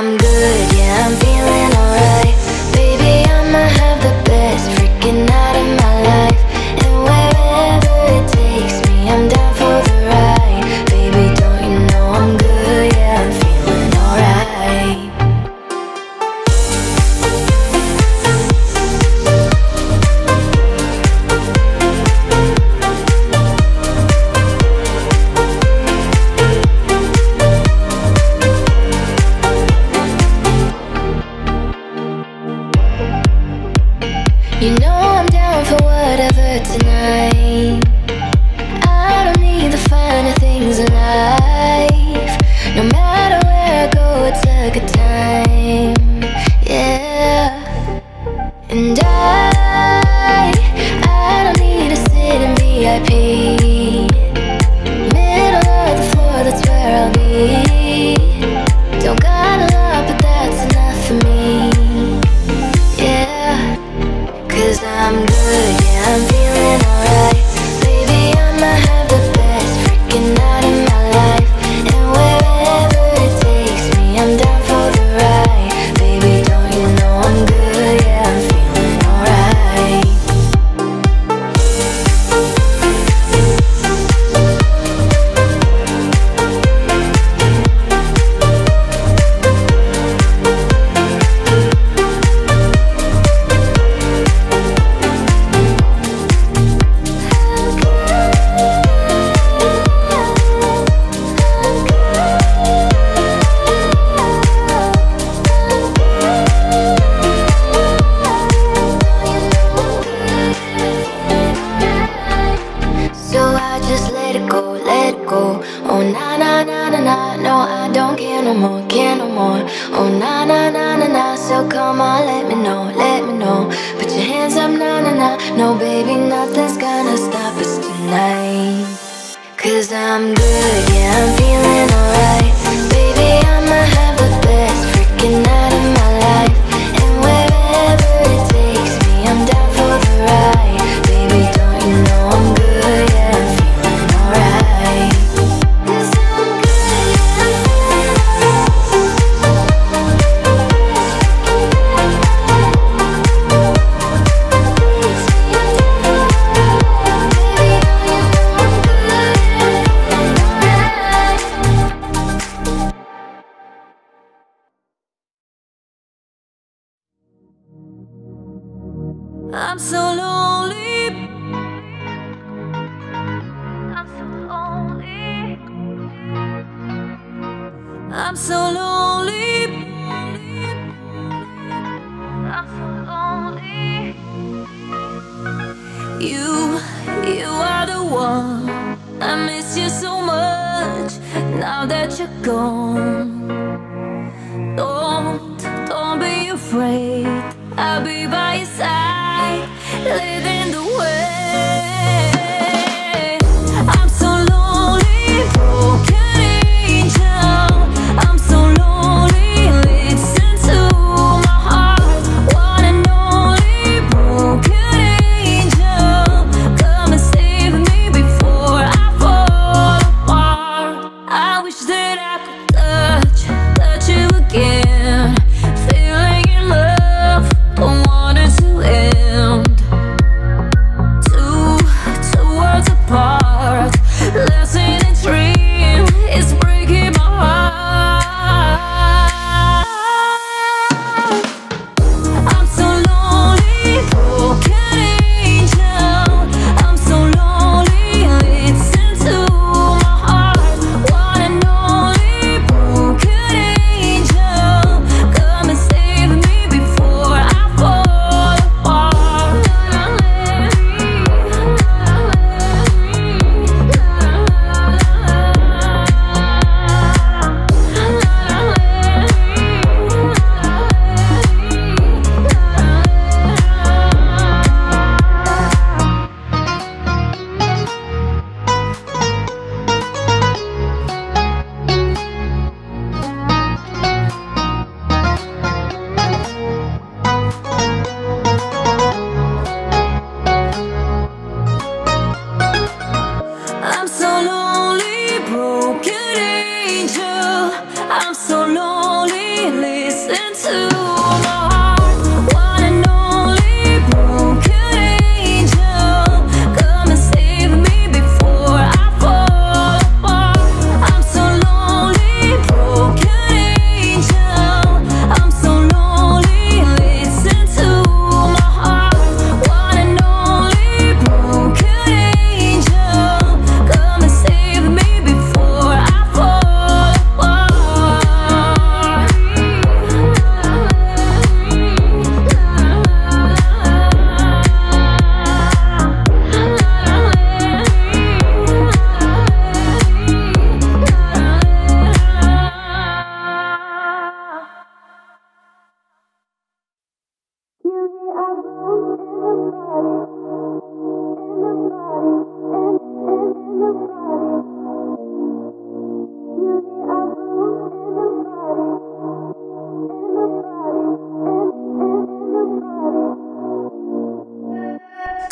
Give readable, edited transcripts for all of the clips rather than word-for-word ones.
I'm good, yeah, I'm feeling alright. Baby, I'ma have the best freaking night of my life. And wherever it takes me, I'm down for the ride. Baby, don't you know I'm good, yeah, I'm feeling alright. You know I'm down for whatever tonight. I don't need the finer things in life. No matter where I go, it's a good time. Yeah. And I don't need to sit in VIP. Middle of the floor, that's where I'll be. Don't got a lot, but that's enough for me. Yeah. Cause I'm good, yeah, I'm feeling alright. Baby, I'ma have the best freaking night of my life. And wherever it takes me, I'm down for the ride. Baby, don't you know I'm good, yeah, I'm feeling alright. So I just let it go, let it go. Oh na na na na na, no I don't care no more, care no more. Oh na na na na na, so come on, let me know, let me know. Put your hands up, na na na. No baby, nothing's gonna stop us tonight. Cause I'm good, yeah, I'm feeling alright. Baby, I'ma have the best freaking night of my life. And wherever it takes me, I'm down for the ride. Baby, don't you know I'm good, yeah, I'm feeling alright. Cause I'm good, yeah, I'm I'm so lonely. I'm so lonely. I'm so lonely. I'm so lonely. You are the one. I miss you so much now that you're gone. Don't be afraid. I'll be by your side, leading the way. I'm so lonely, broken angel. I'm so lonely, listen to my heart. One and only broken angel. Come and save me before I fall apart. I wish that I could touch you again. Feeling in love, don't want it to end.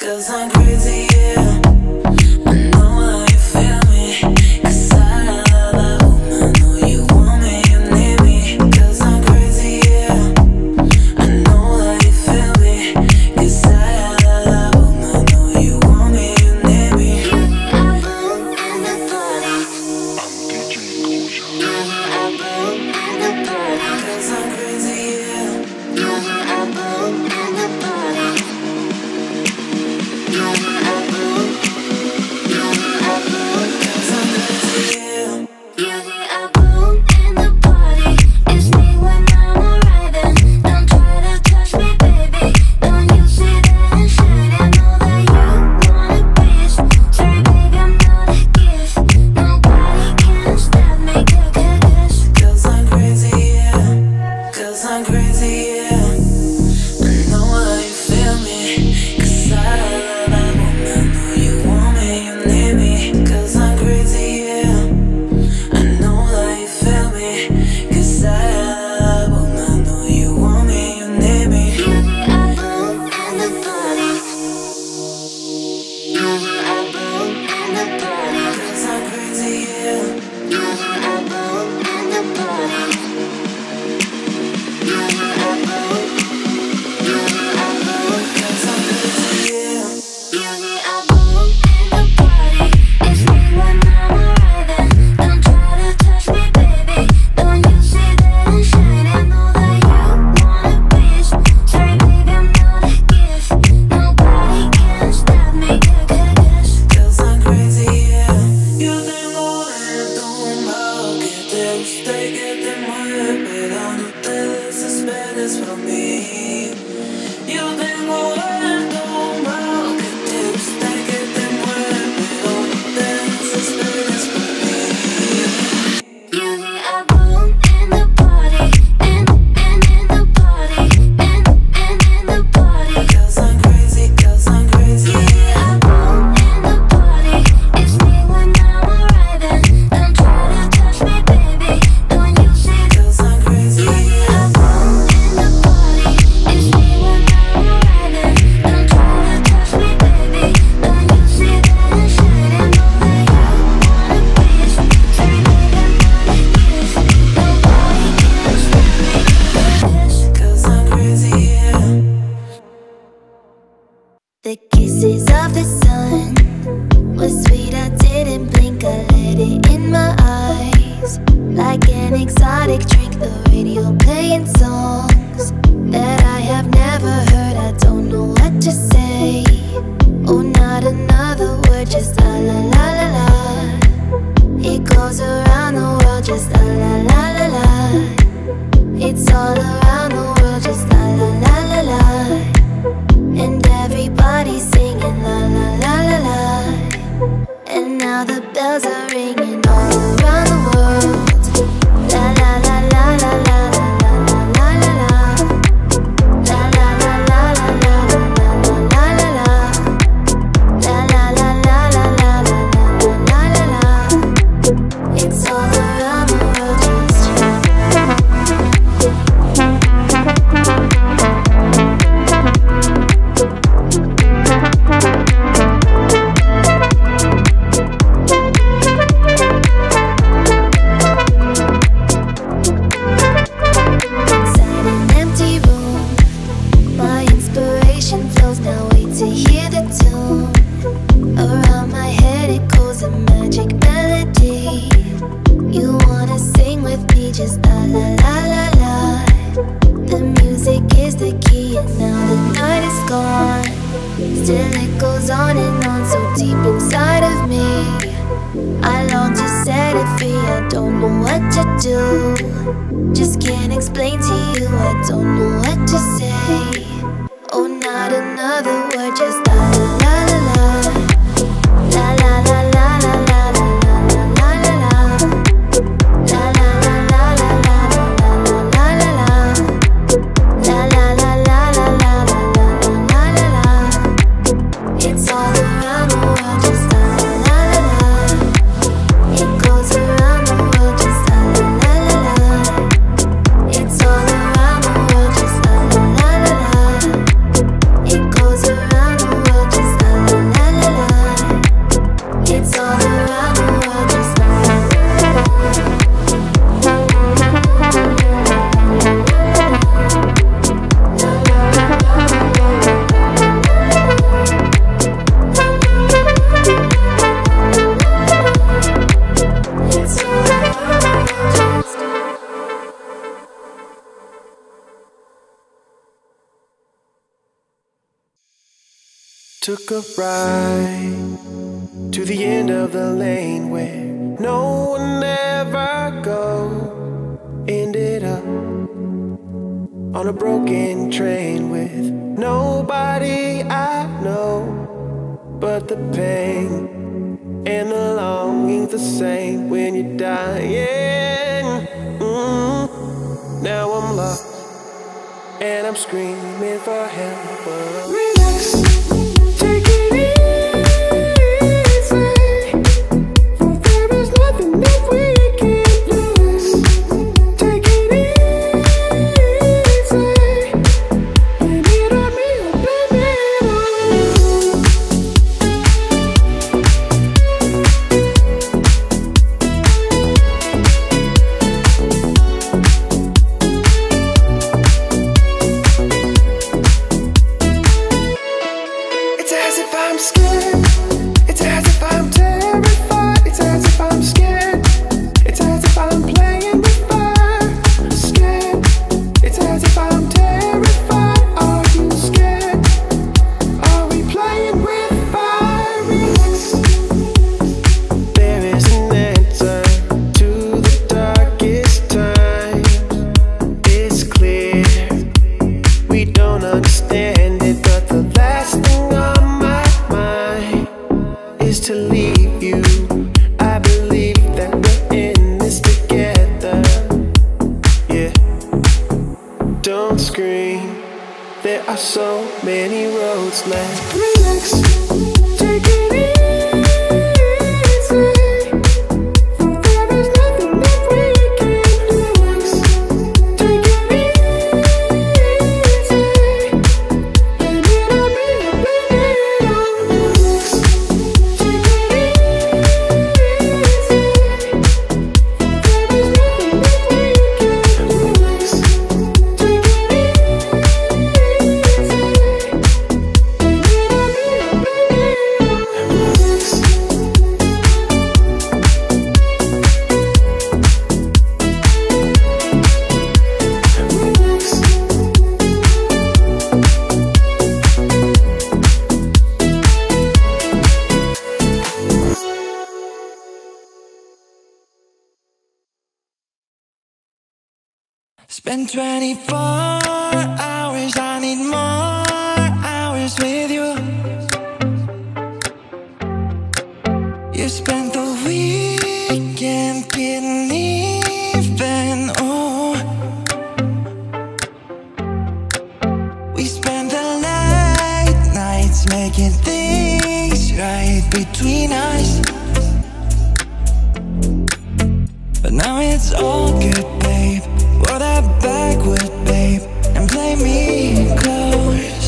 'cause I'm crazy, yeah. I know how you feel me, 'cause I know you want me, you need me, 'cause I'm crazy, yeah. I know how you feel me, 'cause I know you want me, you need me. You're the album and the party. You're the album and the party, 'cause I'm crazy, yeah. You're the album and the party. You're the album, you're the album, 'cause I'm crazy, yeah. You're the album and the party. It's me when I'm arriving. Don't try to touch me, baby. Don't you see that I'm shining? Know that you want a piece. Sorry, baby, I'm not a gift. Nobody can stop me, 'cause I'm crazy, yeah. 'Cause I'm crazy, yeah. I know how you feel me, 'cause I know you want me, you need me, 'cause I'm crazy, yeah. I know how you feel me, 'cause I know you want me, you need me. You're the album and the party. You're the album and the party, 'cause I'm crazy, yeah. You're the album and the party. You're the album, you're the album, 'cause I'm crazy, yeah. You're the album and the party. It's me when I'm arriving. Don't try to touch me, baby. Don't you see that I'm shining? Know that you want a piece. Sorry, baby, I'm not a gift. Nobody can stop me, 'cause I'm crazy, yeah. Yo tengo esto mal que te gusta y que te mueve, pero no te desesperes por mí. Yo tengo esto mal que te gusta y que te mueve, pero no te desesperes por mí. You're the album and the party, and the party, and the party, 'cause I'm crazy, 'cause I'm crazy. You're the album and the party. It's me when I'm arriving. Don't try to touch me, baby. Don't you see? 'Cause I'm crazy. You're the album and the party. It's me when I'm arriving. Don't try to touch me, baby. Don't you see that I'm shining? Know that you want a piece. Sorry, baby, I'm not a gift. Nobody can stop me, 'cause I'm crazy, yeah. The kisses of the sun was sweet, I didn't blink, I let it in my eyes. Like an exotic drink, the radio playing songs that I have never heard, I don't know what to say. Oh, not another word, just la la la la la. It goes around the world, just la la la la la. It's all around the world, just la la la la la. And everybody's singing la la la la la. And now the bells are ringing all around the world. La la la la la la la la la la la. La la la la la la la la la la. La la la la la la la la la. It's all around the world, just inside an empty room. My inspiration flows, now wait to hear the tune. Around my head it goes a magic melody. You wanna sing with me, just la la la la la. The music is the key and now the night is gone. Still it goes on and on, so deep inside of me. I long to set it free, I don't know what to do. Just can't explain to you, I don't know what to say. Oh, not another word, just la la la la la. La la la la la la la la la la. La la la la la la la la la la. La la la la la la la la la. It's all around the world, just la la la la la. It goes around the world, just la la la la la. It's all around the world, just la la la la la. It goes around the world, just Took a ride to the end of the lane where no one ever goes. Ended up on a broken train with nobody I know. But the pain and the longing's the same when you're dying. Now I'm lost and I'm screaming for help. Relax, take it easy. For there is nothing that we can't lose. Take it easy. Blame it on me or blame it on you. It's as if I'm scared. It's as if I'm terrified. It's as if I'm scared. It's as if I'm playing with fire. Scared. It's as if I'm terrified. Are you scared? Are we playing with fire? Relax. There is an answer to the darkest times. It's clear we don't understand it, but the last thing on my mind is to leave you. I believe that we're in this together. Yeah. Don't scream. There are so many roads left. Relax. Take it easy. For there is nothing that we can't lose. Take it easy. Blame it on me or blame it on you. Take it easy. For there is nothing that we can't lose. Take it easy. Blame it on me or blame it on you. Spend 24 hours, I need more hours with you. You spent the weekend getting even, oh. We spent the late nights making things right between us. But now it's all good, babe. Roll that backward, babe, and play me close.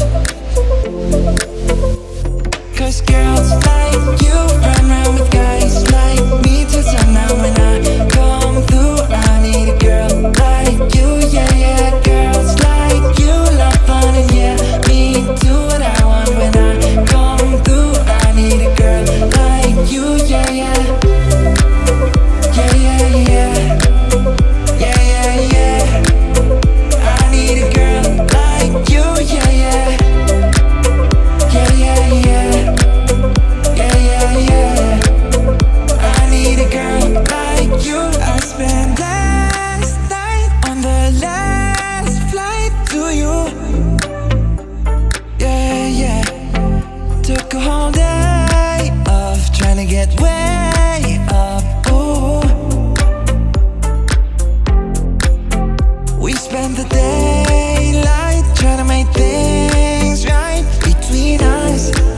'Cause girls like you run around with guys like me till sundown. When I come through, I need a girl like you, yeah, yeah. Girls like you love fun and yeah, me do what I want. When I come through, I need a girl like you, yeah, yeah. Yeah, yeah, yeah. Yeah, yeah, yeah. I need a girl like you, yeah, yeah. Yeah, yeah, yeah. Yeah, yeah, yeah. I need a girl like you. I spent last night on the last flight to you. Yeah, yeah. Took a whole day of trying to get way up, ooh. We spent the daylight trying to make things right between us.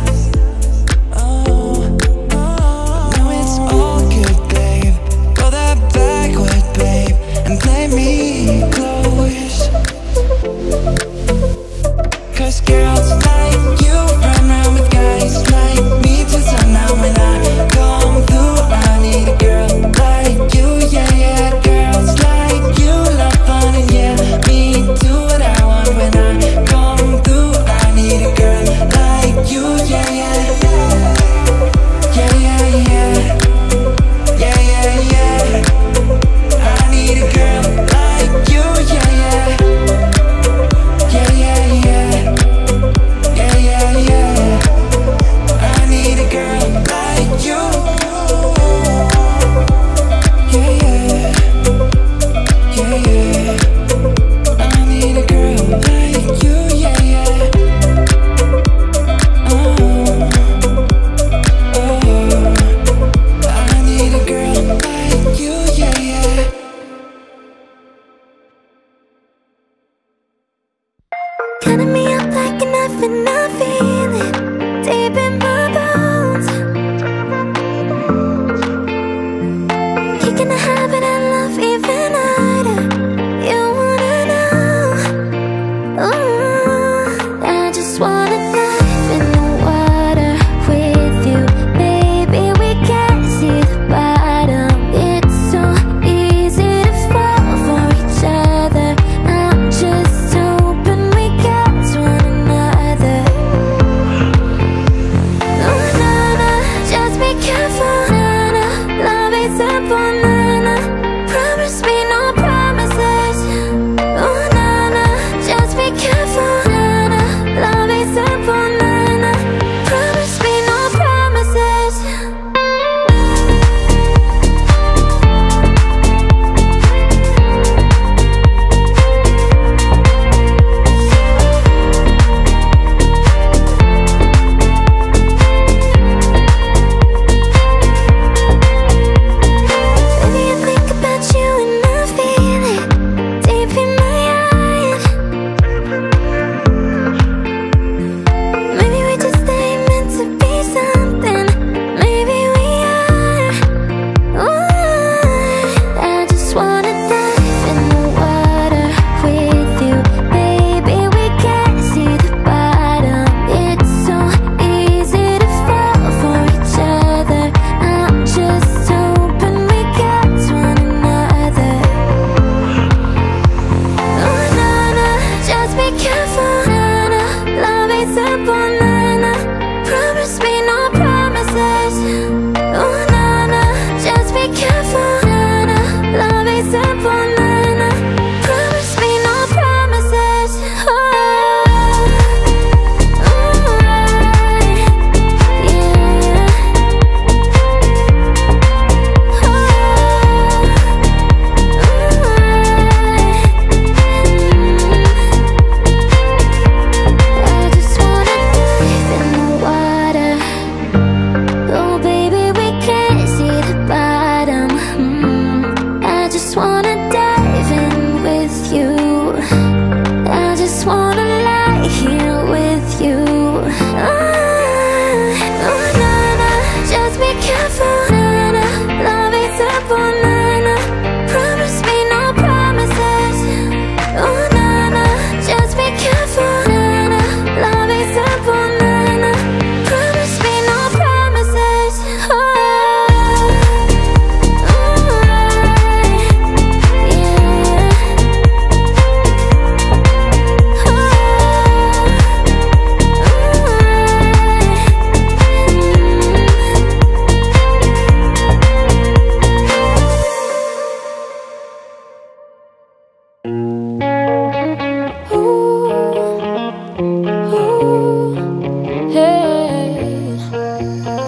Oh, now it's all good, babe. Roll that backward, babe, and play me close. 'Cause girls like you run around with guys like me till sundown. When I come through, I need a girl like you, yeah, yeah. Girls like you love fun and yeah, me do what I want. When I come through,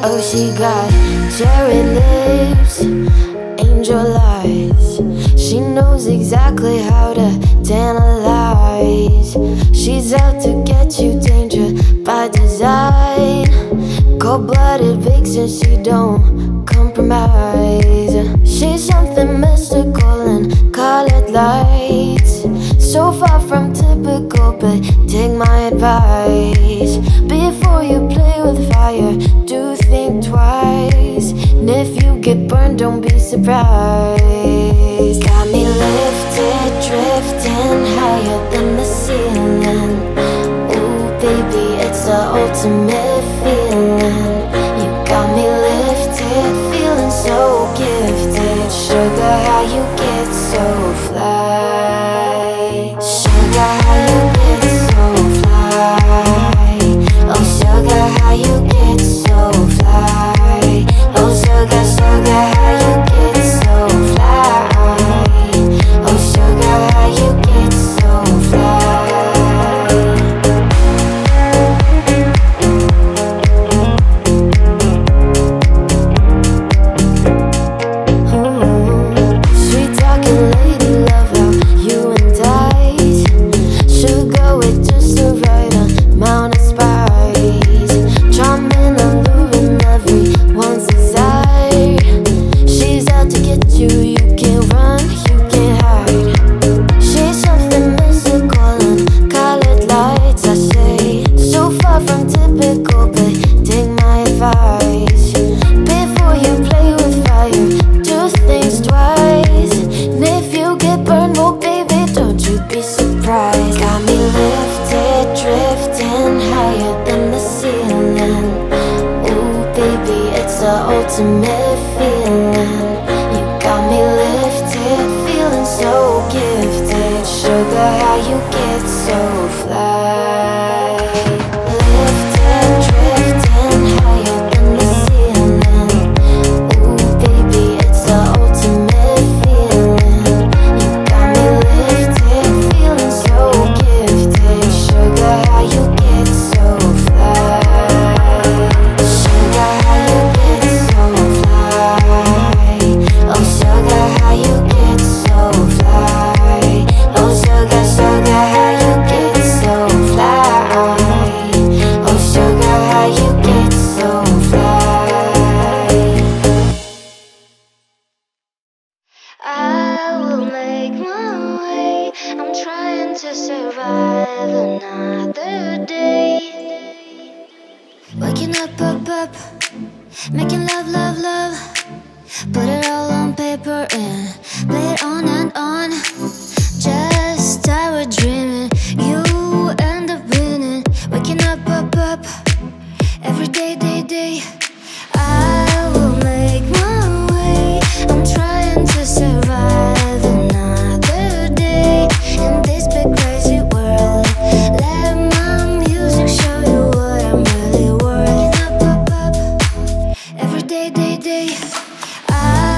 Oh, she got cherry lips, angel eyes. She knows exactly how to tantalize. She's out to get you, danger by design. Cold-blooded vixen, she don't compromise. She's something mystical and colored lights. So far from typical, but take my advice. Before you play with fire, do think twice. And if you get burned, don't be surprised. Got me lifted, drifting higher than the ceiling. Ooh, baby, it's the ultimate feeling. You got me lifted, feeling so gifted. Sugar, how you get so fly. Sugar, how you get so fly. Oh, sugar, how you get so fly. Oh, sugar, sugar, how you get so fly. Oh, sugar, how you get so fly. Sweet talking lady, love how you entice. Sugar with just the right amount of spice. Charming, alluring, everyone's desire. She's out to get you, you can't run, you can't hide. She's something mystical and colored lights, I say. So far from typical, but take my advice. Before you play with fire, do things twice. And if you get burned, well, baby, don't you be surprised. Got me lifted, drifting higher than the ceiling. Ooh, baby, it's the ultimate feeling. You got me lifted, feeling so gifted. Sugar, how you get so fly. Lifted, drifting higher than the ceiling. Ooh, baby, it's the ultimate feeling. You got me lifted, feeling so gifted. Sugar, how you get so fly. Sugar, how you get so fly. Oh, sugar, how you get so fly. Oh, sugar, sugar, how you get so fly. Oh, sugar, how you get so fly. I will make my way. I'm trying to survive another day. Waking up, making love, love, love. Put it all on paper and play it on and on. Just I was dreaming, you end up winning. Waking up, every day, day. I will make my way. I'm trying to survive another day in this big crazy world. Let my music show you what I'm really worth. Up, every day, day. I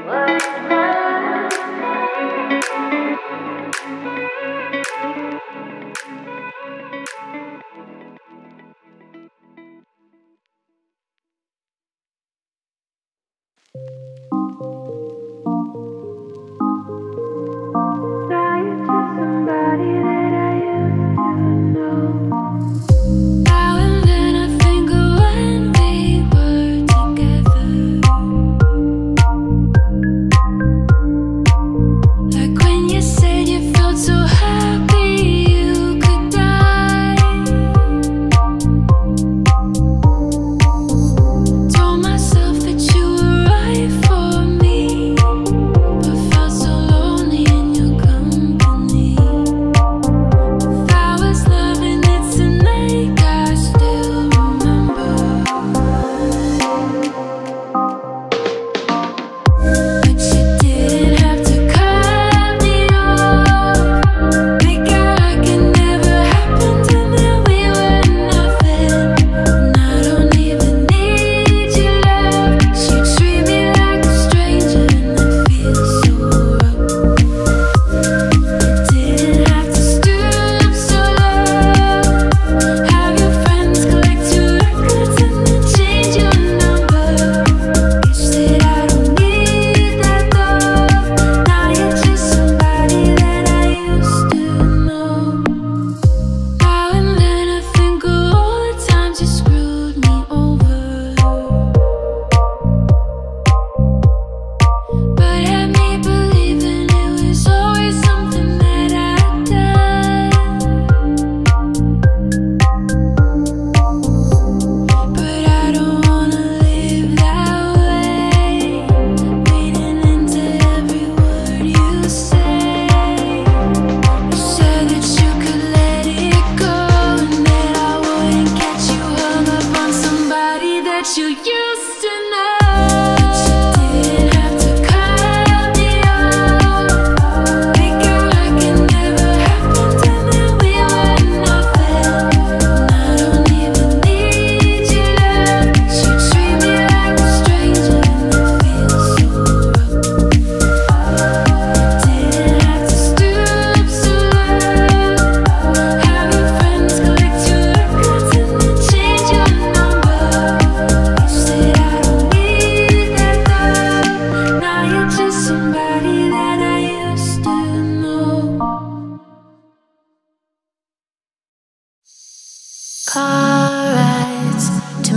Car rides to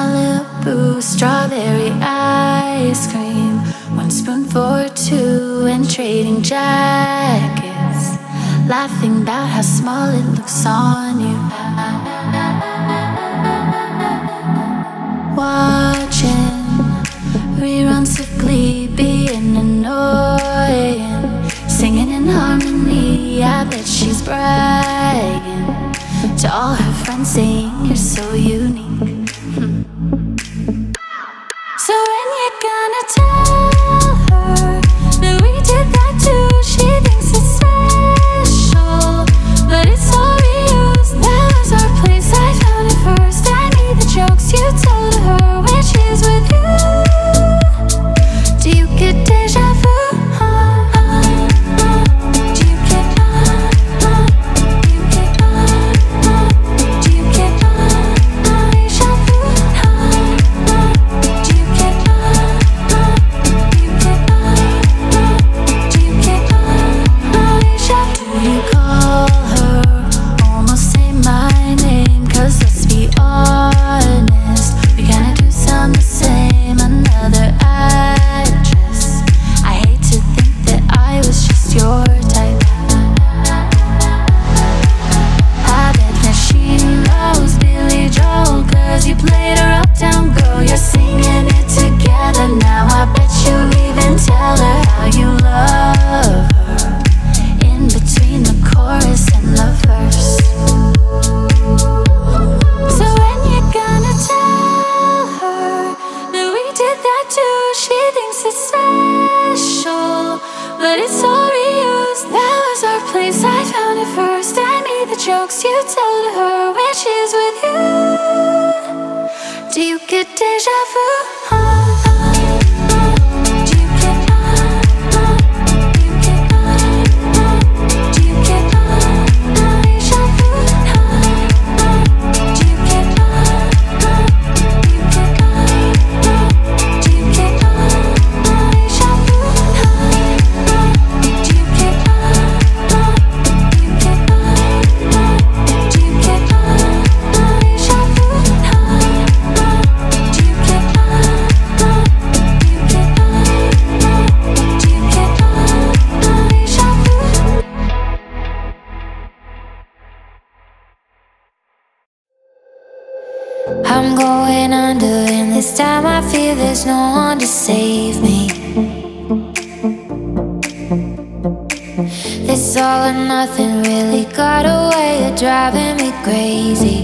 Malibu, strawberry ice cream, one spoon for two, and trading jackets, laughing about how small it looks on you. Watching reruns of Glee, being annoying, singing in harmony. I bet she's bragging to all her friends, saying you're so unique. So when you're gonna tell her that we did that too? She thinks it's special, but it's all reused. That was our place, I found it first. I need the jokes you tell to her when she's with you. Do you get deja vu? Jokes you tell to her when she's with you. Do you get deja vu? Do you get I'm going under, and this time I feel there's no one to save me. This all or nothing really got a way of driving me crazy.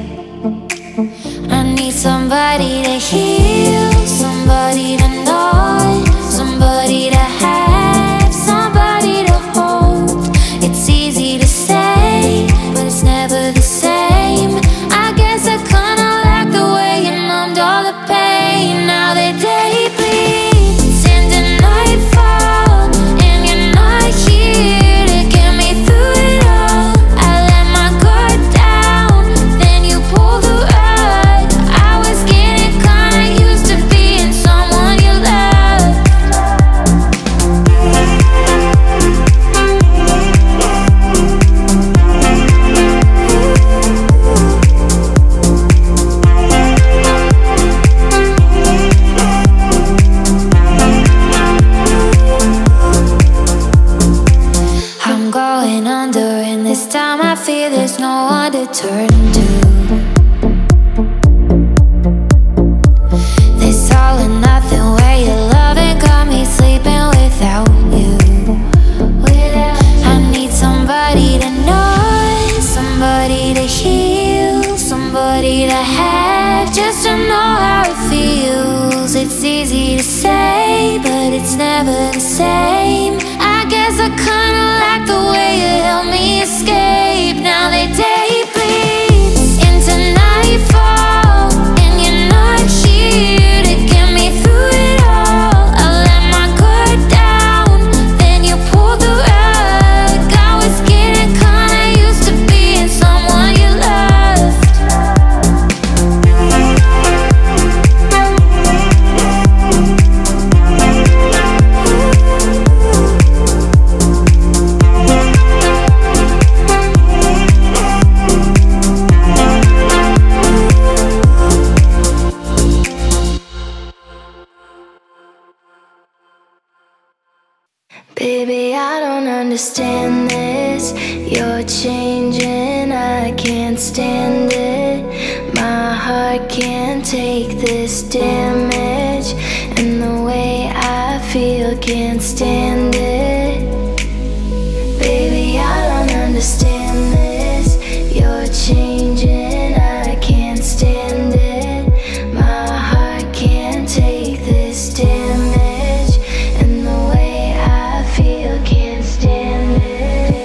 I need somebody to heal, somebody to know, somebody to have, somebody to hold. It's easy to say, but it's never the same. I guess I kinda like the way you numbed all the pain. Now the day bleeds into nightfall, and you're not here to get me through it all. I let my guard down, then you pulled the rug. I was getting kinda used to being someone you loved. I'm going under, and this time I fear there's no one to turn to. This all or nothing way of loving got me sleeping without you. I need somebody to know, somebody to heal, somebody to have, just to know how it feels. It's easy to say, but it's never the same. I guess I kinda like the way you helped me escape. Now the day bleeds into nightfall, and you're not here to get me through it all. I let my guard down, then you pulled the rug. I was getting kinda used to being someone you loved. Baby, I don't understand this. You're changing, I can't stand it. My heart can't take this damage, and the way I feel can't stand it. Baby, I don't understand this. You're changing, I can't stand it. My heart can't take this damage, and the way I feel can't stand it.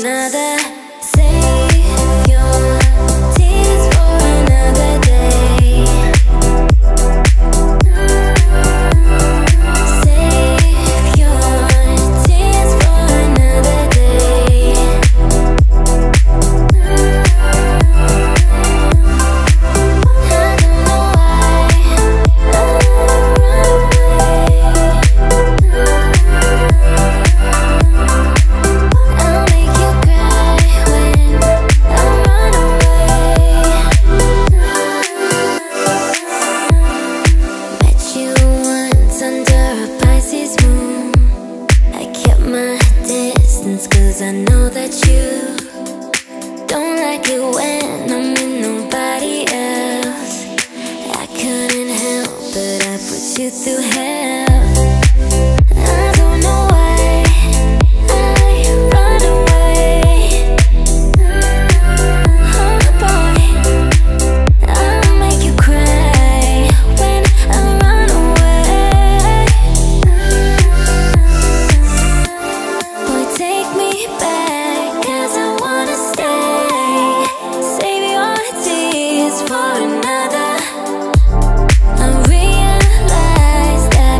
another. Save your tears for another day. Save your tears for another day. I don't know why I'll make you cry when I run away. Met you once under a Pisces moon. I kept my distance 'cause I know that you don't like it when I'm with nobody else. I couldn't help but I put you through hell. I don't know why I run away. Oh boy, I'll make you cry when I run away. Boy, take me back 'cause I wanna stay. Save your tears for another. I realize that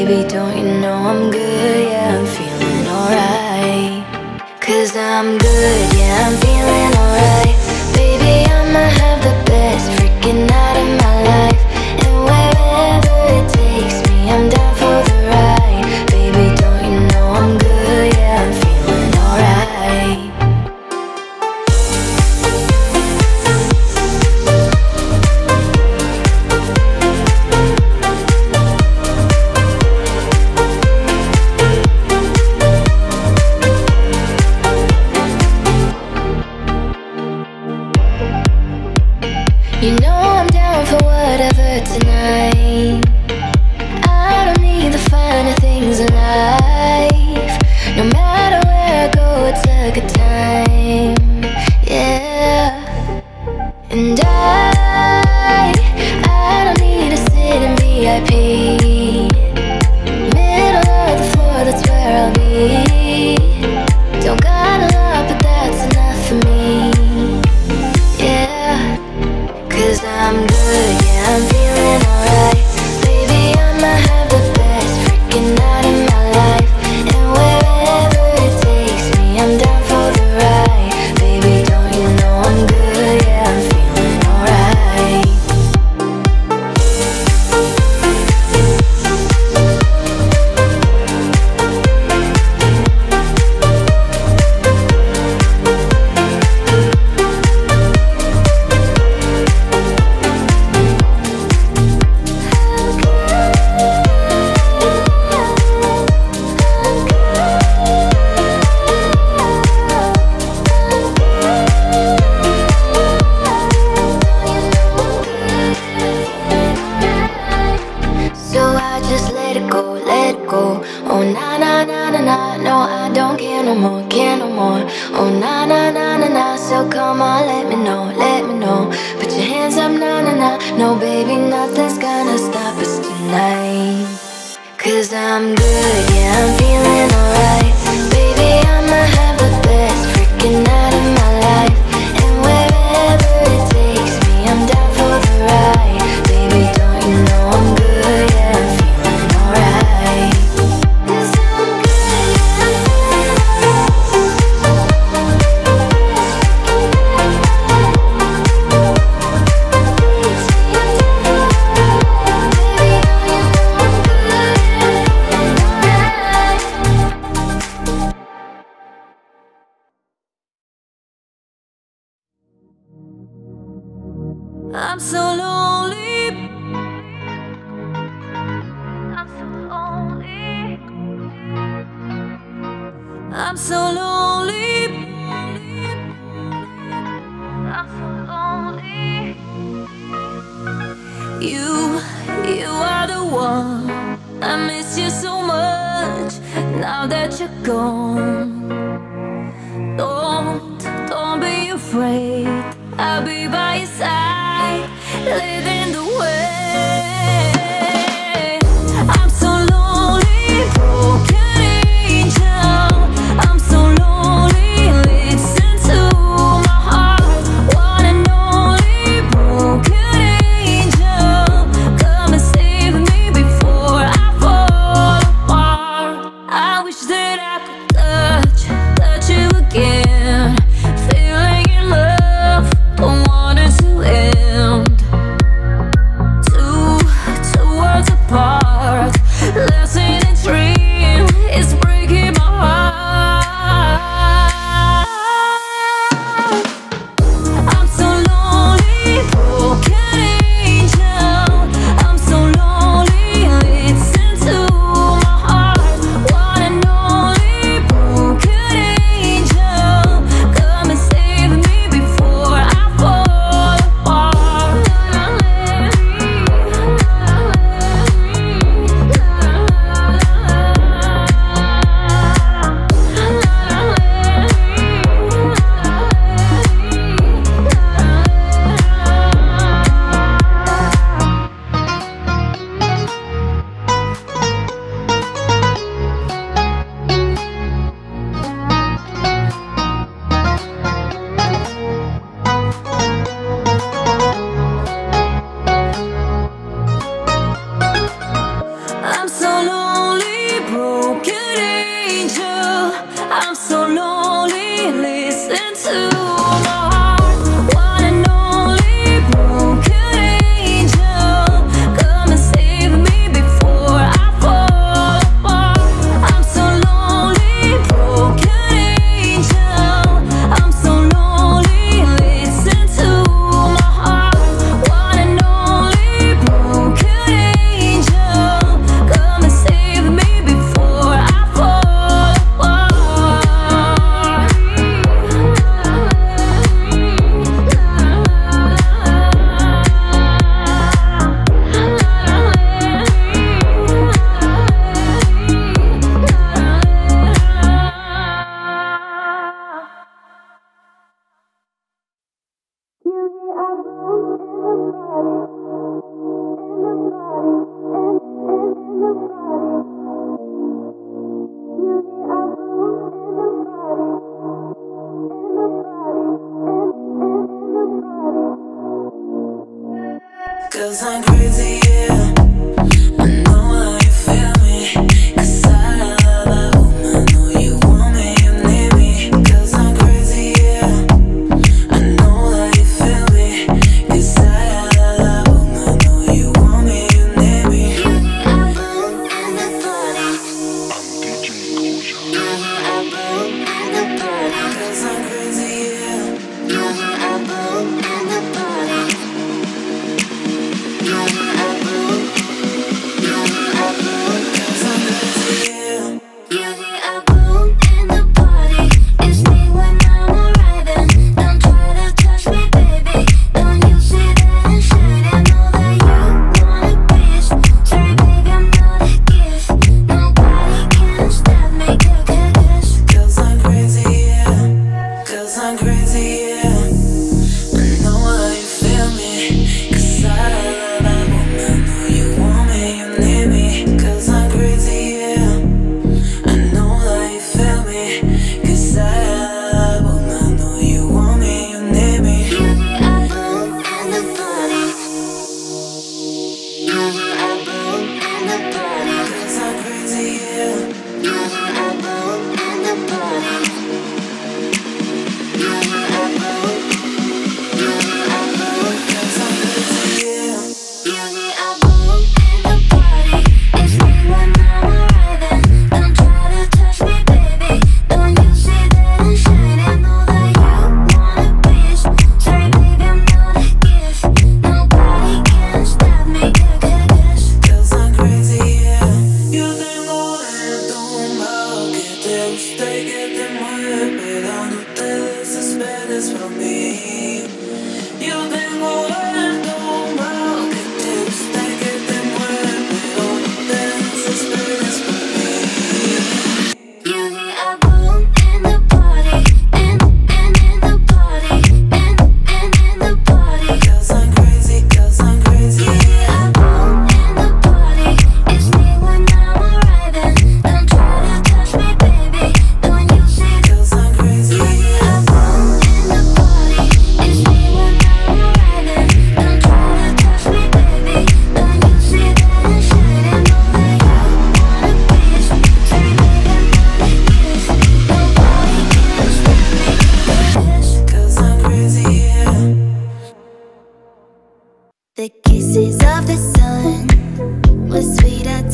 Baby, don't you know I'm good? Yeah, I'm feeling alright. 'Cause I'm good, yeah, I'm feeling alright. Baby, I'ma have the best freaking night of my life. And wherever it takes me, I'm down for the ride. Baby, don't you know I'm good? Yeah, I'm feeling alright. You know I'm down for whatever tonight. I don't need the finer things in life. No matter where I go, it's a good time. Yeah. And I don't need to sit in VIP. Middle of the floor, that's where I'll be. Don't got a lot, but that's enough for me. Yeah. 'Cause I'm good, yeah, I'm feeling alright. Baby, I'ma have the best freaking night of my life. And wherever it takes me, I'm down for the ride. Baby, don't you know I'm good, yeah, I'm feeling alright. So I just let it go, let it go. Oh na na na na na, no I don't care no more, care no more. Oh na na na na na, so come on, let me know, let me know. Put your hands up, na na na. No baby, nothing's gonna stop us tonight. 'Cause I'm good, yeah, I'm feeling alright. Baby, I'ma have the best freaking night of my life. And wherever it takes me, I'm down for the ride. Baby, don't you know I'm good, yeah, I'm feeling alright. 'Cause I'm good, yeah, I'm feeling I'm so lonely. I'm so lonely. I'm so lonely. I'm so lonely. You are the one. I miss you so much now that you're gone. Don't be afraid. I'll be by your side, leading the way. I'm so lonely, broken angel. I'm so lonely, listen to my heart. One and only broken angel. Come and save me before I fall apart. I wish that I could touch you again. Feeling in love, don't want it to end. Too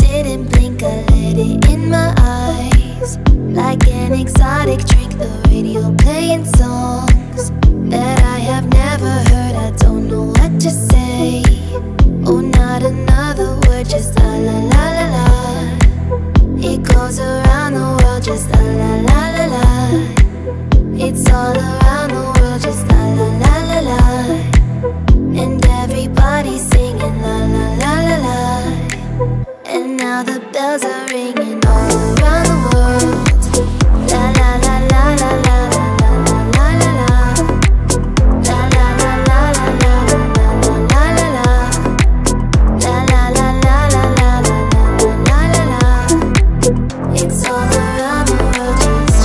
didn't blink, I let it in my eyes. Like an exotic drink, the radio playing songs that I have never heard. I don't know what to say. Oh, not another word, just la la la la la. It goes around the world, just la la la la la. It's all around the world, just la la la la la. And everybody's singing la la la la la. And now the bells are ringing all around the world. La la la la la la la la la la la. La la la la la la la la la la. La la la la la la la la la. It's all around the world, just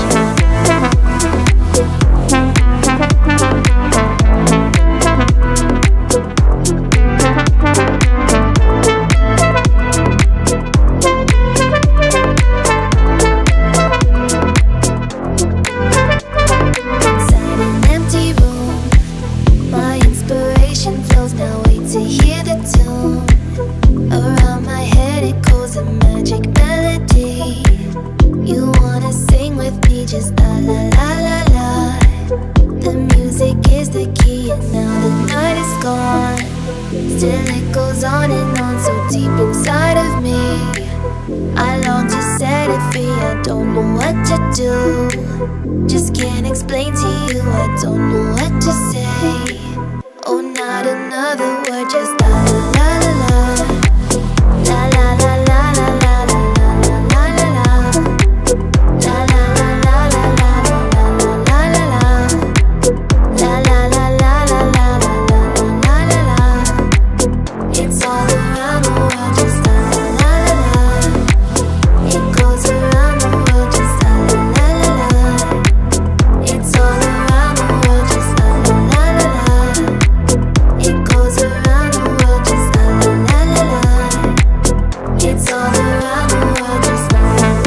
inside an empty room. My inspiration flows, now wait to hear the tune. Around my head it goes a magic melody. You wanna sing with me, just la la la la la. The music is the key and now the night is gone. Still it goes on and on, so deep inside of me. I long to set it free, I don't know what to do. Just can't explain to you, I don't know what to say. Oh, not another word, just la la la la la. La la la la la la la la la la la. La la la la la la la la la la. La la la la la la la la la la. It's all around the world, just la la la la la. It goes around the world, just la la la la la. It's all around the world, just la la la la la. It goes around the world, just la la la la la. It's all around the world, just la la la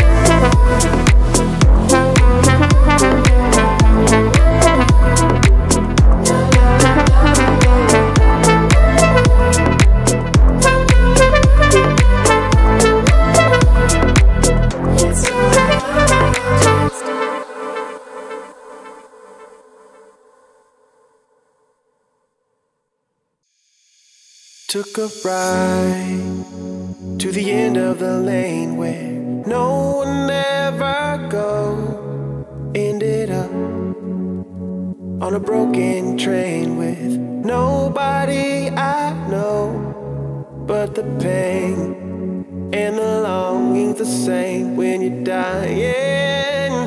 Took a ride to the end of the lane where no one ever goes. Ended up on a broken train with nobody I know. But the pain and the longing's the same when you're dying.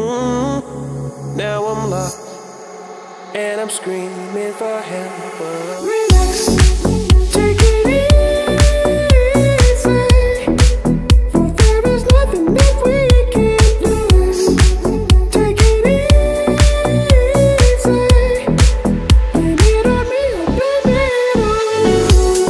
Now I'm lost and I'm screaming for help. Relax. Take it easy, for there is nothing that we can lose. Take it easy, blame it on me or blame it on you.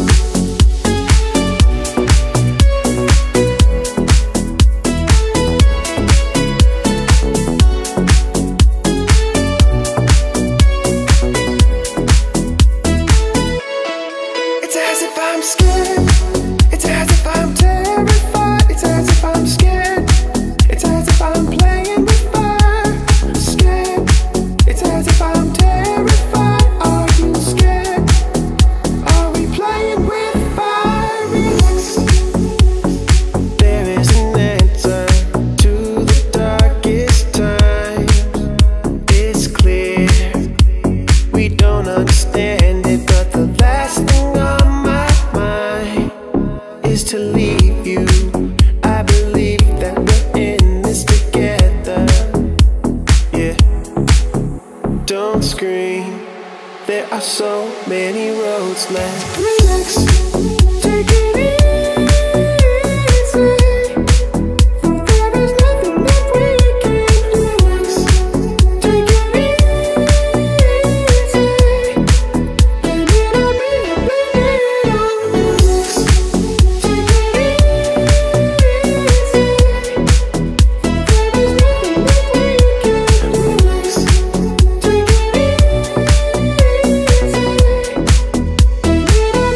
It's as if I'm scared. It's as if I'm terrified. It's as if I'm scared. It's as if I'm playing with fire. Scared. It's as if I'm terrified. Are you scared? Are we playing with fire? Relax. There is an answer to the darkest times. It's clear we don't understand it, but the last thing on my mind is to leave you. I believe that we're in this together. Yeah. Don't scream. There are so many roads left. Relax. Take it easy, for there is nothing that we can lose. Take it easy, blame it on me or blame it on you. Take it easy, for there is nothing that we can lose. Take it easy, blame it on me or blame it on you.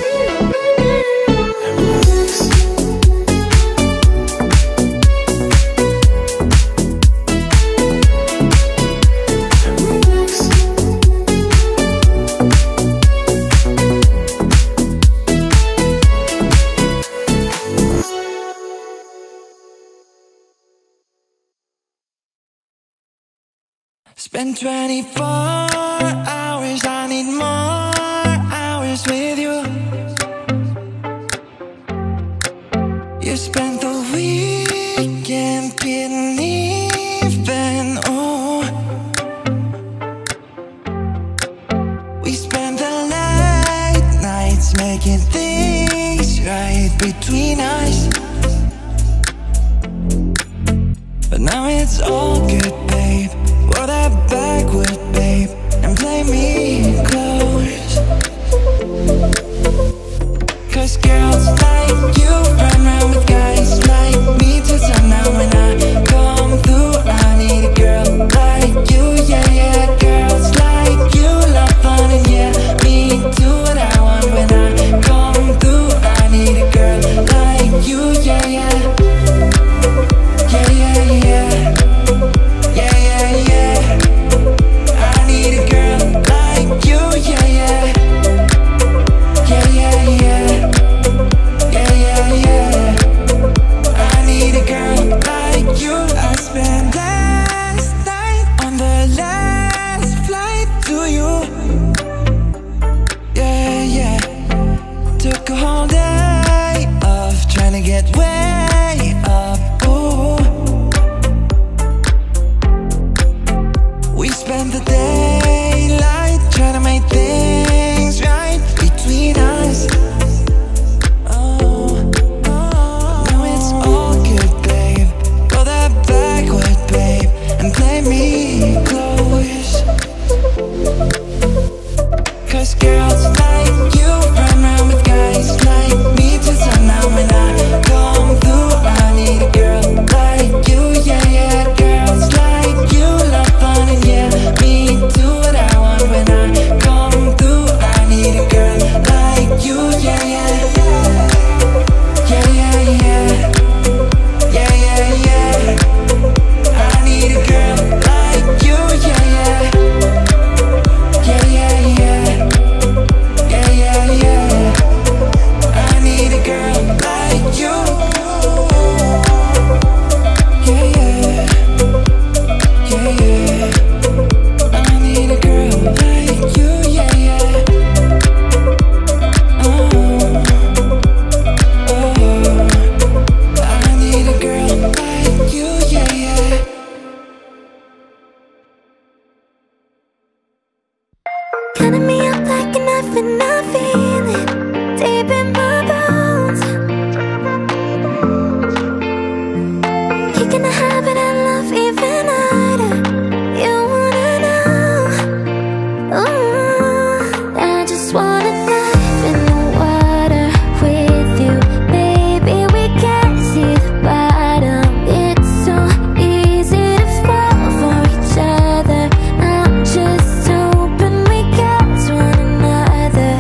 Spend 24 hours, I need more hours with you. You spent the weekend getting even, oh. We spent the late nights making things right between us. But now it's all good, babe. Roll that backward, babe, and play me close. Cause girls like you run around with guys like me till sundown. When I come through, I need a girl like you, yeah, yeah. Girls like you love fun and yeah, me do what I want. When I come through, I need a girl like you, yeah, yeah. Yeah, yeah, yeah. Yeah, yeah, yeah. I need a girl like you, yeah, yeah. Yeah, yeah, yeah. Yeah, yeah, yeah. I need a girl like you. I spent last night on the last flight to you. Yeah, yeah. Took a whole day off trying to get way up, ooh. We spent the daylight trying to make things right between us. Oh, oh. Now it's all good, babe. Go that backward, babe, and play me close. Cause girls like you run around with guys like me till sundown. When I come through, I need a girl like you, yeah, yeah. Girls like you love fun and yeah, me do what I want. When I come through, I need a girl like you, yeah, yeah. Yeah, yeah, yeah. Yeah, yeah, yeah. I need a girl like you, yeah, yeah. Yeah, yeah, yeah. Yeah, yeah, yeah. I need a girl like you. Yeah, yeah. Yeah, yeah. I need a girl like you, yeah, yeah. Oh, oh. I need a girl like you, yeah, yeah. Cutting me up like a knife and I feel it deep in my bones. You can have it, I love even harder. You wanna know? Ooh, I just wanna dive in the water with you, baby. We can't see the bottom. It's so easy to fall for each other. I'm just hoping we catch one another.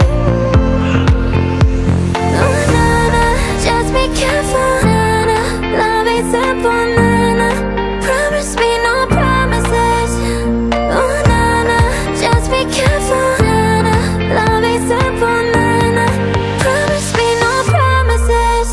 Oh, na na, just be careful, na na. Love is simple, na na. Promise me no promises. Oh, na na, just be careful, na na. Love is simple, na na. Promise me no promises.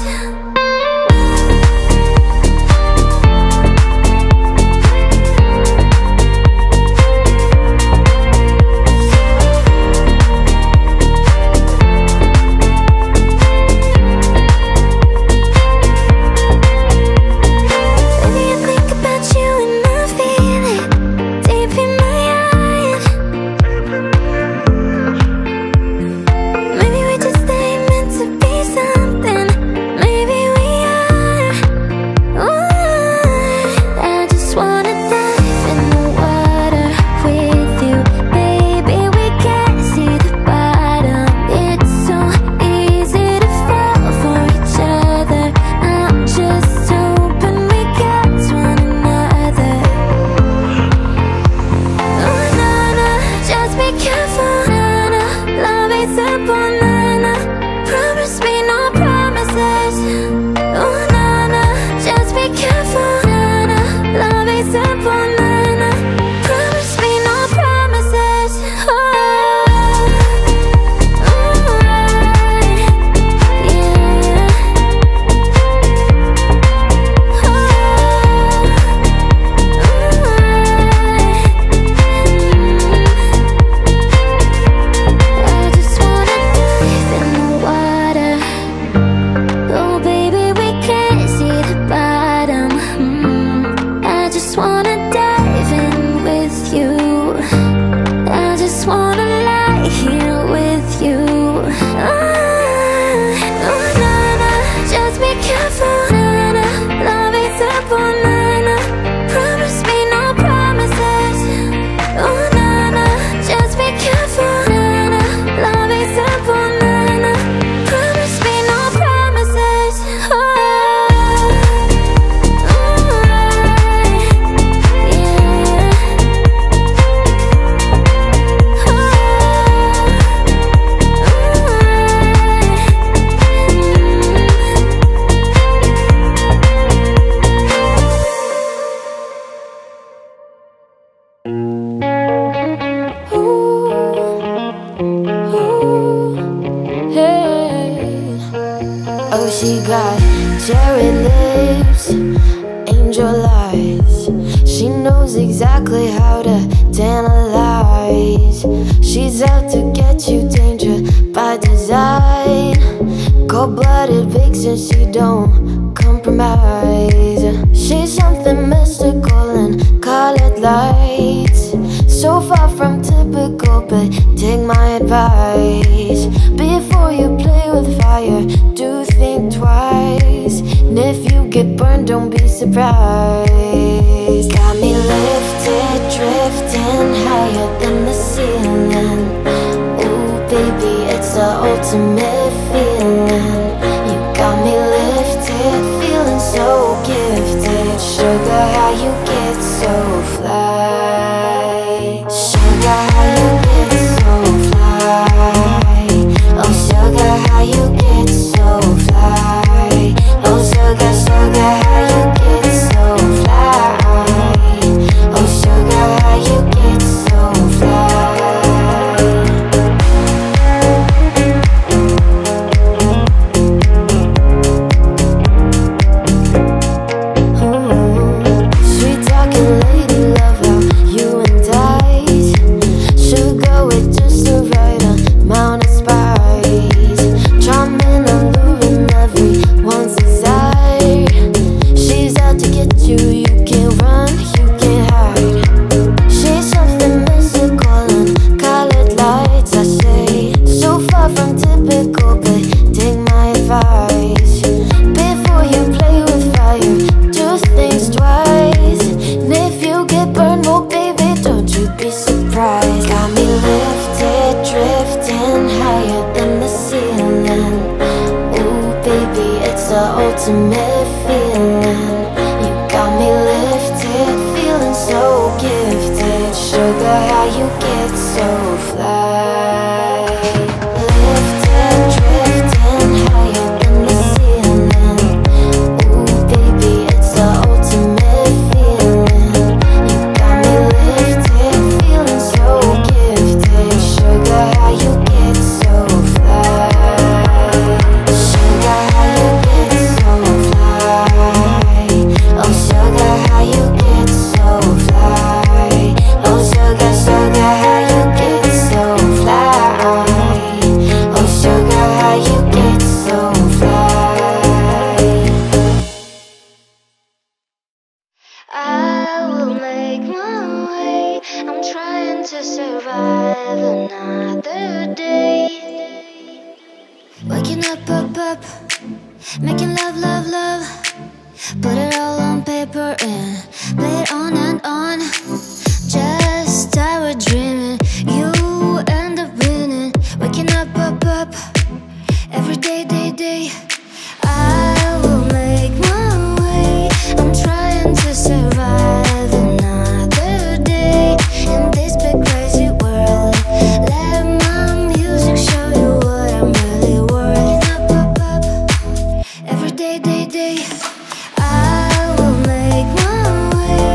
exactly how to tantalize. She's out to get you, danger by design. Cold-blooded vixen, she don't compromise. She's something mystical and colored lights. So far from typical, but take my advice. Before you play with fire, do think twice. And if you get burned, don't be surprised. Got me lifted, drifting higher than the ceiling. Ooh, baby, it's the ultimate feeling. You got me lifted, feeling so gifted. Sugar, how you get so fly? Sugar, how you get so fly? Oh, sugar, how you get so fly? Oh, sugar, sugar, how you get so fly? Oh, sugar, how you get so fly? Sweet talking lady, love how you and I should go with just the right amount of spice. Charming, alluring, everyone's desire. She's out to get you, you can't run, you can't hide. She's something mystical and colored lights, I say. So far from typical, but take my advice. Before you play with fire, do things twice. And if you get burned, well, baby, don't you be surprised. Got me lifted, drifting higher than the ceiling. Ooh, baby, it's the ultimate feeling. You got me lifted, feeling so gifted. Sugar, how you get so fly? Lifted, drifting higher than the ceiling. Ooh, baby, it's the ultimate feeling. You got me lifted, feeling so gifted. Sugar, how you get so fly? Sugar, how you get so fly? Oh, sugar, how you get so fly? Oh, sugar, sugar, how you get so fly? Oh, sugar, how you get so fly? I will make my way. I'm trying to survive another day. Waking up, up, up, making love, love, love. Put it all on paper and play it on and on. Just I were dreaming, you end up winning. Waking up, up, up, every day, day, day. I will make my way. I'm trying to survive another day in this big crazy world. Let my music show you what I'm really worth. Up, up, up, every day, day, day. I will make my way.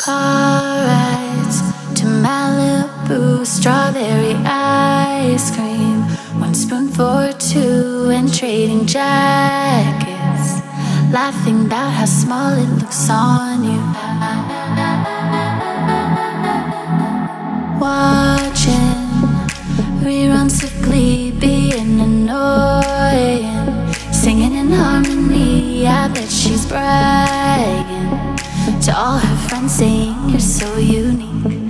Car rides to Malibu, strawberry ice cream, one spoon for two, and trading jackets, laughing about how small it looks on you. Watching reruns of Glee, being annoying, singing in harmony. I bet she's bragging to all her friends, saying you're so unique.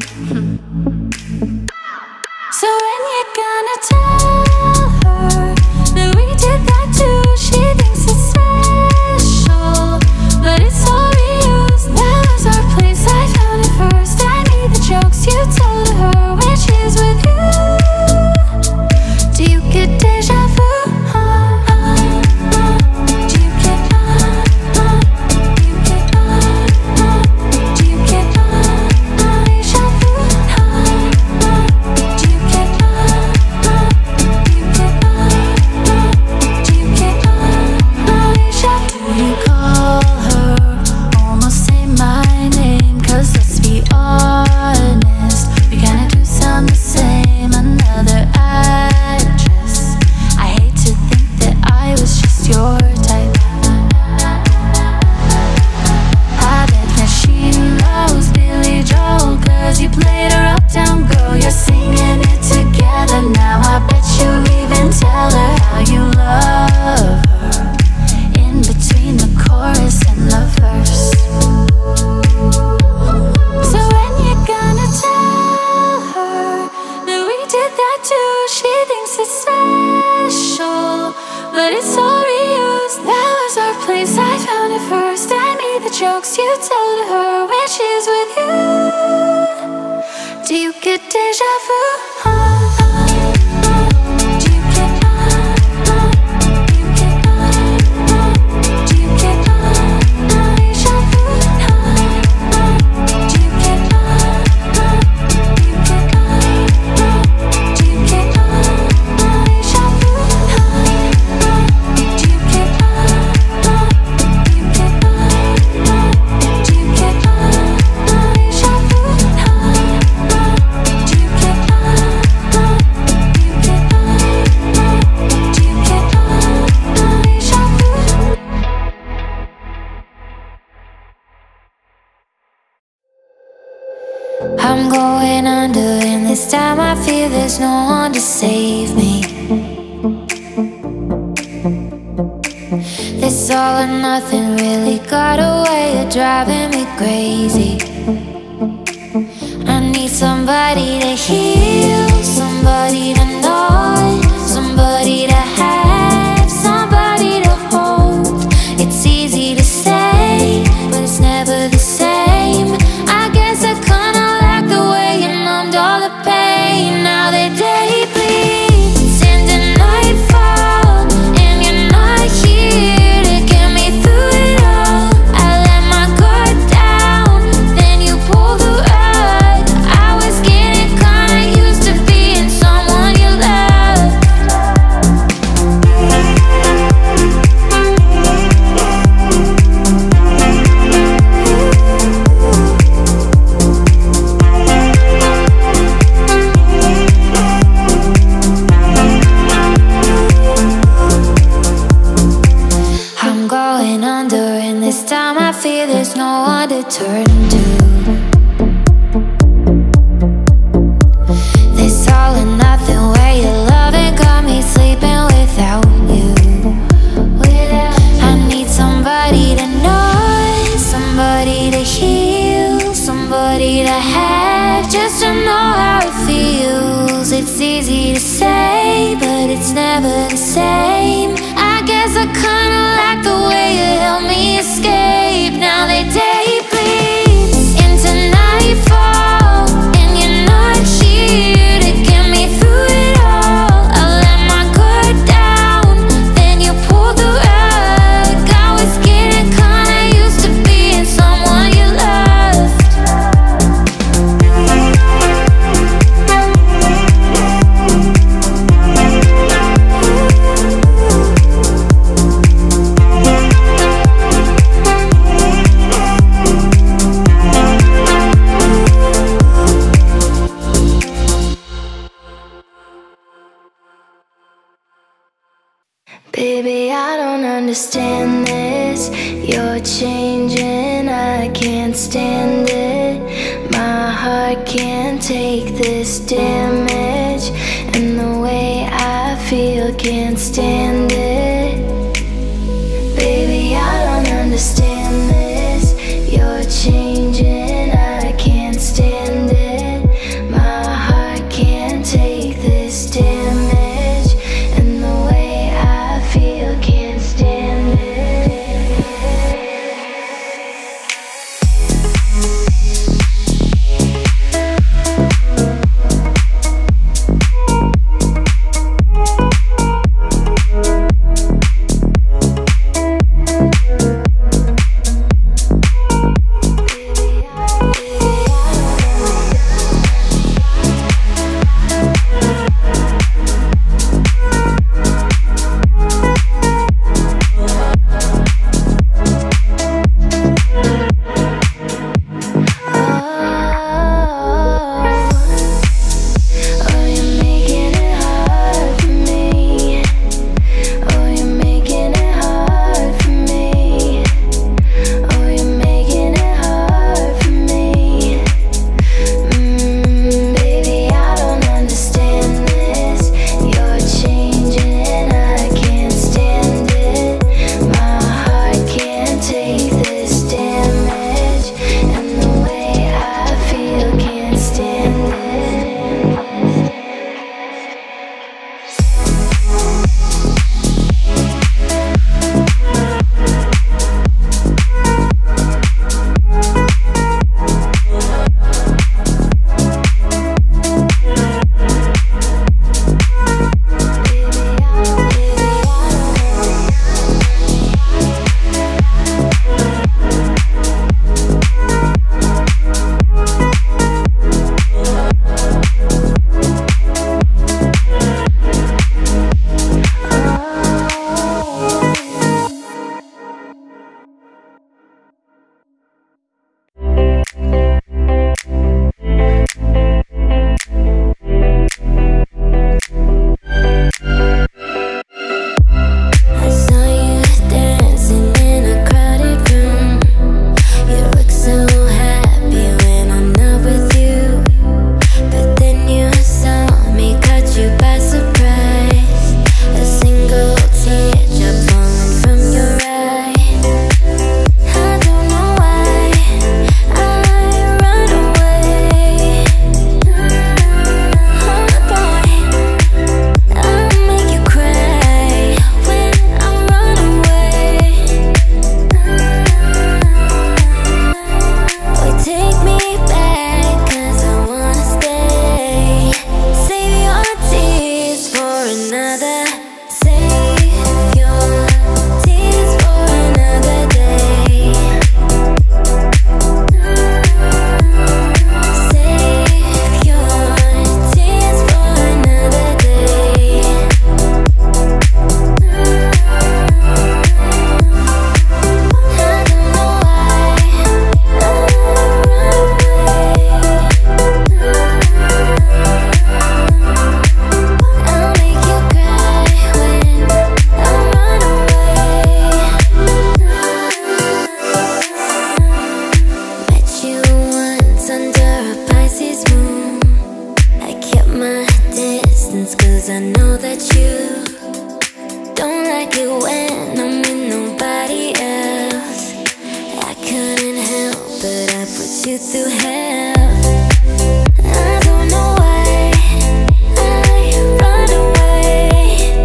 So when you're gonna tell her that we did that too? She thinks it's special, but it's all reused. That was our place, I found it first. I need the jokes you tell her when she's with you. Do you get deja vu? Do you get jokes you tell her when she's with you? Do you get deja vu? Do you get deja vu? Do you get I'm going under, and this time I fear there's no one to save me. This all or nothing really got a way of driving me crazy. I need somebody to heal, somebody to know, somebody to have, somebody to hold. It's easy to say, but it's never the same. I guess I kinda like the way you numbed all the pain. Now the day bleeds into nightfall, and you're not here to get me through it all. I let my guard down, then you pulled the rug. I was getting kinda used to being someone you loved. I'm going under, and this time I fear there's no one to turn to. This all or nothing way of loving got me sleeping without you. I need somebody to know, somebody to heal, somebody to have, just to know how it feels. It's easy to say, but it's never the same. I guess I kinda like the way you help me escape. Now the day bleeds into nightfall, and you're not here to get me through it all. I let my guard down, then you pulled the rug. I was getting kinda used to being someone you loved. Baby, I don't understand this. You're changing, I can't stand it. My heart can't take this damage, and the way I feel can't stand it. Baby, I don't understand this. You're changing, I can't stand it. My heart can't take this damage, and the way I feel can't stand it. you through hell. I don't know why I run away.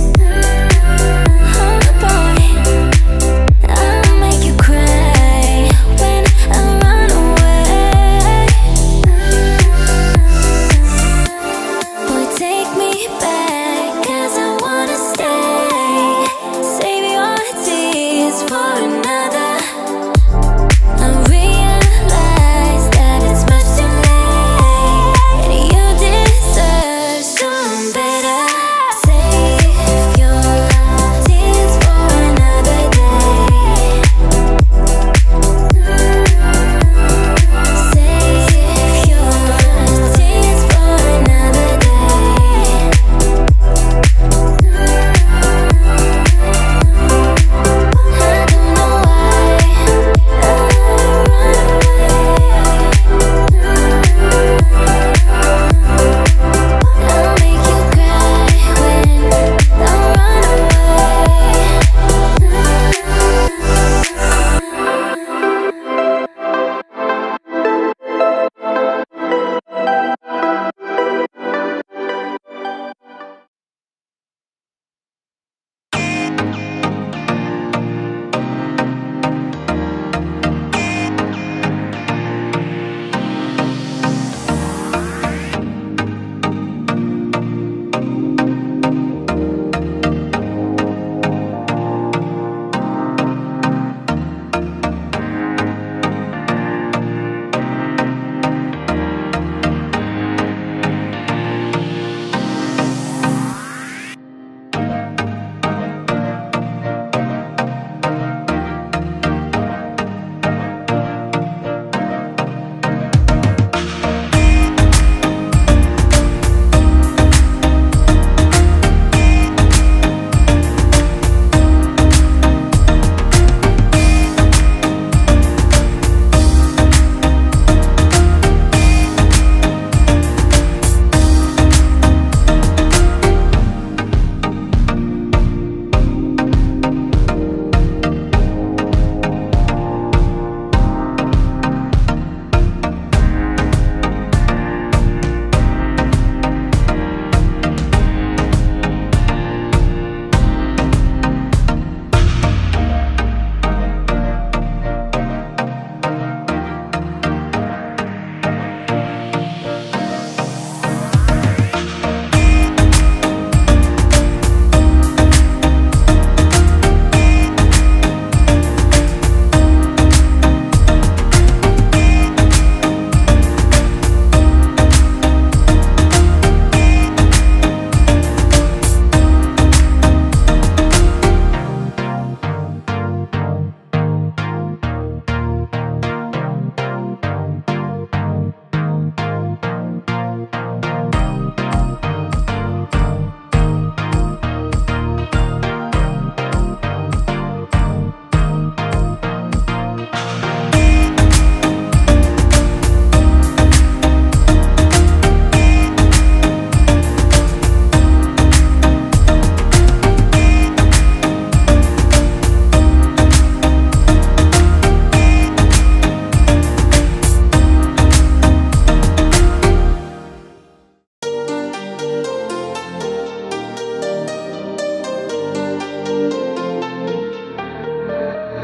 Oh boy, I'll make you cry when I run away. Boy, take me back, 'cause I wanna stay. Save your tears for another. I realize that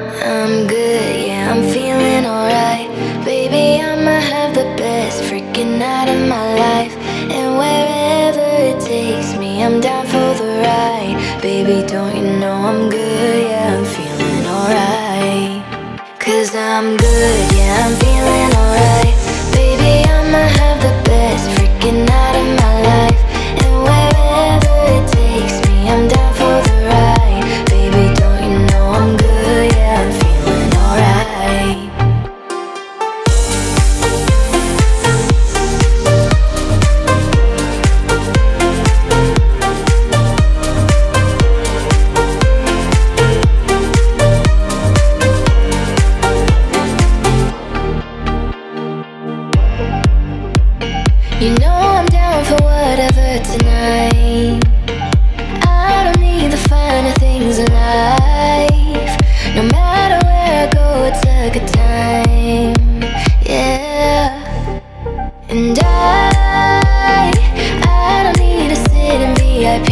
I'm good, yeah, I'm feeling alright. Baby, I'ma have the best freaking night of my life. And wherever it takes me, I'm down for the ride. Baby, don't you know I'm good, yeah, I'm feeling alright. 'Cause I'm good, yeah, I'm feeling alright. Baby, I'ma have the best freaking night of my life. And wherever it takes me, I'm down for the ride. Baby, don't you know I'm good, yeah, I'm feeling alright. You know I'm down for whatever tonight. I don't need the finer things in life. No matter where I go, it's a good time. Yeah. And I don't need to sit in VIP.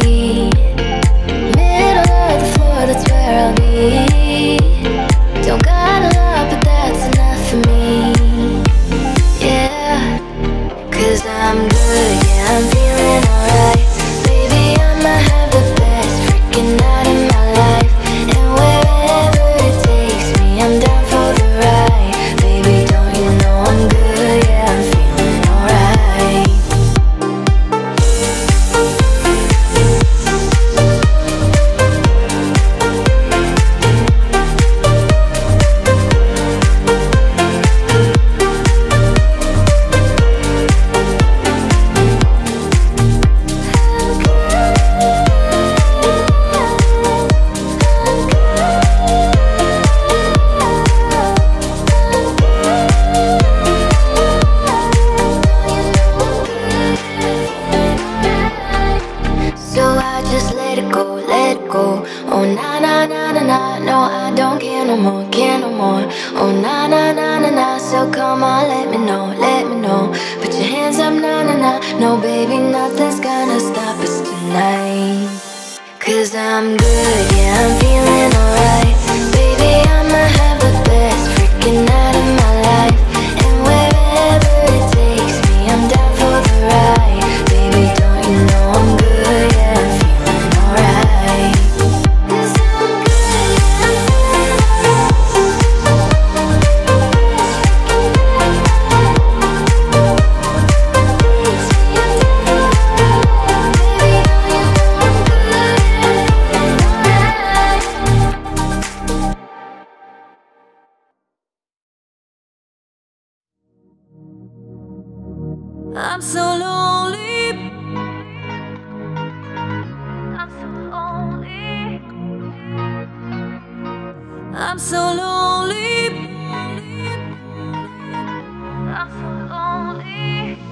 Middle of the floor, that's where I'll be. Don't got a lot, but that's enough for me. Yeah. 'Cause I'm good, yeah, I'm feeling alright. Baby, I'ma have the best freaking night of my life. And wherever it takes me, I'm down for the ride. Baby, don't you know I'm good, yeah, I'm feeling alright. So I just let it go, let it go. Oh na na na na na, no I don't care no more, care no more. Oh na na na na na, so come on, let me know, let me know. Put your hands up, na na na. No baby, nothing's gonna stop us tonight. 'Cause I'm good, yeah, I'm feeling alright. Baby, I'ma have the best freaking night of my life. And wherever it takes me, I'm down for the ride. Baby, don't you know I'm good, yeah, I'm feeling alright. 'Cause I'm good, yeah, I'm feeling I'm so lonely. I'm so lonely. I'm so lonely. I'm so lonely.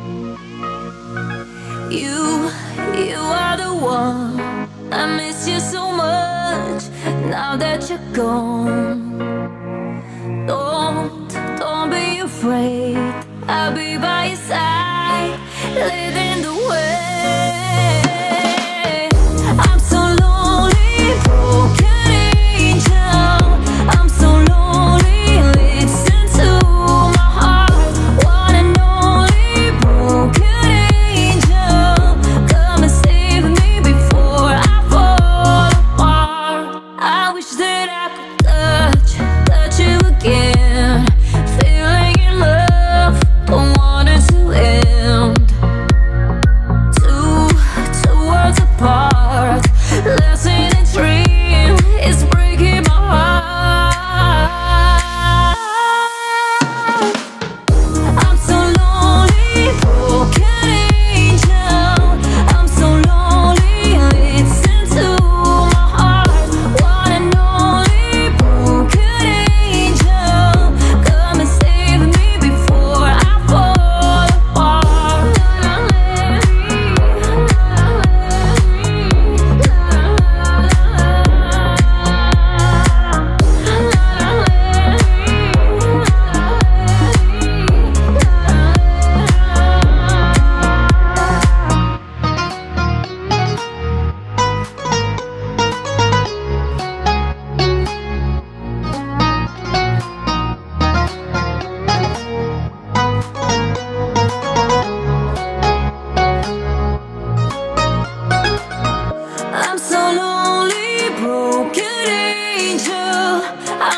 You are the one. I miss you so much now that you're gone. Don't be afraid. I'll be by your side, leading the way. I'm so lonely, broken angel. I'm so lonely, listen to my heart. One and only broken angel. Come and save me before I fall apart. I wish that I could touch you again. Feeling in love, don't want it to end. Too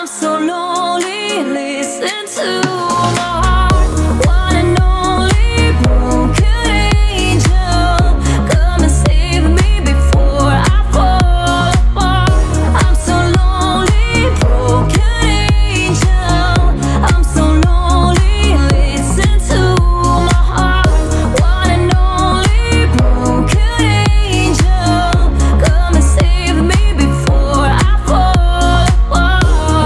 so lonely, listen to my heart. One and only broken angel, come and save me before I fall apart. I'm so lonely, broken angel, I'm so lonely, listen to my heart. One and only broken angel, come and save me before I fall apart.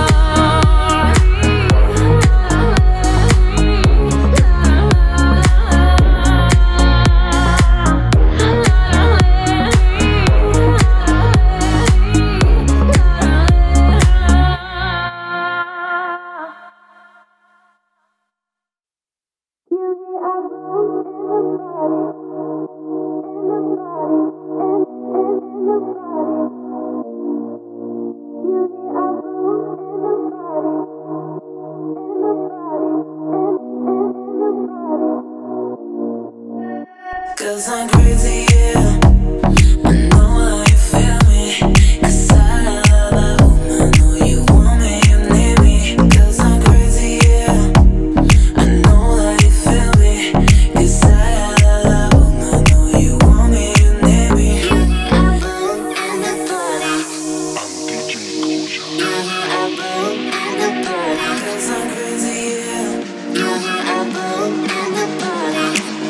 Cause I'm crazy, yeah. I know how you feel me. Cause I love that woman. Know you want me, you need me. Cause I'm crazy, yeah. I know that you feel me. Cause I love that woman. Know you want me, you need me. You're the apple and the body. You're the apple and the body. Cause I'm crazy, yeah. You're the apple and the body.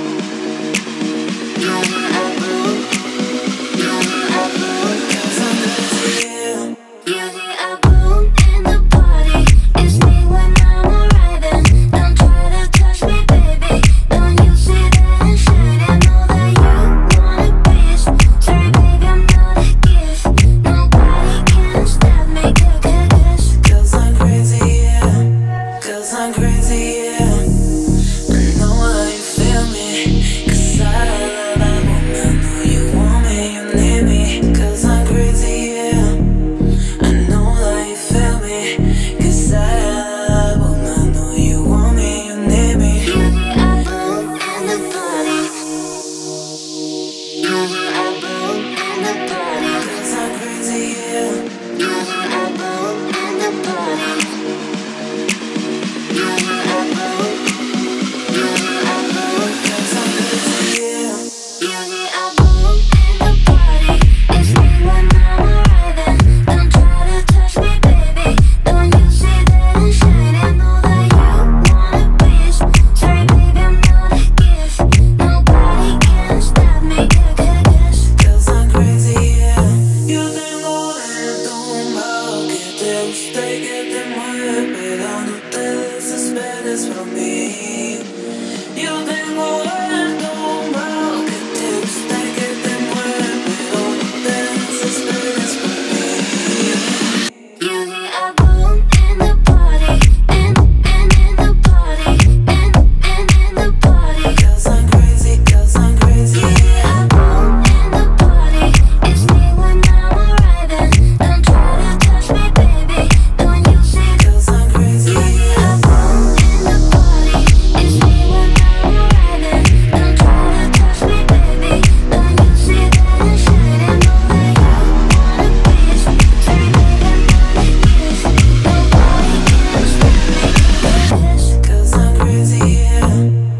You're the apple. You're the apple. Cause I'm crazy, yeah. You're the apple and the body. It's me when I'm arriving. Don't try to touch me, baby. Don't you see that I'm shining? Know that you want a piece. Sorry, baby, I'm not a gift. Nobody can stop me, cause Cause I'm crazy, yeah. Cause I'm crazy, yeah. I know how you feel me. Cause I love that woman. Know you want me, you need me. Cause I'm crazy, yeah. I know how you feel me. Cause I love that woman. Know you want me, you need me. you're the apple and the body. You're the apple and the body. Cause I'm crazy, yeah. You're the apple and the body. You're the apple. You're the apple. Cause I'm crazy, yeah. You're the apple and the body. It's me when I'm arriving. Don't try to touch me, baby. Don't you see that I'm shining? Know that you want a piece. Sorry, baby, I'm not a gift. Nobody can stop me, Cause I'm crazy, yeah. Yo tengo esto tumbado que te gusta y que te mueve, pero no te desesperes por mí. Yo tengo esto tumbado que te gusta y que te mueve, pero no te desesperes por mí. you're the apple and the body. And the body. And the body. Cause I'm crazy, cause I'm crazy, You're the yeah. apple and the body. It's me when I'm arriving. Don't try to touch me, baby. Don't you see? Cause I'm crazy, You're the yeah. apple and the body. It's me when I'm arriving. Don't try to touch me, baby. Don't you see that I'm shining? Know that you want a piece. Sorry, baby, I'm not a gift. Nobody can stop me, Cause I'm crazy, yeah.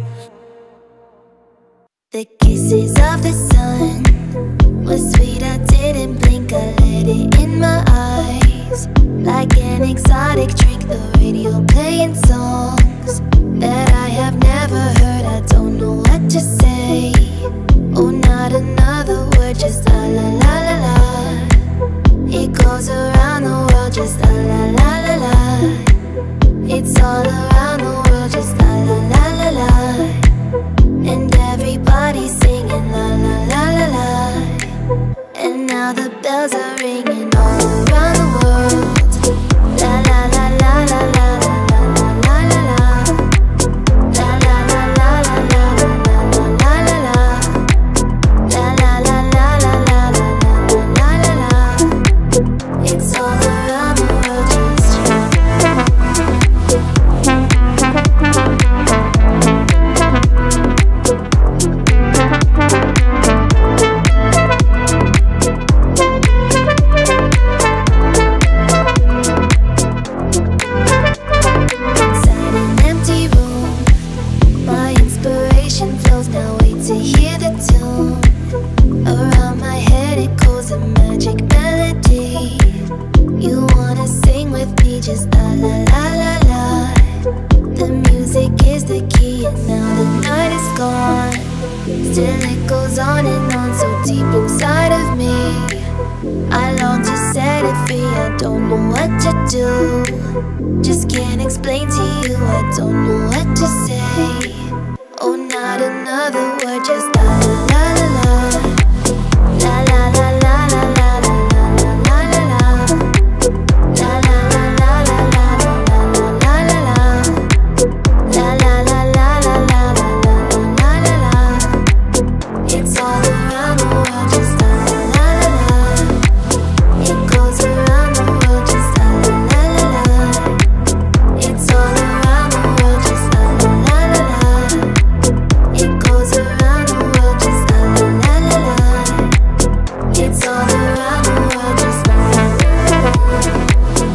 The kisses of the sun was sweet, I didn't blink, I let it in my eyes. Like an exotic drink, the radio playing songs that I have never heard, I don't know what to say. Oh, not another word, just la la la la la. It goes around the world, just la la la la la. It's all around the world, just la la la la la. And everybody's singing la la la la la. And now the bells are ringing all around the world. La la la la la la la la la la la. La la la la la la la la la la. La la la la la la la la la la. It's all around the world. till it goes on and on so deep inside of me. I long to set it free, I don't know what to do. Just can't explain to you, I don't know what to say. Oh, not another word, just la la la la la la la la la la la la la la la. La la la la la la la la la la la. La la la la la la la la la la. It's all around the world, just la la la la. It goes around the world, just la la la la. It's all around the world, just la la la la. It goes around the world, just la la la la. It's all around the world, just la la la la.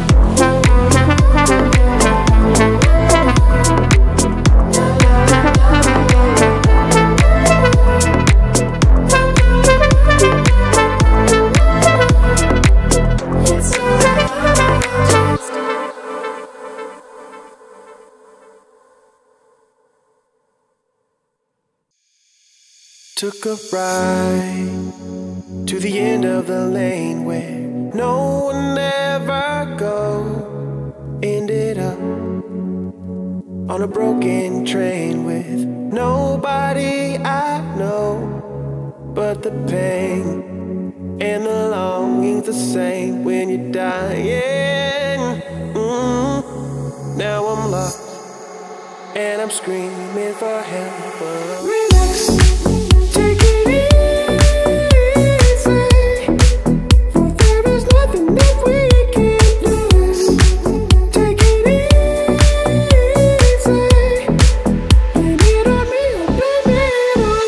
Took a ride to the end of the lane where no one ever go. Ended up on a broken train with nobody I know. But the pain and the longing's the same when you're dying. Now I'm lost and I'm screaming for help. Relax. Take it easy, for there is nothing that we can lose. Take it easy, blame it on me or blame it on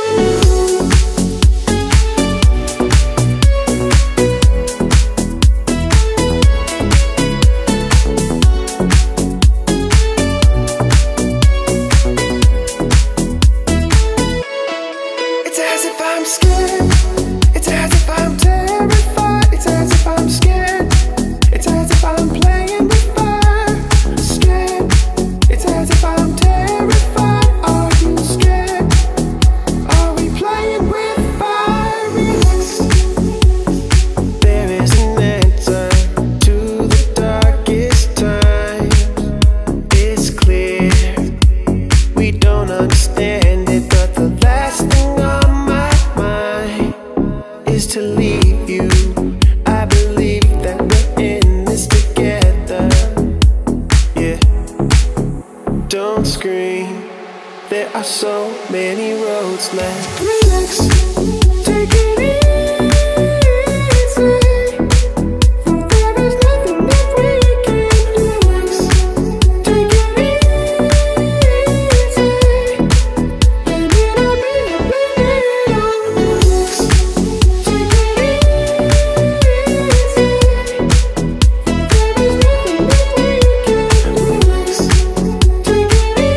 It's as if I'm scared. It's as if I'm terrified. It's as if I'm scared. It's as if I'm playing with fire. Scared. It's as if I'm terrified. Are you scared? Are we playing with fire? Relax. There is an answer to the darkest times. It's clear we don't understand it, but the last thing on my mind is to leave you. I believe that we're in this together. Yeah. Don't scream. There are so many roads left. Relax. Take it easy. For there is nothing that we can lose. Take it easy. Blame it on me or blame it on us. Take it easy. For there is nothing that we can relax. Take it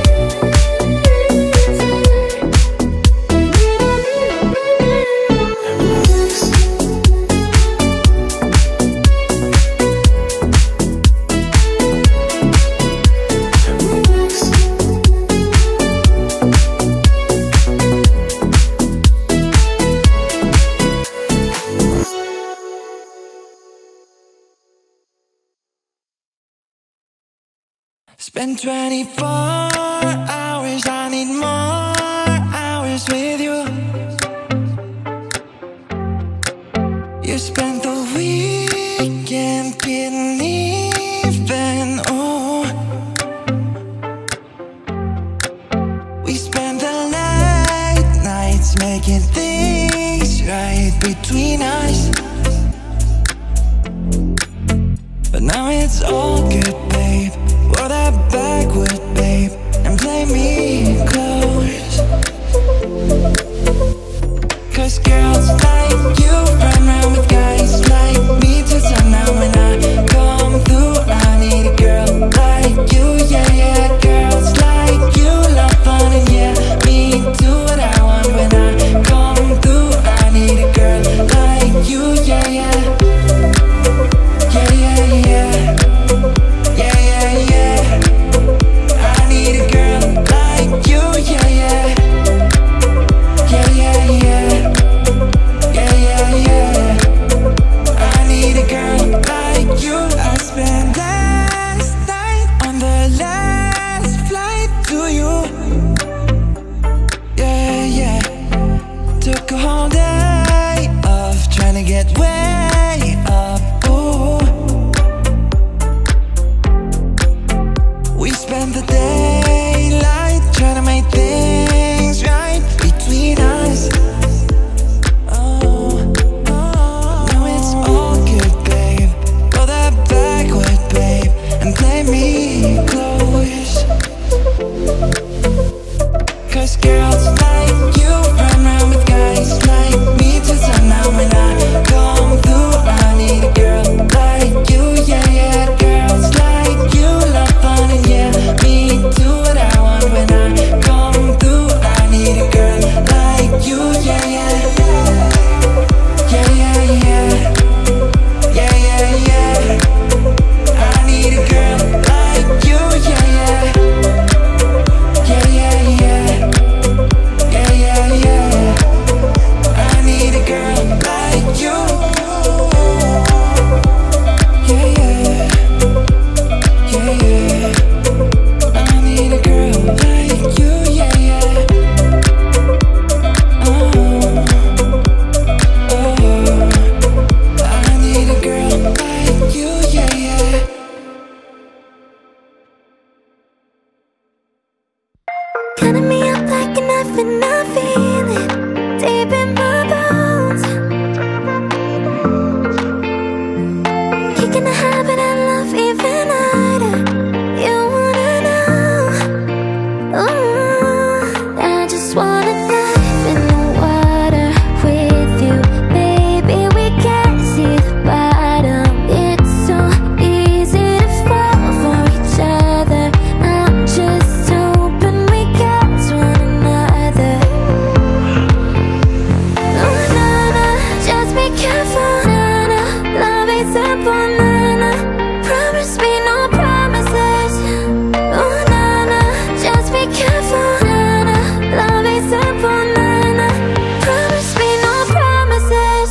easy. Blame it on me or blame it on us. Spend 24 hours, I need more hours with you. You spent the weekend getting even, oh. We spent the late nights making things right between us. But now it's all good, babe. Roll that backward, babe. from the daylight, trying to make things right between us. Oh, no, it's all good, babe. Roll that backward, babe, and play me close. 'Cause girls like you run around with guys like me till sundown. When I come through, I need a girl like you, yeah, yeah. Girls like you love fun and yeah, me do what I want. When I come through, I need a girl like you, yeah, yeah. Yeah, yeah, yeah. Yeah, yeah, yeah. I need a girl like you, yeah, yeah. Yeah, yeah, yeah. Yeah, yeah, yeah. I need a girl like you. Yeah, yeah. Yeah, yeah. I need a girl like you, yeah, yeah. Oh, I need a girl like you, yeah, yeah. Cutting me up like a knife and I feel it deep in my bones. You can have it, I love even harder. You wanna know? Ooh, I just wanna dive in the water with you, baby. We can't see the bottom. It's so easy to fall for each other. I'm just hoping we catch one another. Oh, na na, just be careful, na na. Love ain't simple, na na. Promise me no promises. Oh, na na, just be careful, na na. Love ain't simple, na na. Promise me no promises.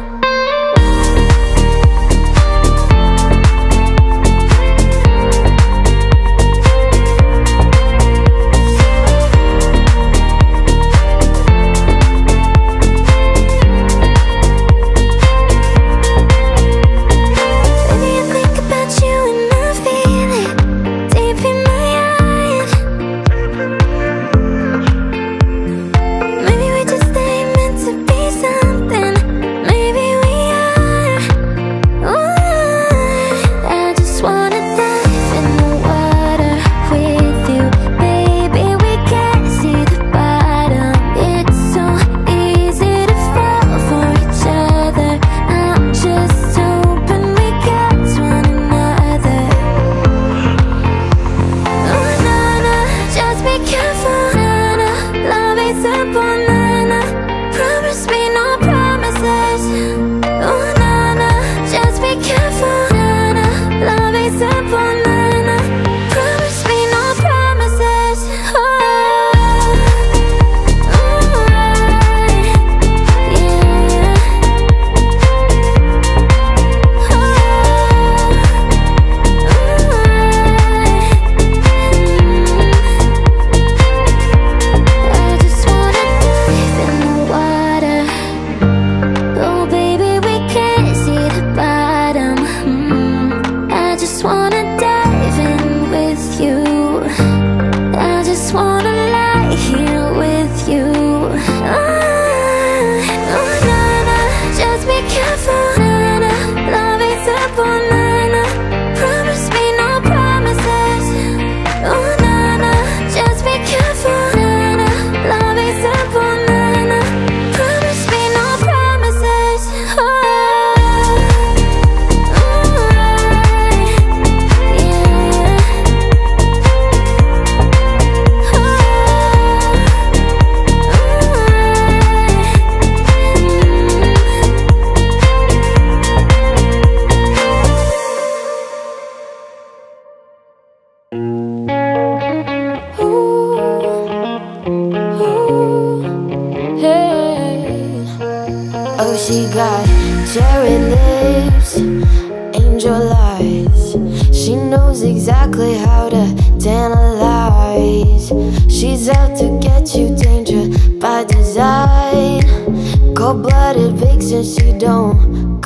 Baby, I think about you and I feel it deep in my eyes. Maybe we just ain't meant to be something. Maybe we are. Ooh, I just wanna dive in the water with you, baby. We can't see the bottom. It's so easy to fall for each other. I'm just hoping we catch one another. Oh, na na, just be careful, na na. Love ain't simple, na na. Promise me no promises. Oh, na na, just be careful, na na. Love ain't simple, na na. Promise me no promises. Oh, alright, yeah, yeah. Oh, I just wanna dive in the water. Oh, baby, we can't see the bottom. I just wanna dive in with you. I just wanna lie here with you. Oh, na na, just be careful, na na. Love ain't simple, na na. Promise me no promises. Oh, na na, just be careful, na na. Love ain't simple, na na. Promise me no promises. Oh, alright, yeah, yeah. Oh, Oh, she got cherry lips, angel eyes. She knows exactly how to tantalize. She's out to get you, danger by design. Cold-blooded vixen, she don't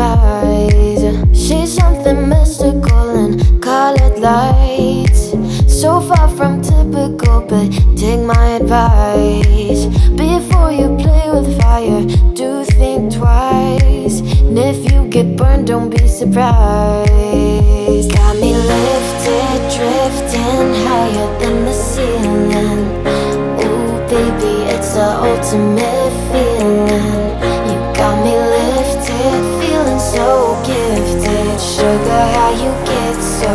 compromise. She's something mystical and colored lights. So far from typical, but take my advice. Before you play with fire, do think twice. And if you get burned, don't be surprised. Got me lifted, drifting higher than the ceiling. Ooh, baby, it's the ultimate feeling. You got me lifted, feeling so gifted. Sugar, how you get so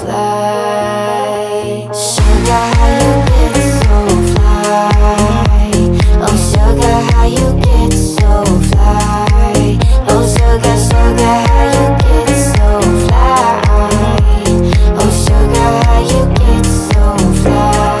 fly? Sugar, how you get so fly? Oh, sugar, how you get so fly? Oh, sugar, sugar, how you get so fly? Oh, sugar, how you get so fly?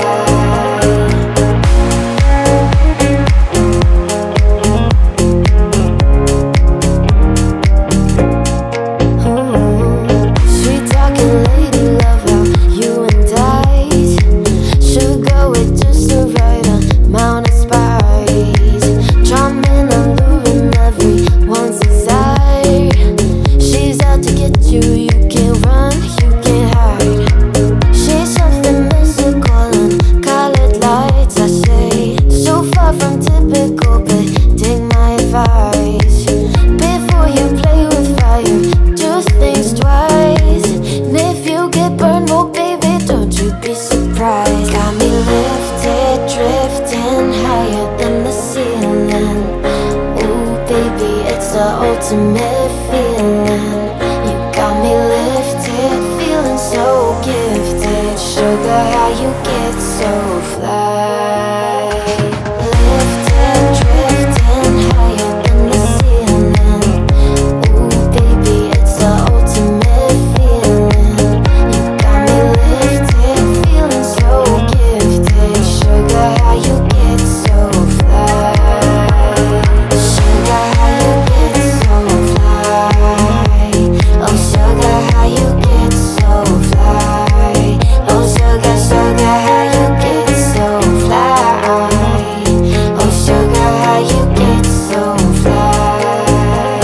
Sweet talking lady, love how you and I should go with just the right amount of spice. Charming, alluring, everyone's desire. She's out to get you, you can't run, you can't hide. She's something mystical and colored lights, I say. So far from typical, but take my advice. Before you play with fire, just think twice. And if you get burned, well, baby, don't you be surprised. Got me lifted, drifting higher than the ceiling. Ooh, baby, it's the ultimate feeling. You got me lifted, feeling so gifted. Sugar, how you get so fly? Lifted, drifting higher than the ceiling. Ooh, baby, it's the ultimate feeling. You got me lifted, feeling so gifted. Sugar, how you get so fly? Sugar, how you get so fly? Oh, sugar, how you get so fly? Oh, sugar, sugar, how you get so fly? Oh, sugar, how you get so fly?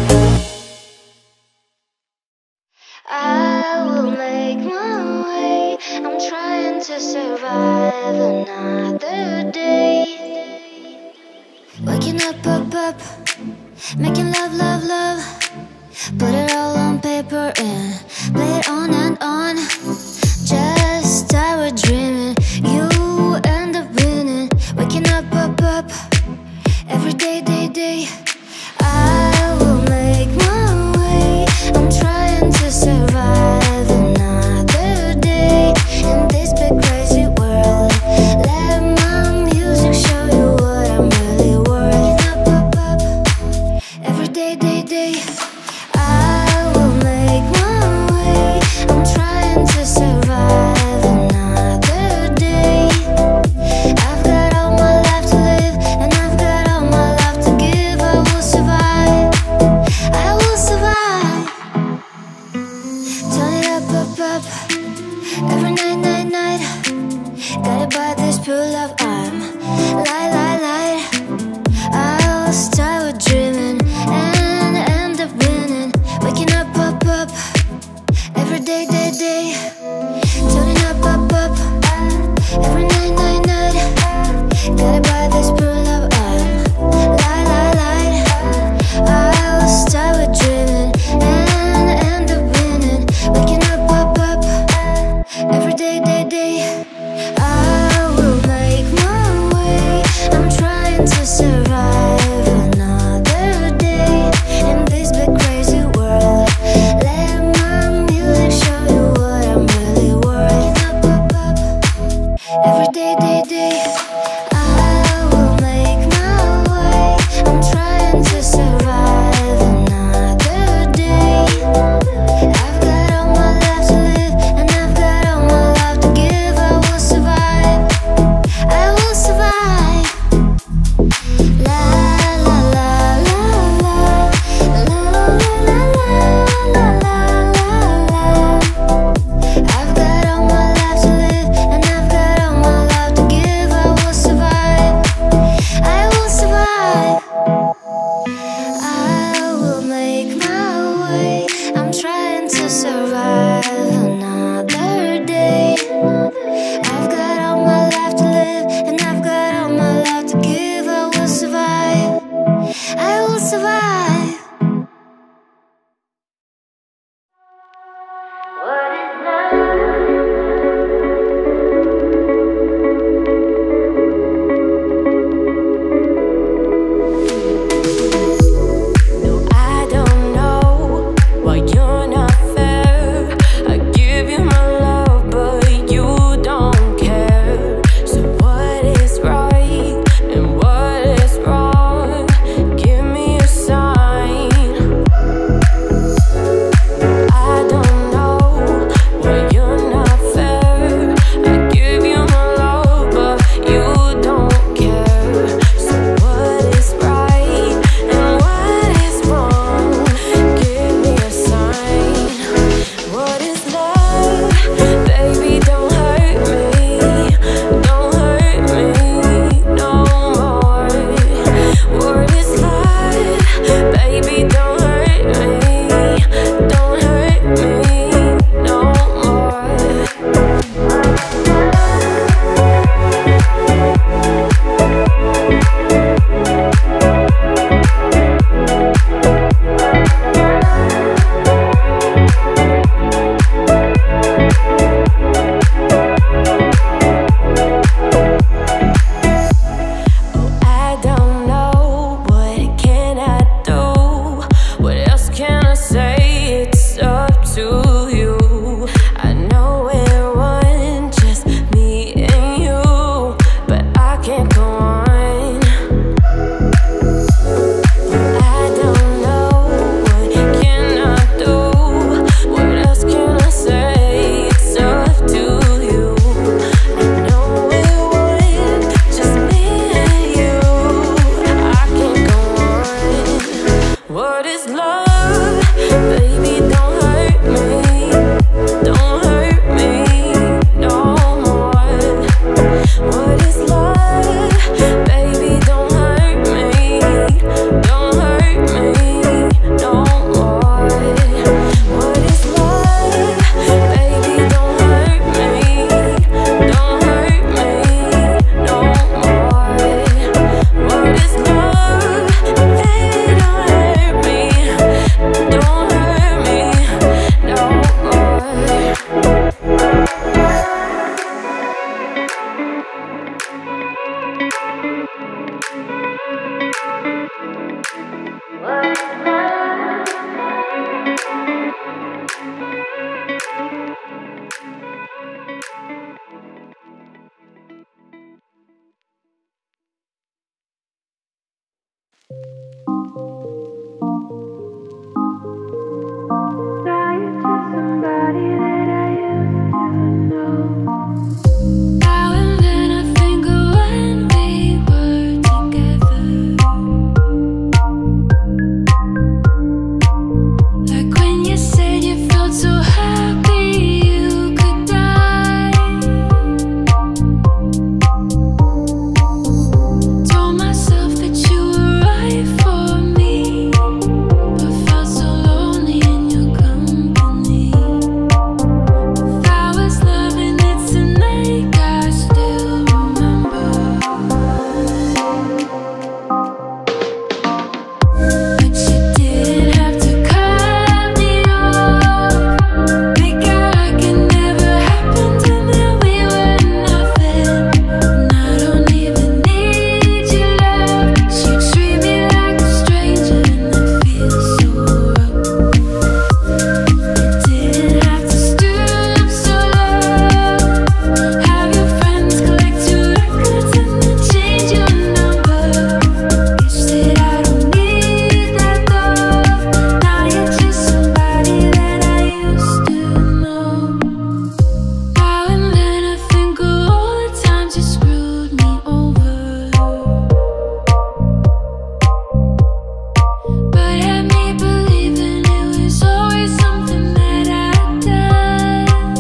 I will make my way. I'm trying to survive another day. Waking up, making love, love, love. Put it all on paper and play it on and on. Just I was dreaming, you end up winning. Waking up, every day, day. I will make my way. I'm trying to survive another day in this big crazy world. Let my music show you what I'm really worth. Up, every day, day. I will make my way. I'm trying to survive another day. I've got all my life to live, and I've got all my life to give. I will survive. I will survive. Turn it up, every night. Gotta buy this pure love. I'm light. I'll start with dreaming and end up winning. Waking up, every day, day. Turning up, every night. Gotta buy this pure love. I'm light. I'll start with dreaming and end up winning. Waking up, every day, day. I will make my way. I'm Now and then I think of when we were together, like when you said you felt so happy you could die. Told myself that you were right for me, but felt so lonely in your company. If I was loving it tonight, I still remember. But you didn't have to cut me off. Make out like it never happened and that we were nothing. And I don't even need your love, 'cause you treat me like a stranger and it feels so rough. You didn't have to stoop so low. Have your friends collect your records and then change your number. Guess that I don't need that though. Now you're just somebody that I used to know. Now and then I think of all the times you screwed me over, but had me believing it was always something that I'd done.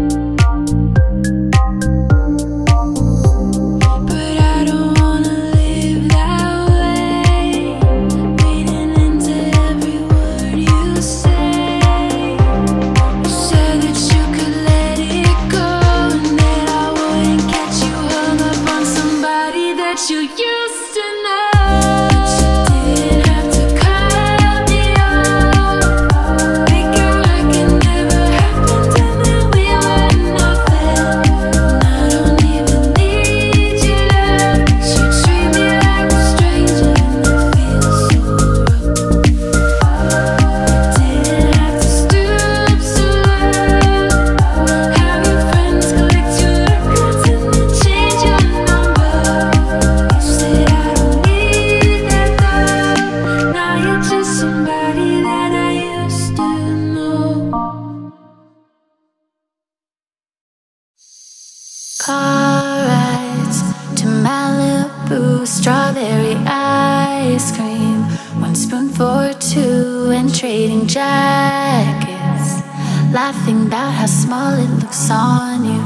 But I don't wanna live that way, reading into every word you say. You said that you could let it go and that I wouldn't get you hung up on somebody that you used to know. But you didn't have to cut me off. Make out like it never happened and that we were nothing. And I don't even need your love, 'cause you treat me like a stranger and it feels so rough. Didn't have to stoop so low. Have your friends collect your records and then change your number. Guess that I don't need that though. Now you're just somebody that I used to know. Car rides to Malibu, strawberry ice cream, one spoon for two, and trading jackets, laughing about how small it looks on you.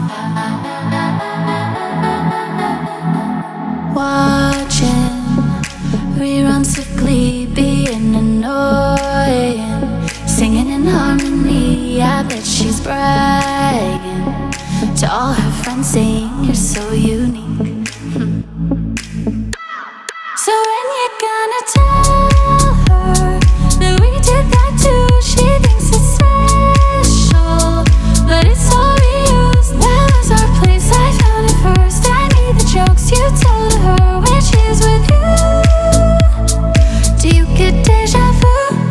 Watching reruns of Glee, being annoying, singing in harmony. I bet she's bragging to all her friends, saying you're so unique. So when you gonna tell her that we did that too? She thinks it's special, but it's all reused. That was our place, I found it first. I need the jokes you tell her when she's with you. Do you get deja vu?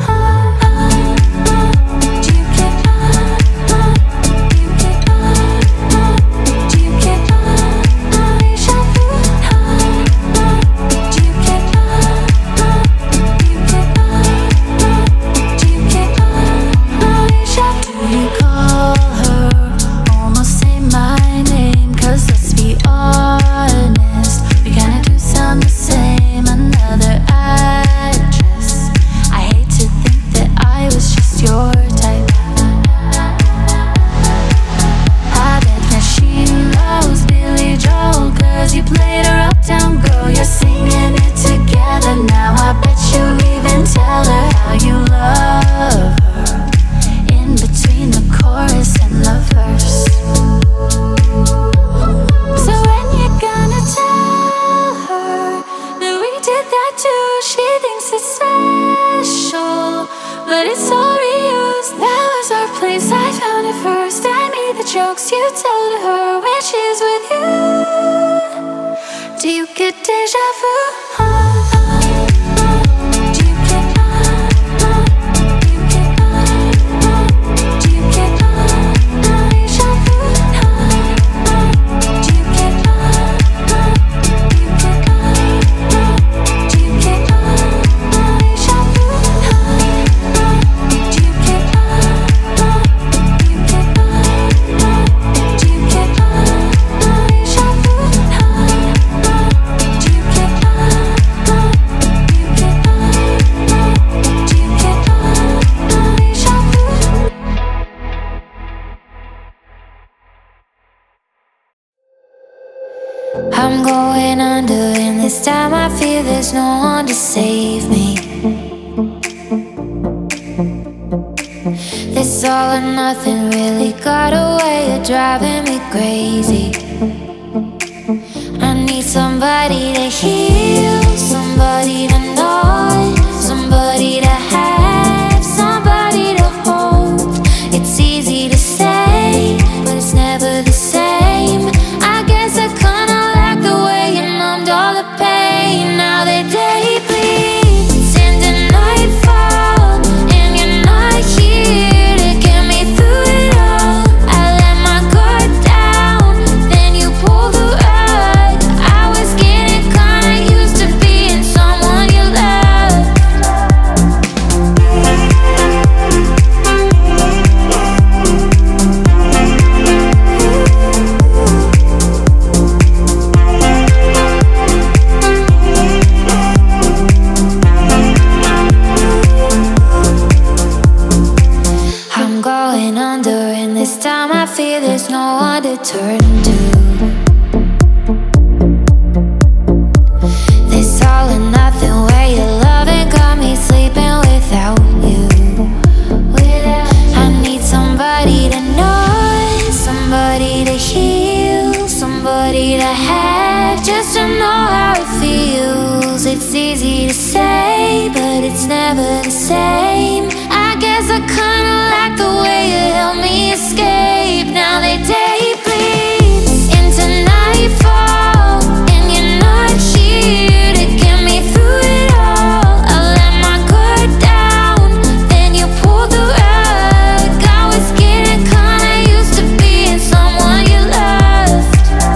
Do you get do you get do you get deja vu? Do you get do you get do you get deja vu? Do you call her, almost say my name? 'Cause let's be honest, we kinda do sound the same. Another address, I hate to think that I was just your type. I bet that she knows Billy Joel, 'cause you played her uptown girl. You're singing it together now. I bet you even tell her how you love her in between the chorus and the verse. So when you gonna tell her that we did that too? She thinks it's special, but it's all reused. That was our place, I found it first. I need the jokes you tell her when she's with you. Do you get deja vu? Do you get do you get do you get deja vu? Do you get do you get do you get I'm going under, and this time I feel there's no one to save me. This all or nothing really got a way of driving me crazy. I need somebody to heal, somebody to know, somebody to have, somebody to hold. It's easy to say, but it's never the same. I guess I kinda like the way you numbed all the pain. Now the day bleeds into nightfall, and you're not here to get me through it all. I let my guard down, then you pulled the rug. I was getting kinda used to being someone you loved. I'm going under, and this time I fear there's no one to turn to. This all or nothing way of loving got me sleeping without you. I need somebody to know, somebody to heal, somebody to have, just to know how it feels. It's easy to say, but it's never the same. I guess I kinda like the way you help me escape. Now the day bleeds into nightfall, and you're not here to get me through it all. I let my guard down, then you pulled the rug. I was getting kinda used to being someone you loved.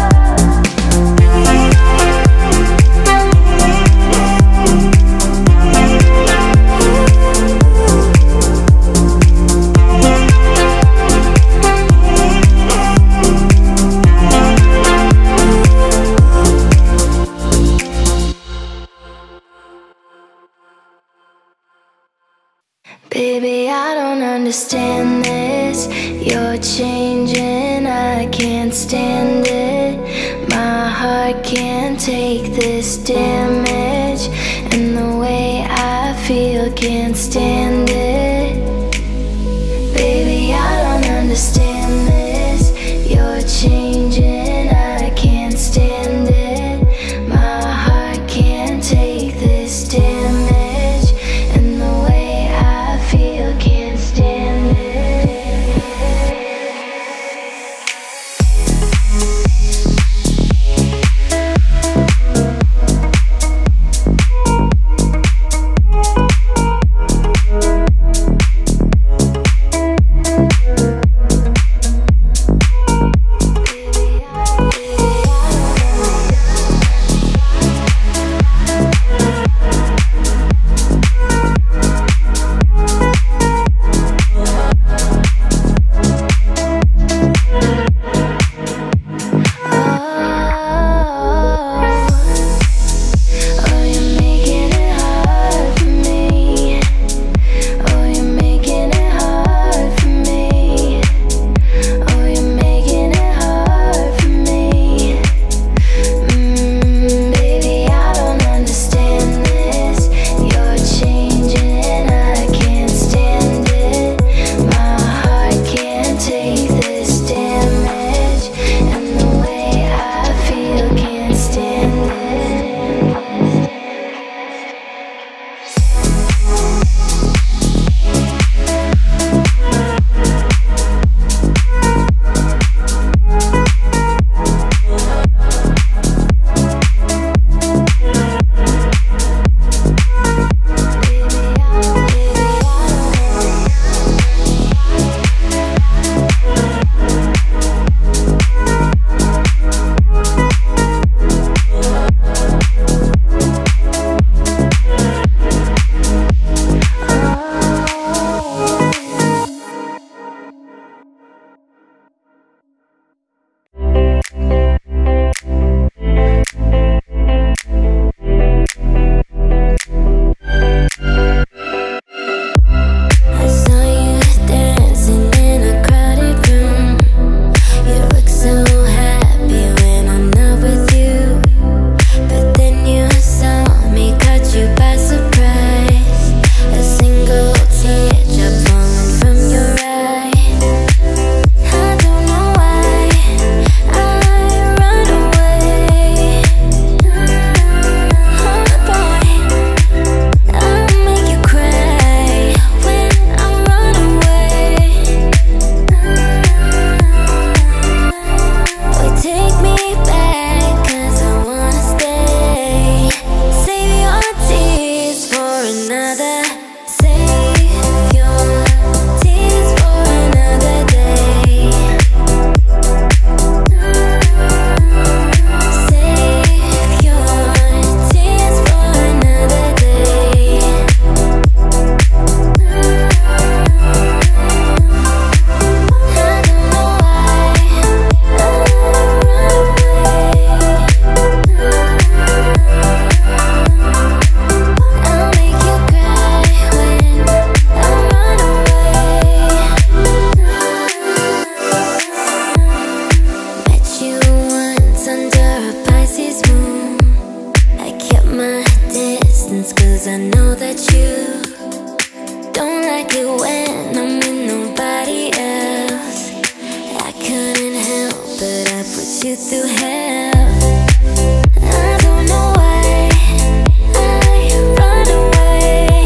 Baby, I don't understand this. You're changing, I can't stand it. My heart can't take this damage, and the way I feel can't stand it. Baby, I don't understand this. You're changing, I can't stand it. My heart can't take this damage, and the way I feel can't stand it. 'cause I know that you don't like it when I'm with nobody else. I couldn't help but I put you through hell. I don't know why I run away.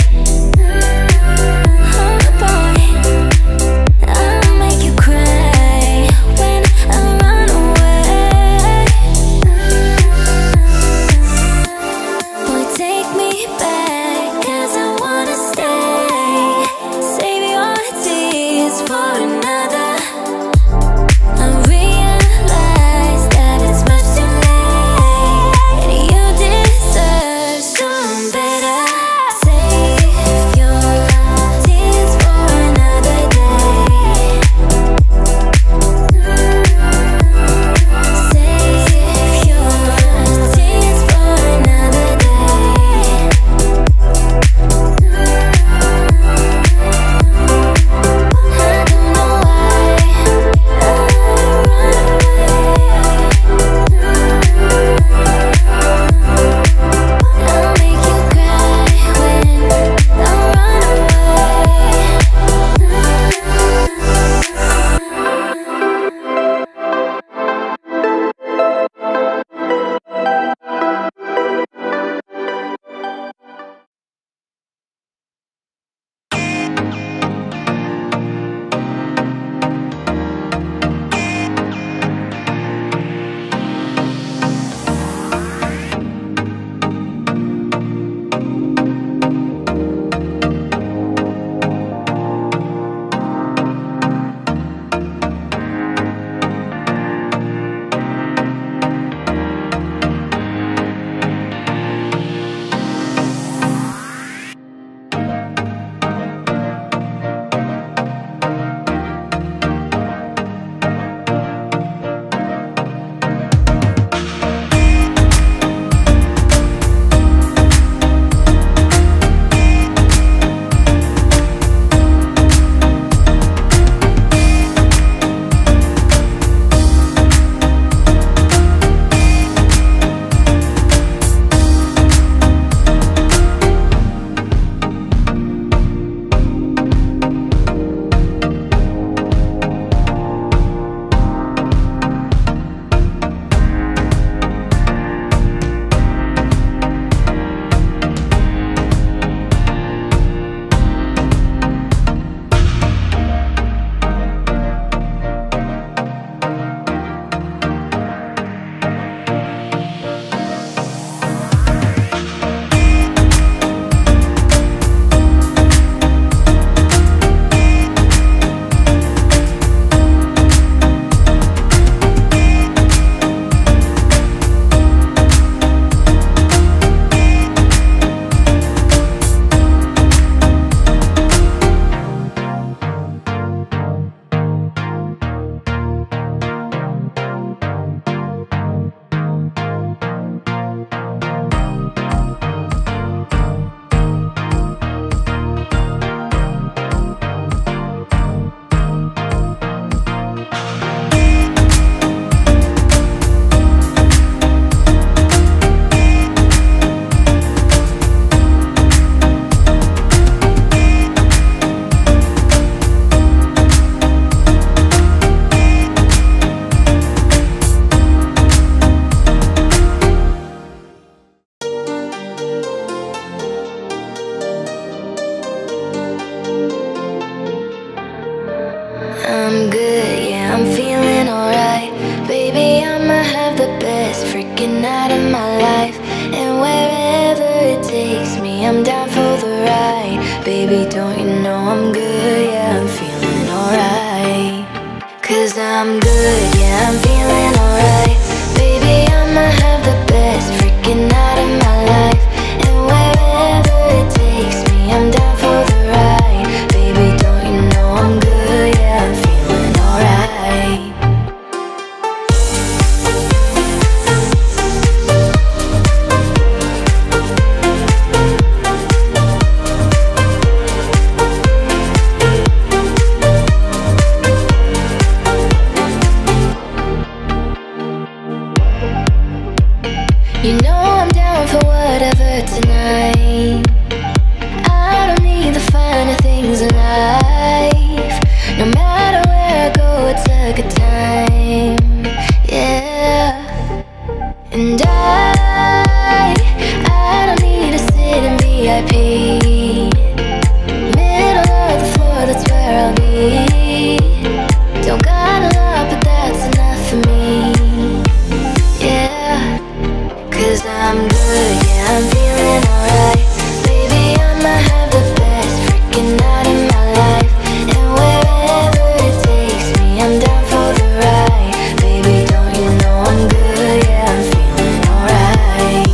Oh boy, I'll make you cry when I run away. Boy, take me back 'cause I wanna stay. Save your tears for another. I realize that it's much too late. You deserve some better. Save your tears for another day. Save your tears for another day. I don't know why I run away. I'll make you cry when I run away. I'm good, yeah, I'm feeling alright. Baby, I'ma have the best freaking night of my life. And wherever it takes me, I'm down for the ride. Baby, don't you know I'm good, yeah, I'm feeling alright. 'Cause I'm good, yeah, I'm feeling alright. Baby, I'ma have the best freaking night of my life. And wherever it takes me, I'm down for the ride. Baby, don't you know I'm good, yeah, I'm feeling alright. You know I'm down for whatever tonight. I don't need the finer things in life. No matter where I go, it's a good time. Yeah. And I don't need to sit in VIP. Middle of the floor, that's where I'll be. Don't got a lot, but that's enough for me. Yeah. 'Cause I'm good, yeah, I'm feeling alright. Baby, I'ma have the best freaking night of my life. And wherever it takes me, I'm down for the ride. Baby, don't you know I'm good, yeah, I'm feeling alright.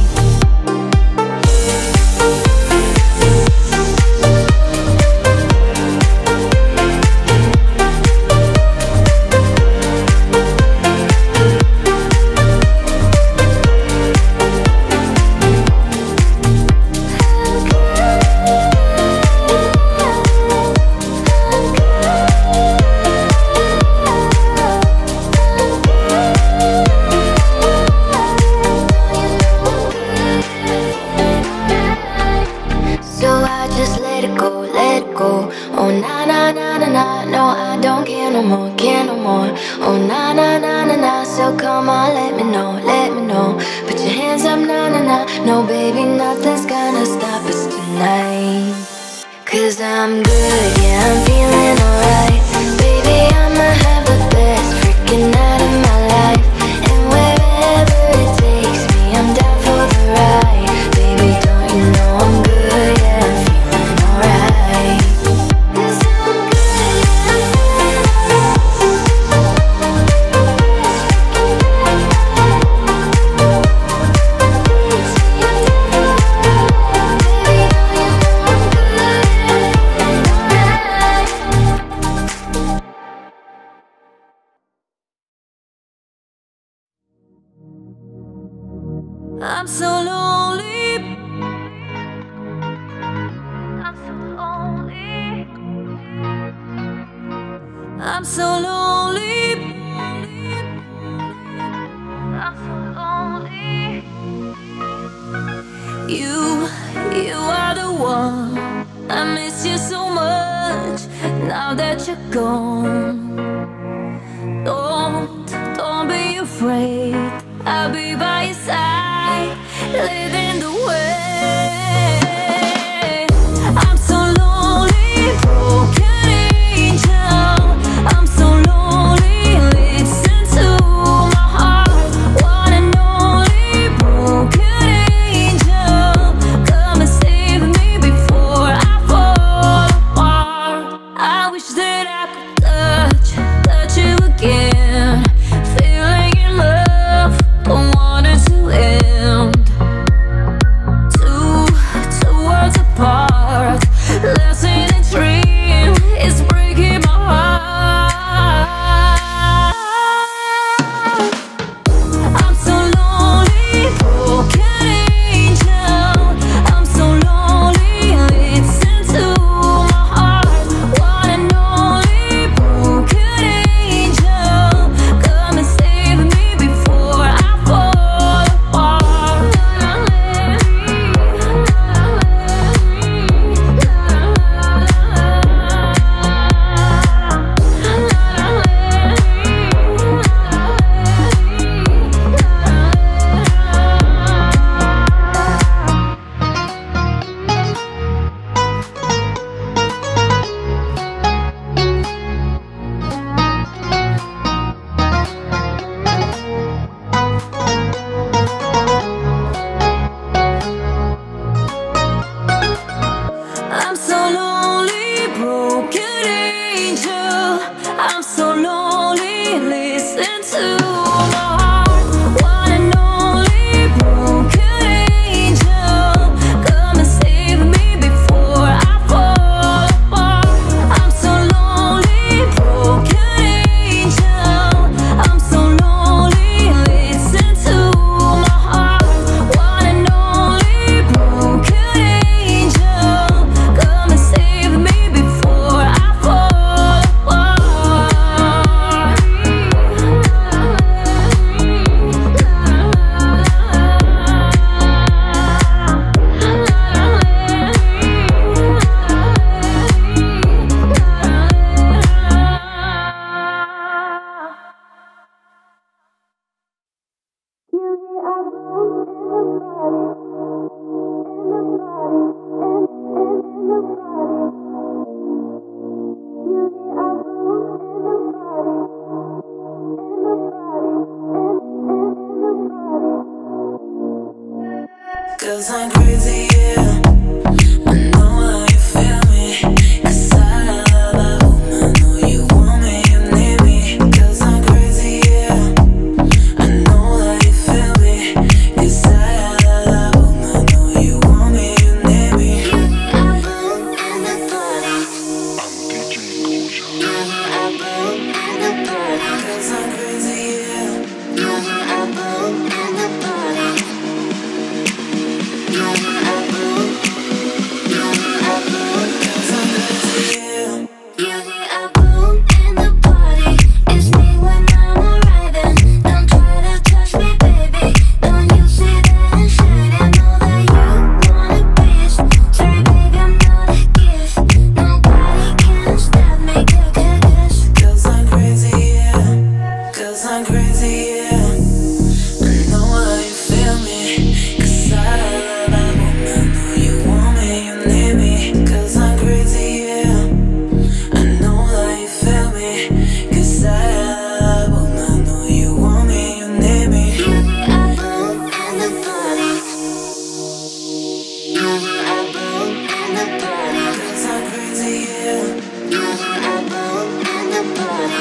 So I just let it go, let it go. Oh na na na na na, no I don't care no more, care no more. Oh na na na na na, so come on, let me know, let me know. Put your hands up, na na na. No baby, nothing's gonna stop us tonight. 'Cause I'm good, yeah, I'm feeling alright. Baby, I'ma have the best freaking night of my life. And wherever it takes me, I'm down for the ride. Baby, don't you know I'm good, yeah, I'm feeling alright. 'Cause I'm good, yeah, I'm feeling I'm so lonely. I'm so lonely. I'm so lonely. I'm so lonely. You are the one. I miss you so much now that you're gone. Don't be afraid. I'll be by your side, leading the way. I'm so lonely, broken angel. I'm so lonely, listen to my heart. One and only broken angel. Come and save me before I fall apart. I wish that I could touch you again. Feeling in love, don't want it to end. To 'Cause I'm crazy, yeah. I know how you feel me. 'Cause I know you want me, you need me. 'Cause I'm crazy, yeah. I know how you feel me. 'Cause I know you want me, you need me. I'm boom in the party. I'm boom in the party. 'Cause I'm crazy, yeah. I'm boom in the party. I'm boom. I'm boom. 'Cause I'm crazy, yeah. You hear a boom in the party. It's me when I'm arriving. Don't try to touch me, baby. Don't you see that I'm shining? Know that you want a piece. Sorry, baby, I'm not a gift. Nobody can stop me, cause 'Cause I'm crazy, yeah. 'Cause I'm crazy, yeah. I know how you feel me. 'Cause I know you want me, you need me. 'Cause I'm crazy, yeah. I know how you feel me. 'Cause I know you want me, you need me. you hear a boom in the party. You hear a boom in the party. 'Cause I'm crazy, yeah. You hear a boom in the party.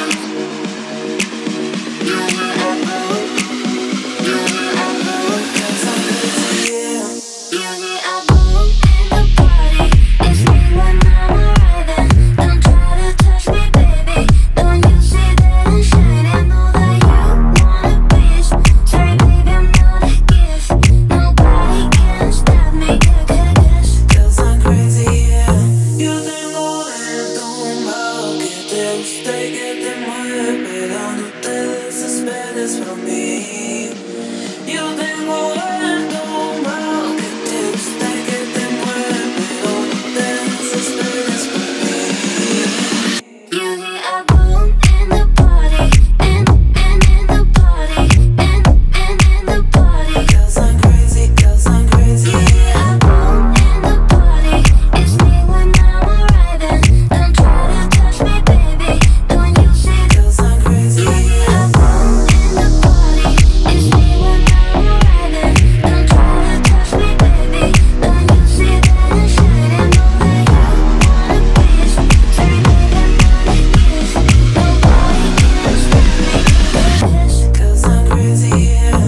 You hear a boom. You hear a boom. 'Cause I'm crazy, yeah. You hear a boom in the party. It's me when I'm arriving. Don't try to touch me, baby. Don't you see that I'm shining? Know that you want a piece. Sorry, baby, I'm not a gift. Nobody can stop me, cause 'Cause I'm crazy, yeah. Yo tengo esto, un bajo que te guste y que te mueve, pero no te desesperes por mí. Yo tengo esto, un bajo que te guste y que te mueve, pero no te desesperes por mí. you hear a boom in the party. In the party. In the party. 'Cause I'm crazy, 'cause I'm crazy, You hear yeah. a boom in the party. It's me when I'm arriving. Don't try to touch me, baby. Don't you see that? 'Cause I'm crazy, You hear yeah. a boom in the party. It's me when I'm arriving. Don't try to touch me, baby. Don't you see that I'm shining? Know that you want a piece. Sorry, baby, I'm not a gift. Nobody can stop me, cause 'Cause I'm crazy, yeah.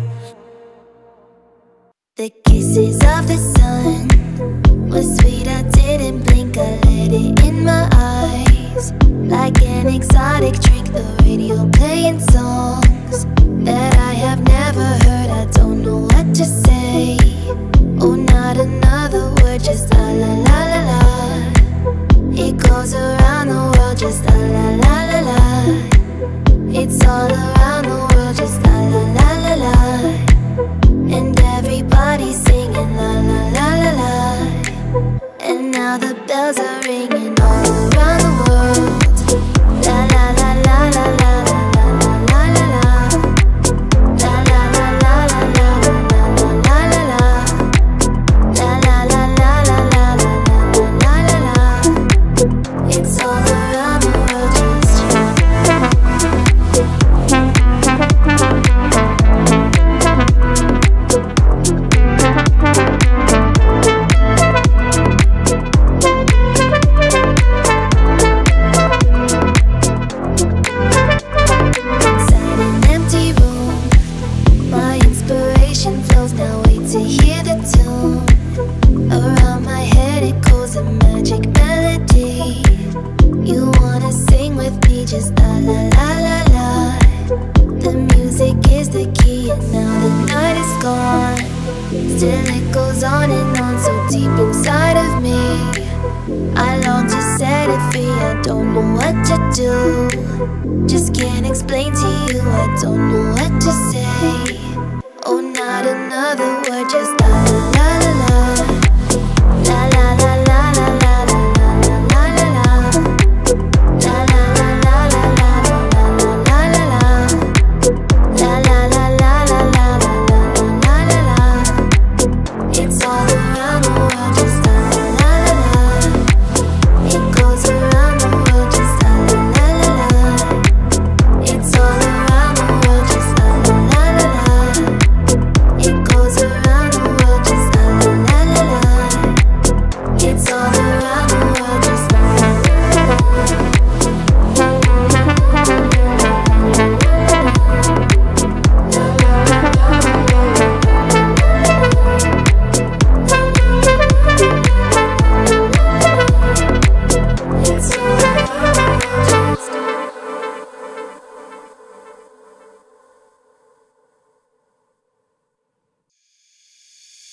the kisses of the sun was sweet. I didn't blink. I let it in my eyes. Like an exotic drink, the radio playing songs that I have never heard. I don't know what to say. Oh, not another word, just la la la la la. It goes around the world, just la la la la la. It's all around the world, just la la la la la. And everybody's singing la la la la la. And now the bells are ringing all around the world. La la la la la la la la la la la. La la la la la la la la la la. La la la la la la la la la la. It's all around the world, just inside an empty room. My inspiration flows, now wait to hear the tune. Around my head it goes a magic melody. You wanna sing with me, just la la la la la. The music is the key and now the night is gone. Still it goes on and on, so deep inside of me. I long to set it free, I don't know what to do. Just can't explain to you, I don't know what to say. Oh, not another word, just la la la la la. La la la la la la la la la la la. La la la la la la la la la la. La la la la la la la la la la.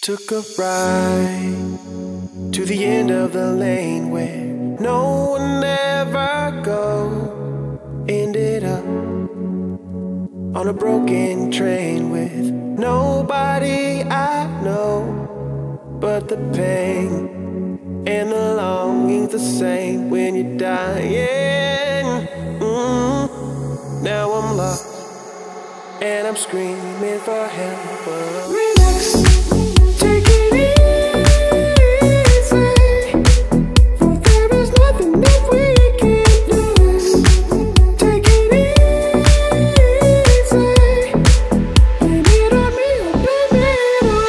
Took a ride to the end of the lane where no one ever go. Ended up on a broken train with nobody I know. But the pain and the longing's the same when you're dying. Now I'm lost and I'm screaming for help. Relax, take it easy, for there is nothing that we can do. Take it easy, blame it on me or blame it on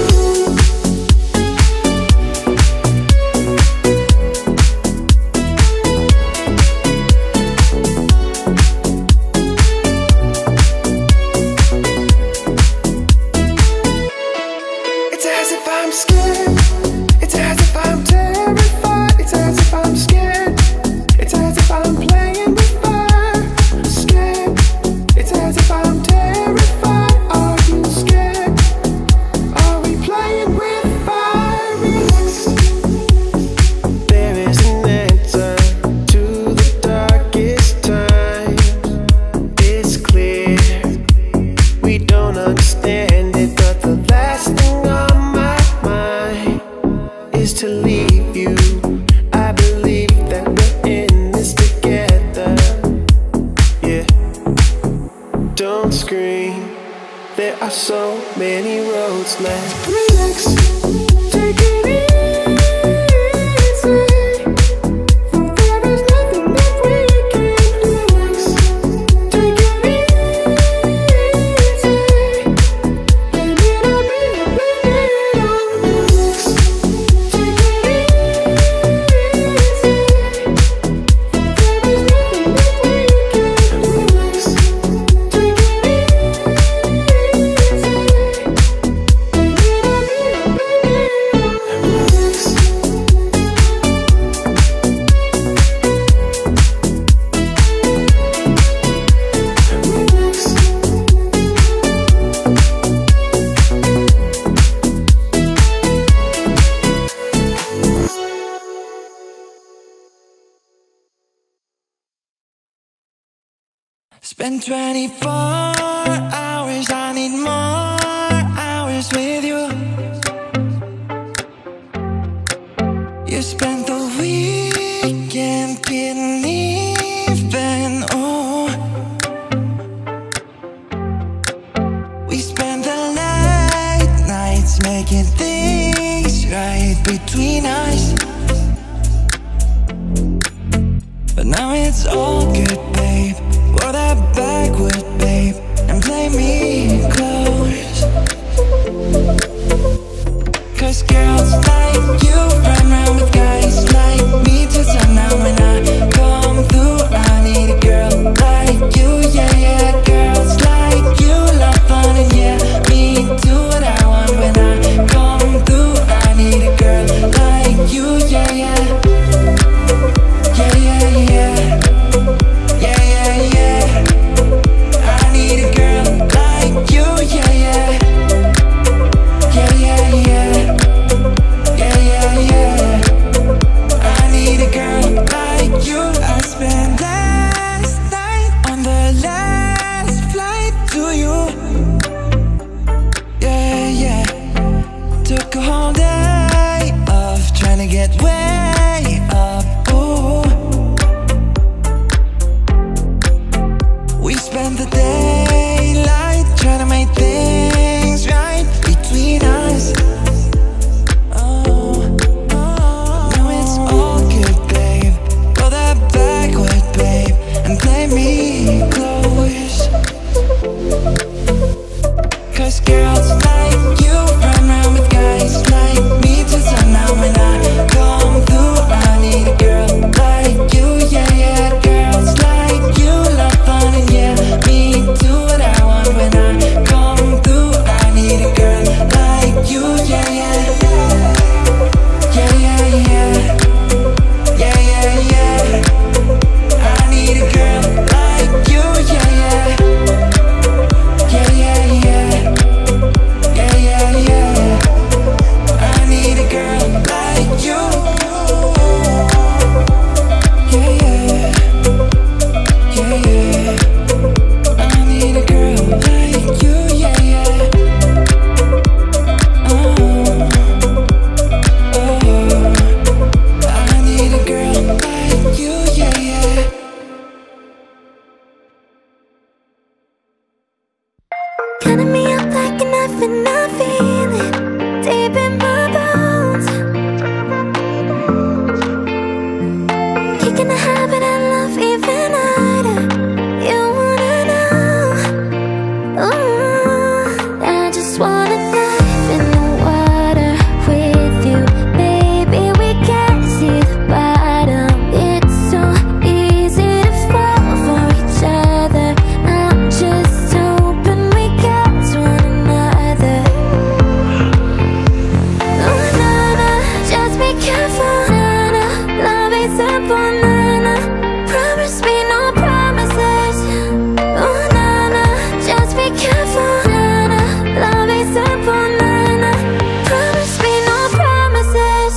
It's as if I'm scared. It's as if I'm terrified. It's as if I'm scared. It's as if I'm playing with fire. Scared. It's as if I'm terrified. Are you scared? Are we playing with fire? Relax. There is an answer to the darkest time. It's clear we don't understand it, but the last thing on my mind is to leave you. I believe that we're in this together. Yeah, don't scream. There are so many roads left. Relax, take it easy, for there is nothing that we can do. Take it easy, blame it on me or blame it on us. Take it easy, for there is nothing that we can do. Take it easy, blame it on me or blame it Spend 24 hours, I need more hours with you. You spent the weekend getting even, oh. We spent the late nights making things right between us. But now it's all good, babe. Roll that backward, babe, and play me close. Cause girls like you run around with guys like me till sundown. When I come through, I need a girl like you, yeah, yeah. Girls like you love fun and yeah, me do what I want. When I come through, I need a girl like you, yeah, yeah. Yeah, yeah, yeah. Yeah, yeah, yeah. I need a girl like you, yeah, yeah. Yeah, yeah, yeah. Yeah, yeah, yeah. I need a girl like you. I spent last night on the last flight to you. Yeah, yeah. Took a whole day off trying to get way up, ooh. We spent the daylight trying to make things right between us. Oh, now it's all good, babe. Roll that backward, babe, and play me close. Cause girls like you run around with guys like me till sundown. When I come cutting me up like a knife and I feel it deep in my bones. Kicking the habit I love even harder. You wanna know? Ooh, I just wanna dive in the water with you, baby. We can't see the bottom. It's so easy to fall for each other. I'm just hoping we catch one another. Oh na na, just be careful, na na. Love is a banana. Promise me no promises. Oh na na, just be careful, na na. Love is a banana. Promise me no promises.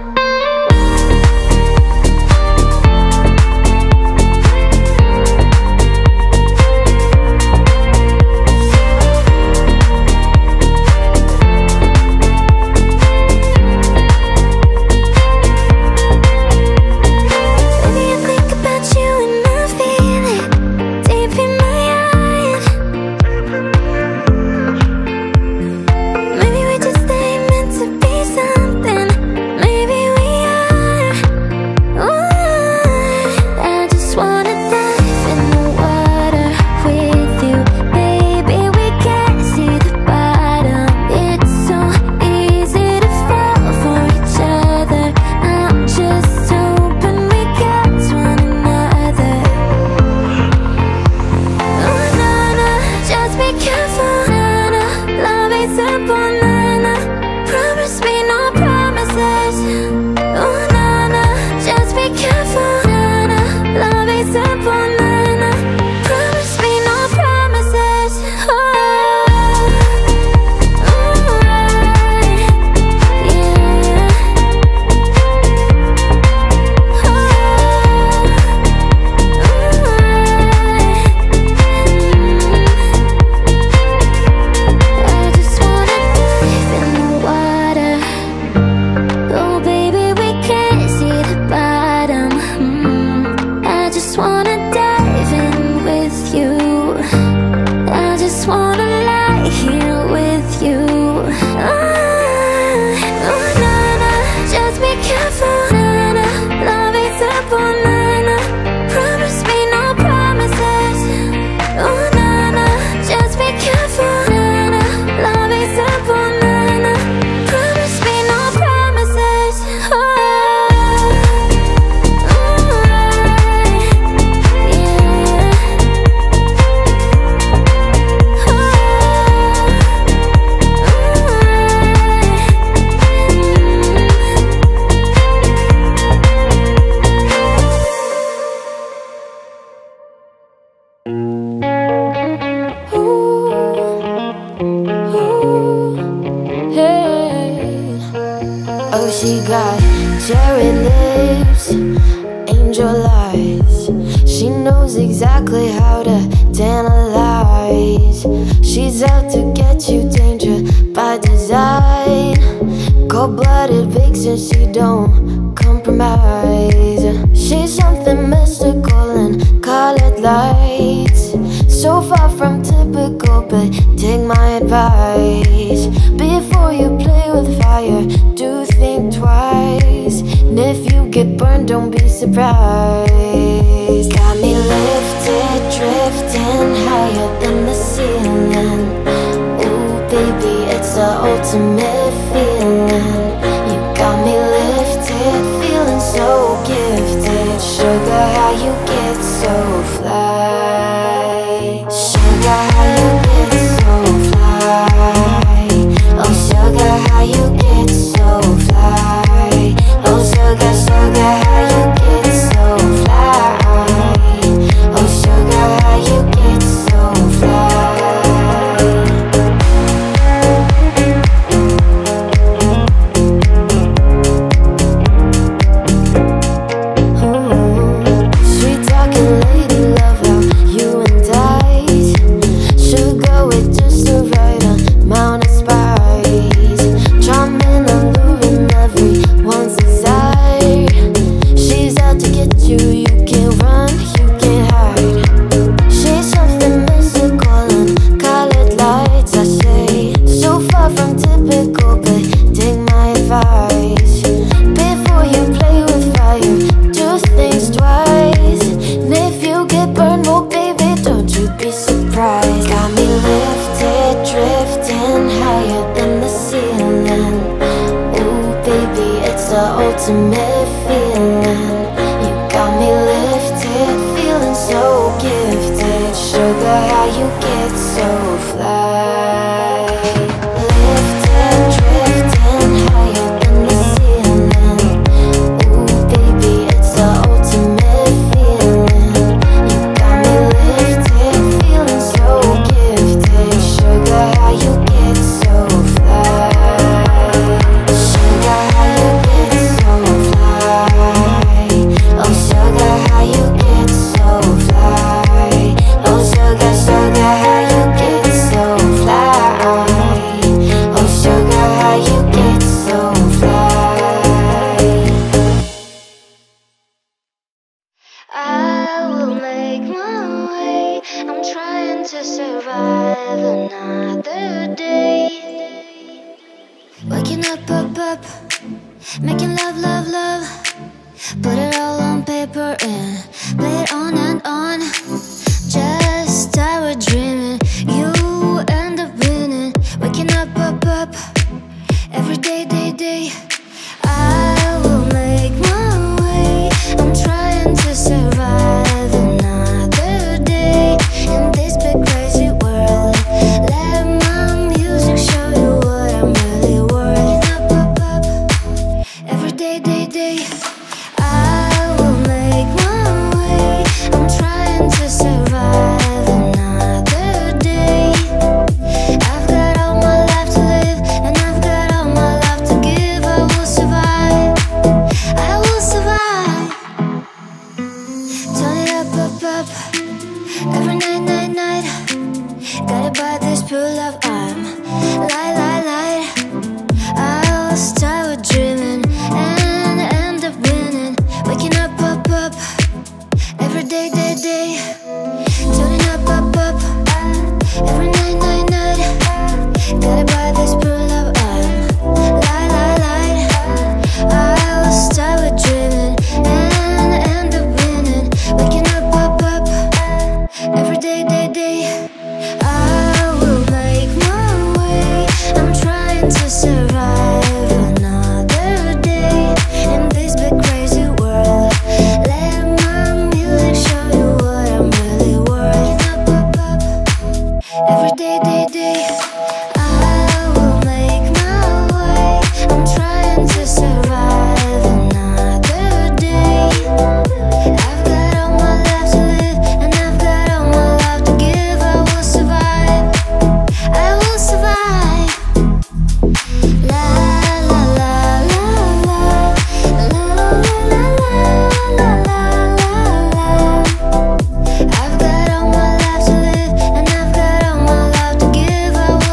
Maybe I think about you and I feel it deep in my eyes. Maybe we just ain't meant to be something. Maybe we are. Ooh, I just wanna dive in the water with you, baby. We can't see the bottom. It's so easy to fall for each other. I'm just hoping we catch one another. Oh na na, just be careful, na na. Love is a banana. Promise me no promises. Oh na na, just be careful, na na. Love is a banana. Promise me no promises. Oh, alright, yeah. I just wanna dive in the water. Oh baby, we can't see the bottom. I just wanna dive in with you. I just wanna lie here with you. Oh na na, just be careful, na na. Love is a banana. Promise me no promises. Oh na na, just be careful, na na. Love is a banana. Promise me no promises. Oh, alright, yeah. Oh, she got cherry lips, angel eyes. She knows exactly how to tantalize. She's out to get you, danger by design. Cold-blooded vixen, she don't compromise. She's something mystical and colored lights. So far from typical, but take my advice. Before you play with fire, do think twice. And if you get burned, don't be surprised. Got me lifted, drifting higher than the ceiling. Ooh, baby, it's the ultimate feeling. You got me lifted, feeling so gifted. Sugar, how you get so fly. Sugar, how you get so fly. Oh, sugar, how you get so fly. Oh, sugar, sugar, how you get so fly. Oh, sugar, how you get so fly. the ultimate feeling. You got me lifted, feeling so gifted. Sugar, how you get so fly. Lifted, drifting higher than the ceiling. Ooh, baby, it's the ultimate feeling. You got me lifted, feeling so gifted. Sugar, how you get so fly. Sugar, how you get so fly. Oh, sugar, how you get so fly. Oh, sugar, sugar, how you get so fly. Oh, sugar, how you get so fly. I will make my way. I'm trying to survive another day. Waking up, making love, love, love. Put it all on paper and play it on and on. Just start dreaming, you end up winning. Waking up, every day, day. I will make my way. I'm trying to survive another day in this big crazy world. Let my music show you what I'm really worth. Up, every day, day. I will make my way. I'm trying to survive another day. I've got all my life to live, and I've got all my life to give. I will survive. I will survive. Turn it up. Every night. Gotta buy this pure love. I'm light. I'll start with dreaming and end up winning. Waking up. Every day, day. Turning up. Every night. Gotta buy this pure love. I'm light. I'll start with dreaming and end up winning. Waking up. Every day, day. I will make my way. I'm trying to survive another day in this big crazy world. Let my music show you what I'm really worth. Every day, day. I will make my way. I'm trying to survive another day. I've got all my life to live, and I've got all my life to give. I will survive. I will survive. La la la la la la la la. I've got all my life to live, and I've got all my life to give. I will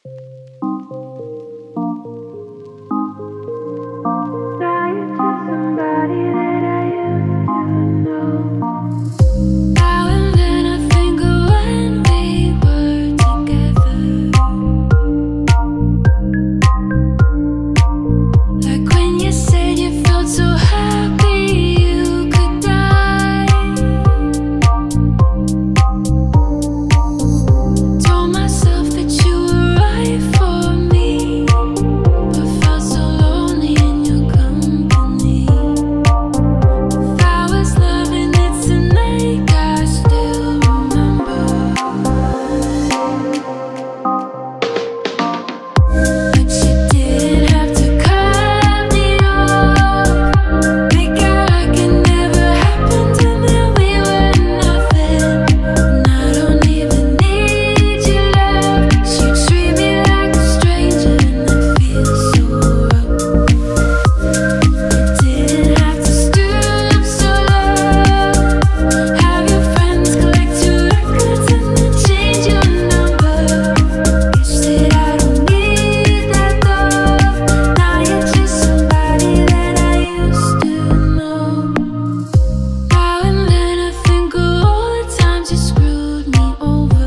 Now and then I think of when we were together, like when you said you felt so happy you could die. Told myself that you were right for me, but felt so lonely in your company. If I was loving it tonight, I still remember. But you didn't have to cut me off. Make out like it never happened and that we were nothing. And I don't even need your love, 'cause you treat me like a stranger and it feels so rough. Didn't have to stoop so low. Have your friends collect your records and then change your number. Guess that I don't need that though. Now you're just somebody that I used to know. Now and then I think of all the times you screwed me over,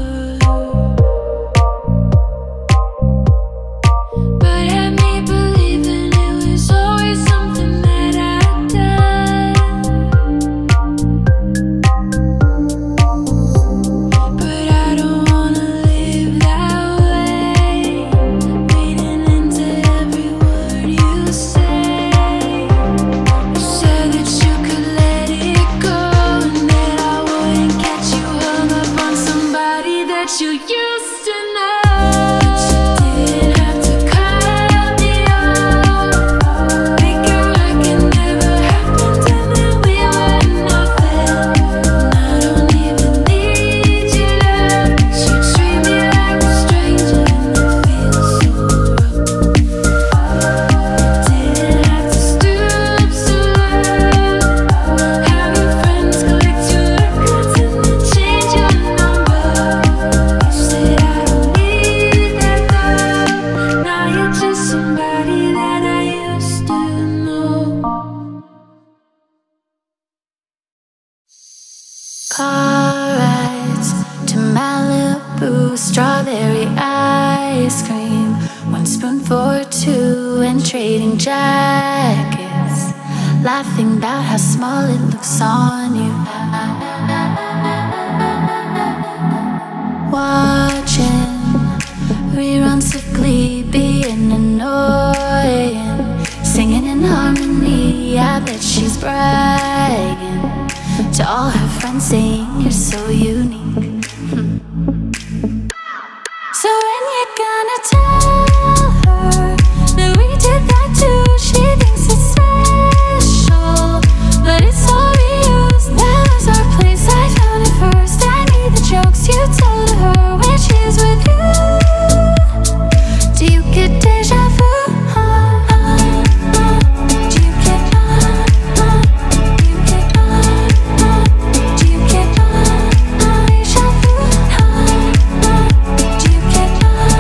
but had me believing it was always something that I'd done. But I don't wanna live that way, reading into every word you say. You said that you could let it go and that I wouldn't get you hung up on somebody that you used to know. Didn't have to cut me off. Make out like it never happened and that we were nothing. And I don't even need your love, 'cause you treat me like a stranger and it feels so rough. Didn't have to stoop so low. Have your friends collect your records and then change your number. You said I don't need that though. Now you're just somebody that I used to know. Car rides to Malibu, strawberry ice cream, 1 spoon for 2, and trading jackets, laughing about how small it looks on you. Watching reruns of Glee, being annoying, singing in harmony. I bet she's bragging to all her friends, saying you're so unique. So when you're gonna tell her that we did that too? She thinks it's special, but it's all reused. That was our place, I found it first. I need the jokes you tell to her when she's with you. Do you get deja vu? Do you get do you get do you get deja vu? Do you get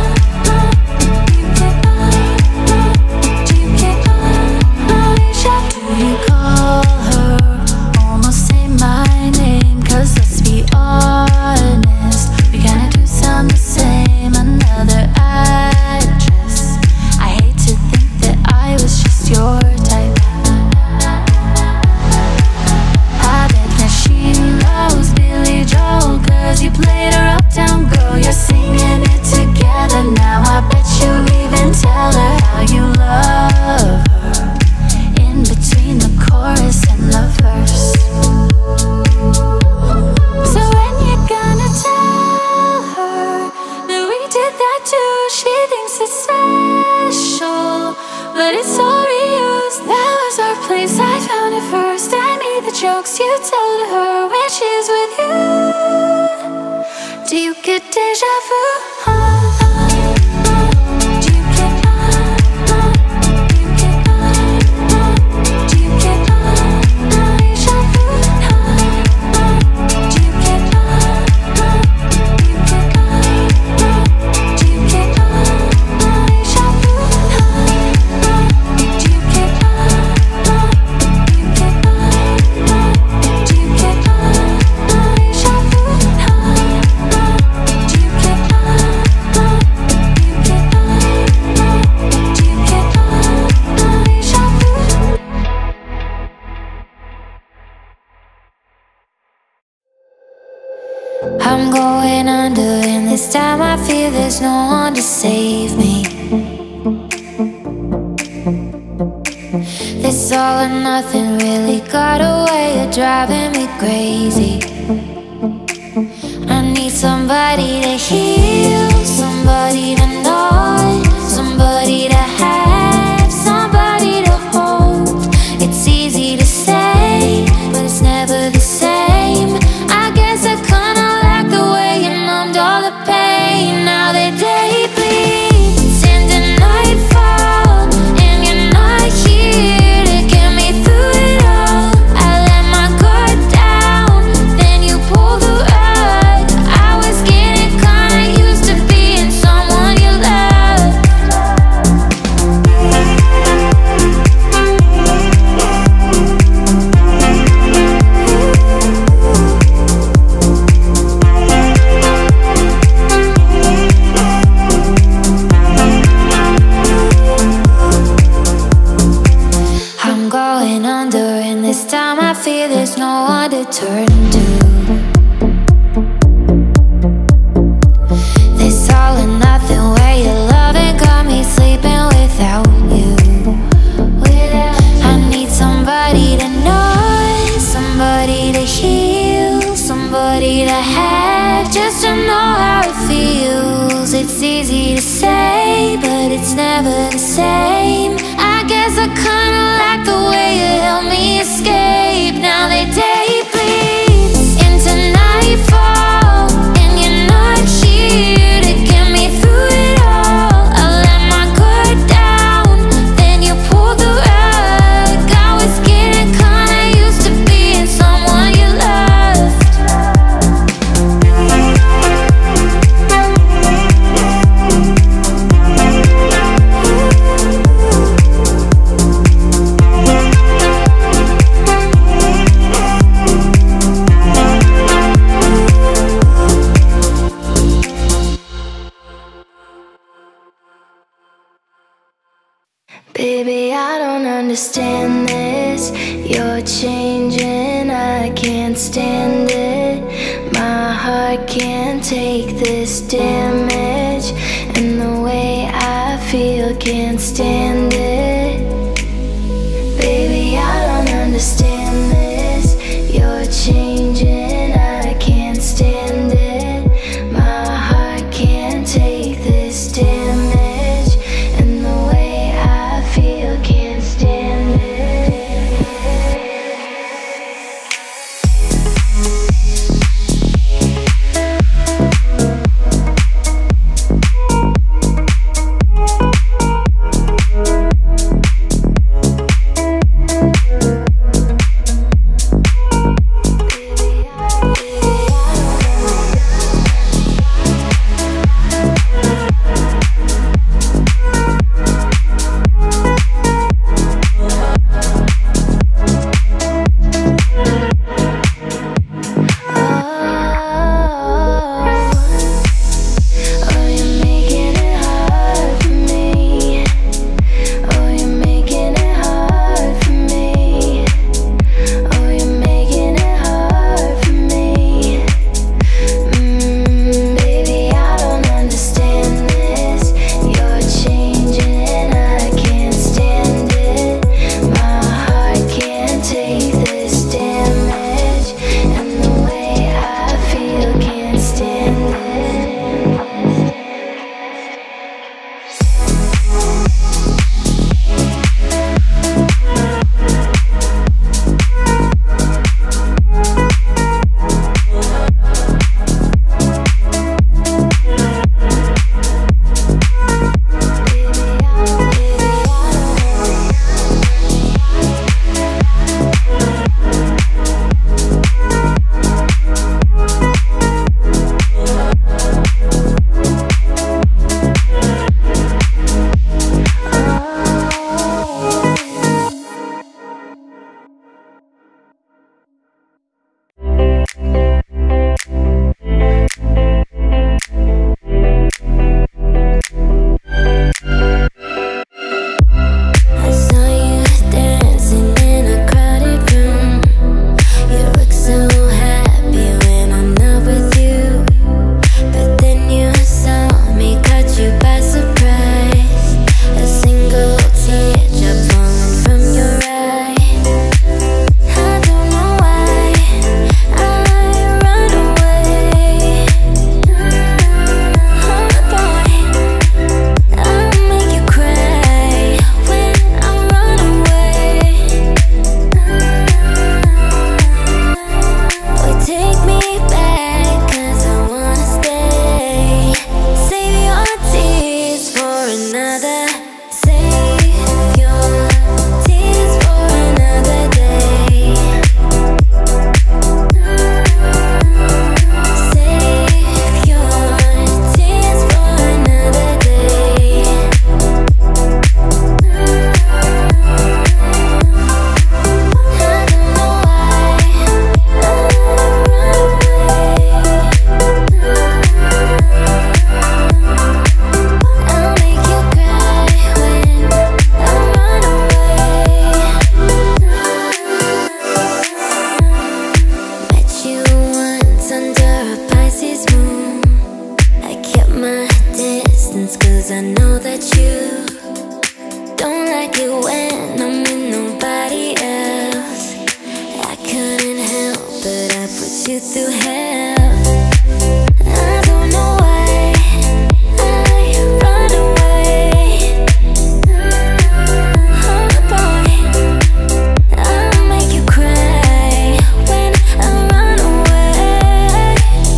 jokes you tell to her when she's with you. Do you get deja vu? Do you get do you get do you get deja vu? Do you get do you get do you get going under, and this time I fear there's no one to save me. This all or nothing really got a way of driving me crazy. I need somebody to heal, somebody to know, somebody to have, somebody to hold. It's easy to say, but it's never the same. I guess I kinda like the way you numbed all the pain. Now the day bleeds into nightfall, and you're not here to get me through it all. I let my guard down, then you pulled the rug. I was getting kinda used to being someone you loved. I'm going under, and this time I fear there's no one to turn to. This all or nothing way of loving got me sleeping without you. I need somebody to know, somebody to heal, somebody to have, just to know how it feels. It's easy to say, but it's never the same. I guess I kinda like the way you help me escape. Now the day bleeds into nightfall, and you're not here to get me through it all. I let my guard down, then you pulled the rug. I was getting kinda used to being someone you loved. Baby, I don't understand this. You're changing, I can't stand it. My heart can't take this damage, and the way I feel can't stand it. Baby, I don't understand this. You're changing, I can't stand it. My heart can't take this damage, and the way I feel can't stand it. distance, 'cause I know that you don't like it when I'm with nobody else. I couldn't help but I put you through hell. I don't know why I run away. Oh boy, I'll make you cry when I run away.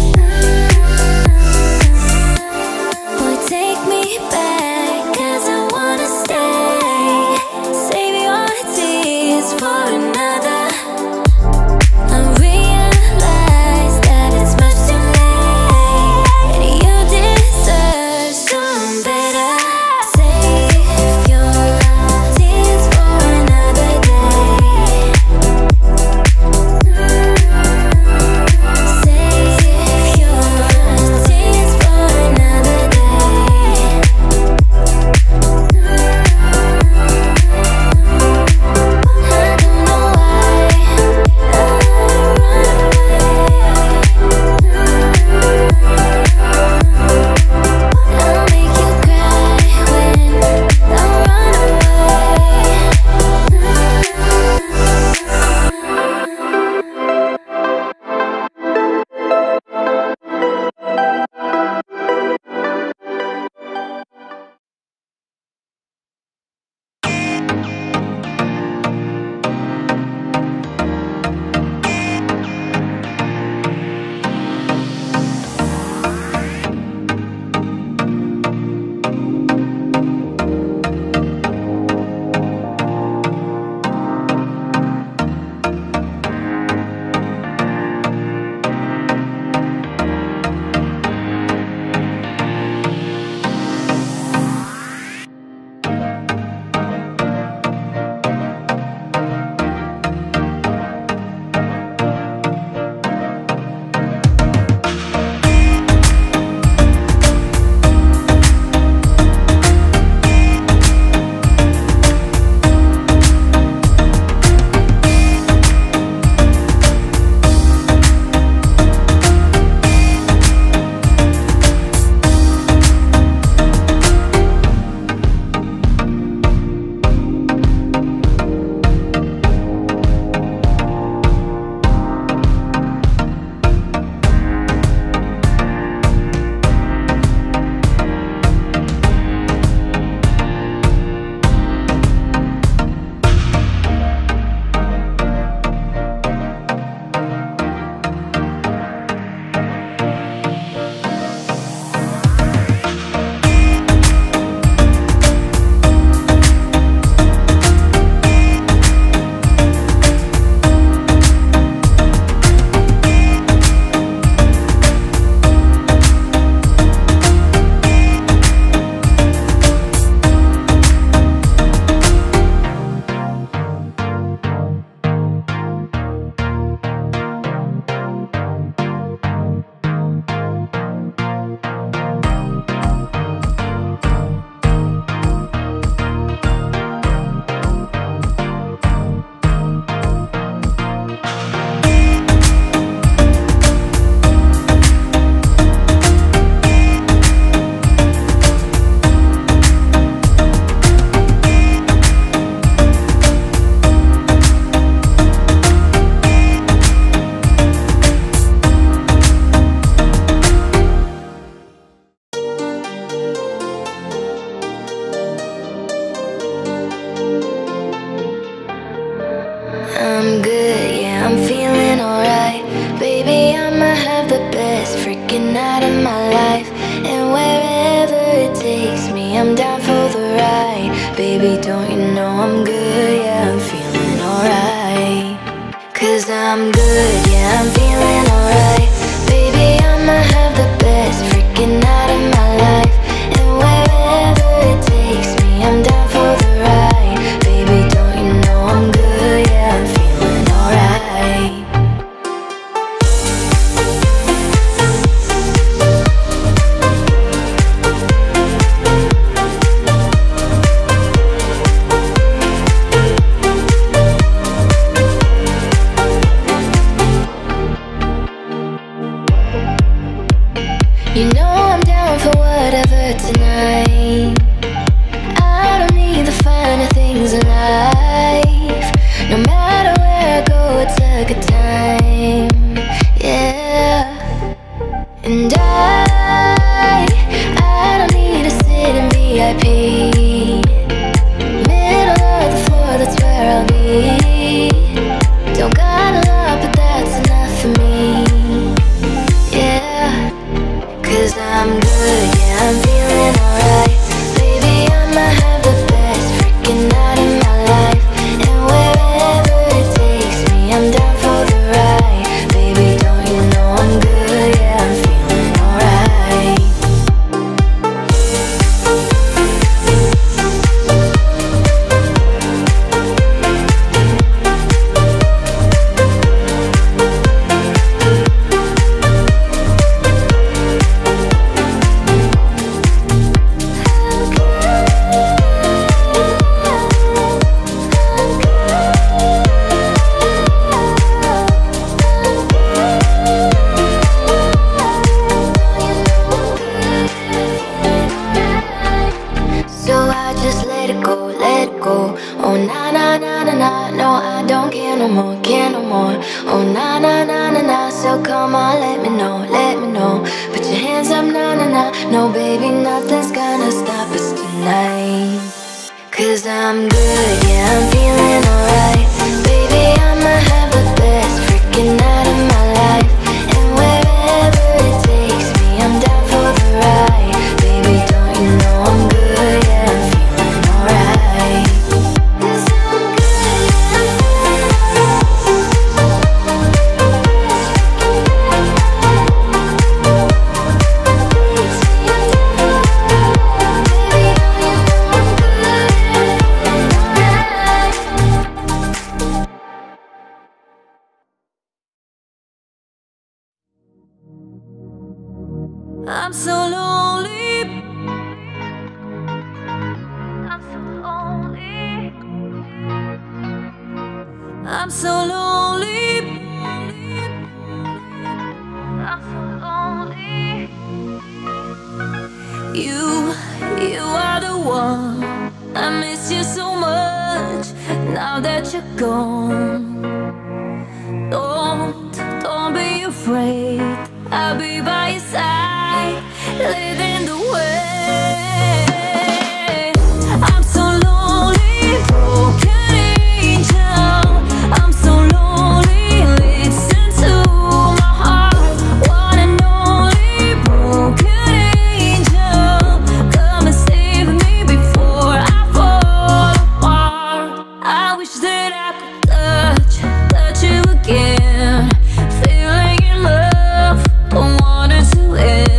Boy, take me back, 'cause I wanna stay. Save your tears for another. I realize that it's much too late. You deserve some better. Save your tears for another day. Save your tears for another day. I don't know why I run away. I'll make you cry when I run away. I'm good, yeah, I'm feeling alright. Baby, I'ma have the best freaking night of my life. And wherever it takes me, I'm down for the ride. Baby, don't you know I'm good, yeah, I'm feeling alright. 'Cause I'm good, yeah, I'm feeling alright. Baby, I'ma have the best freaking night of my life. And wherever it takes me, I'm down for the ride. Baby, don't you know I'm good, yeah, I'm feeling alright. You know I'm down down for whatever tonight. I don't need the finer things in life. No matter where I go, it's a good time. Yeah. And I don't need to sit in VIP. Middle of the floor, that's where I'll be. Don't got a lot, but that's enough for me. Yeah. 'Cause I'm good, yeah, I'm feeling alright. Baby, I'ma have the best freaking night of my life. And wherever it takes me, I'm down for the ride. Baby, don't you know I'm good, yeah, I'm feeling alright. So I just let it go, let it go. Oh na na na na na, no I don't care no more, care no more. Oh na na na na na, so come on, let me know, let me know. Put your hands up, na na na. No baby, nothing's gonna stop us tonight. 'Cause I'm good, yeah, I'm feeling alright. Baby, I'ma have the best freaking night of my life. And wherever it takes me, I'm down for the ride. Baby, don't you know I'm good, yeah, I'm feeling alright. 'Cause I'm good, yeah, I'm feeling I'm so lonely. I'm so lonely. I'm so lonely. I'm so lonely. You are the one. I miss you so much now that you're gone. Don't be afraid. I'll be by your side, leading the way. I'm so lonely, broken angel. I'm so lonely, listen to my heart. One and only broken angel. Come and save me before I fall apart. I wish that I could touch you again. Feeling in love, don't want it to end.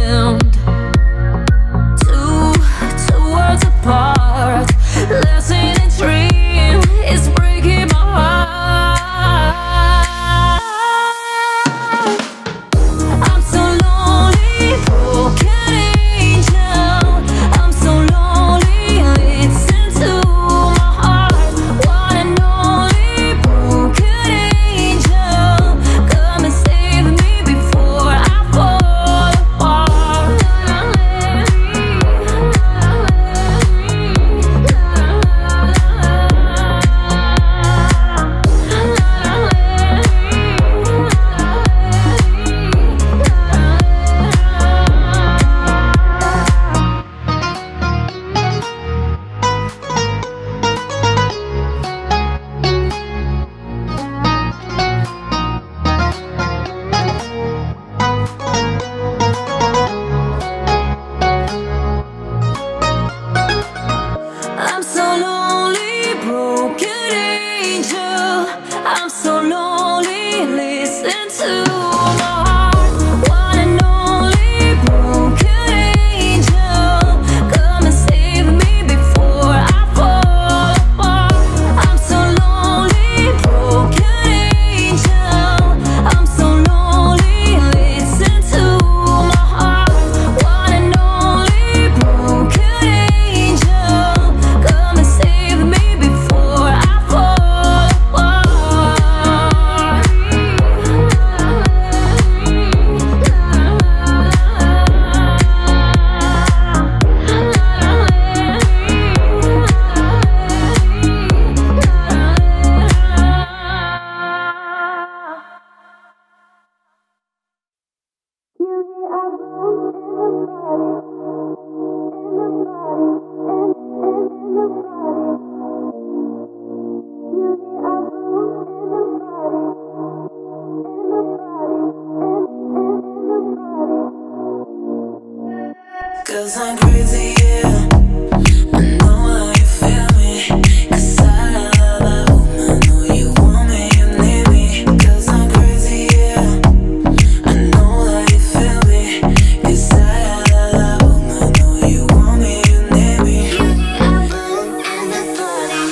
'cause I'm crazy, yeah. I know how you feel me, 'cause I know you want me, you need me, 'cause I'm crazy, yeah. I know how you feel me, 'cause I know you want me, you need me. You're the apple in the party.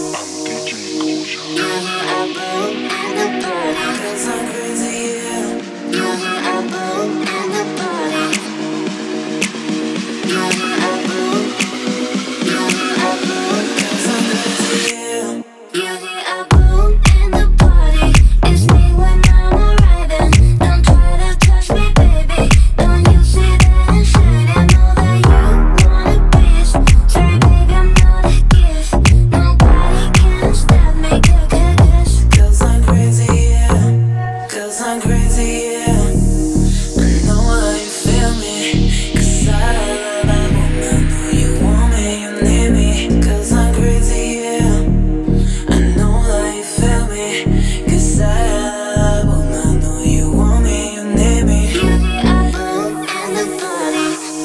You're the apple in the party. 'Cause I'm crazy, yeah. You're the apple in the party. You're the apple. You're the apple. 'Cause I'm crazy, yeah. You're the apple in the party. It's me when I'm arriving. Don't try to touch me, baby. Don't you see that I'm shining? Know that you want a piece. Sorry, baby, I'm not a gift. Nobody can stop me, kiss. 'Cause I'm crazy, yeah. 'Cause I'm crazy, yeah. I know how you feel me, 'cause I know you want me, you need me, 'cause I'm crazy, yeah. I know how you feel me, 'cause I know you want me, you need me. You're the apple in the party.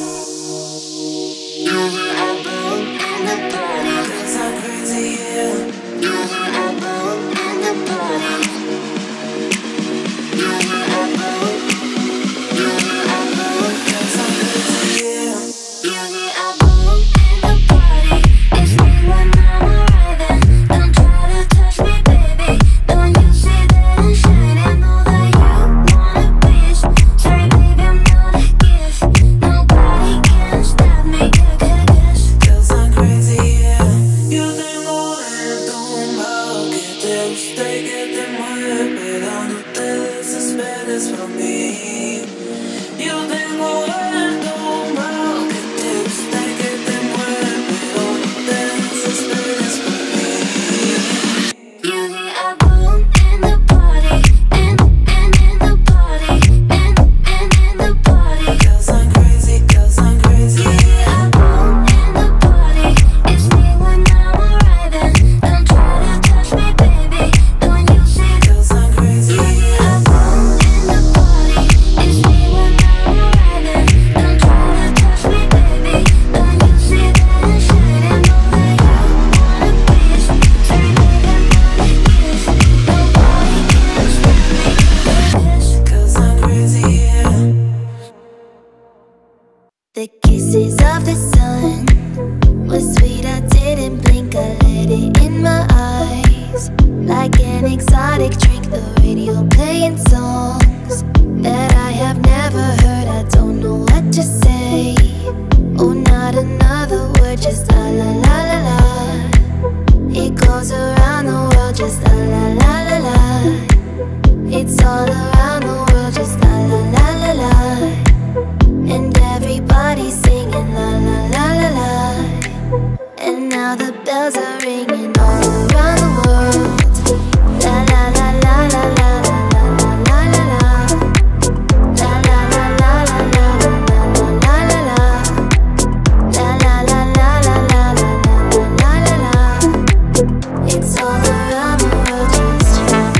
You're the apple in the party. 'Cause I'm crazy, yeah. You're the apple in the party. You're the apple. You're the apple. 'Cause I'm crazy, yeah. You're the apple in the party. It's me when I'm arriving. Don't try to touch me, baby. Don't you see that I'm shining? Know that you want a piece. Sorry, baby, I'm not a gift. Nobody can stop me, kiss. 'Cause I'm crazy, yeah. Yo tengo esto mal que te guste y que te mueve, pero no te desesperes por mí. Yo tengo esto mal que te guste y que te mueve, pero no te desesperes por mí. You're the apple in the party. In the party. In the party. 'Cause I'm crazy, 'cause I'm crazy, You're the yeah. apple in the party. It's me when I'm arriving. Don't try to touch me, baby. Don't you see? 'Cause I'm crazy, You're the yeah. apple in the party. It's me when I'm arriving. Don't try to touch me, baby. Don't you see that I'm shining? Know that you want a piece. Sorry, baby, I'm not a gift. Nobody can stop me, kiss. 'Cause I'm crazy, yeah. The kisses of the sun was sweet, I didn't blink, I let it in my eyes. Like an exotic drink, the radio playing songs that I have never heard, I don't know what to say. Oh, not another word, just la la la la la. It goes around the world, just la la la la la. It's all around the world, just la la la la la. And everybody's singing la la la la la. And now the bells are ringing all around the world. La la la la la la la la la la la. La la la la la la la la la la. La la la la la la la la la. It's all around the world, just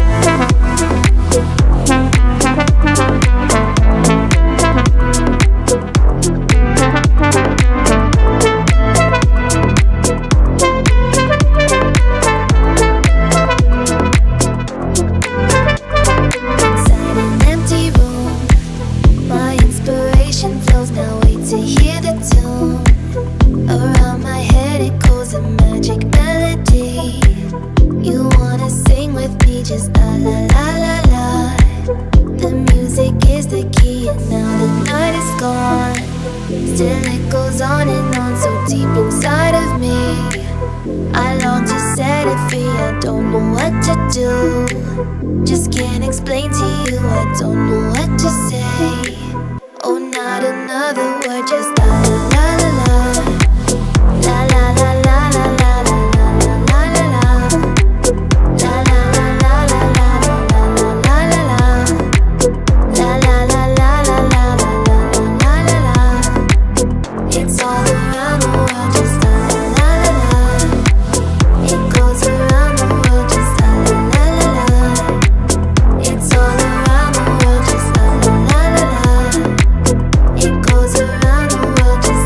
inside an empty room. My inspiration flows, now wait to hear the tune. Around my head it goes a magic melody. You wanna sing with me, just la la la la la. The music is the key and now the night is gone. Still it goes on and on, so deep inside of me. I long to set it free, I don't know what to do. Just can't explain to you, I don't know what to say. Oh, not another word, just la la la la la. La la la la la la la la la la. La la la la la la la la la la. La la la la la la la la la. It's all around the world, just la la la la la. It goes around the world, just la la la la la. It's all around the world, just la la la la la. It goes around the world, just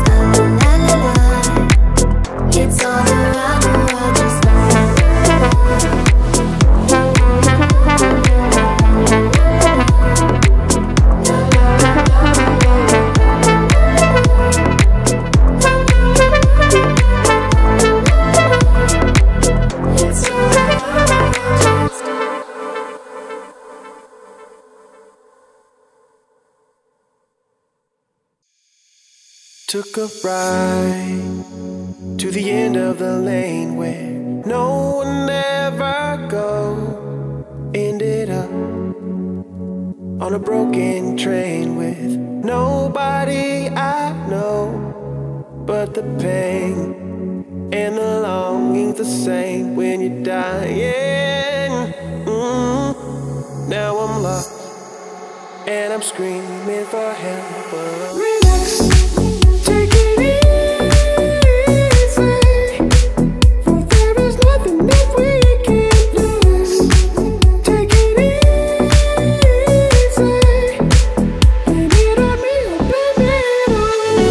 Took a ride to the end of the lane where no one ever go. Ended up on a broken train with nobody I know. But the pain and the longing's the same when you're dying. Now I'm lost and I'm screaming for help. Relax, take it easy, for there is nothing that we can lose. Take it easy, blame it on me or blame it on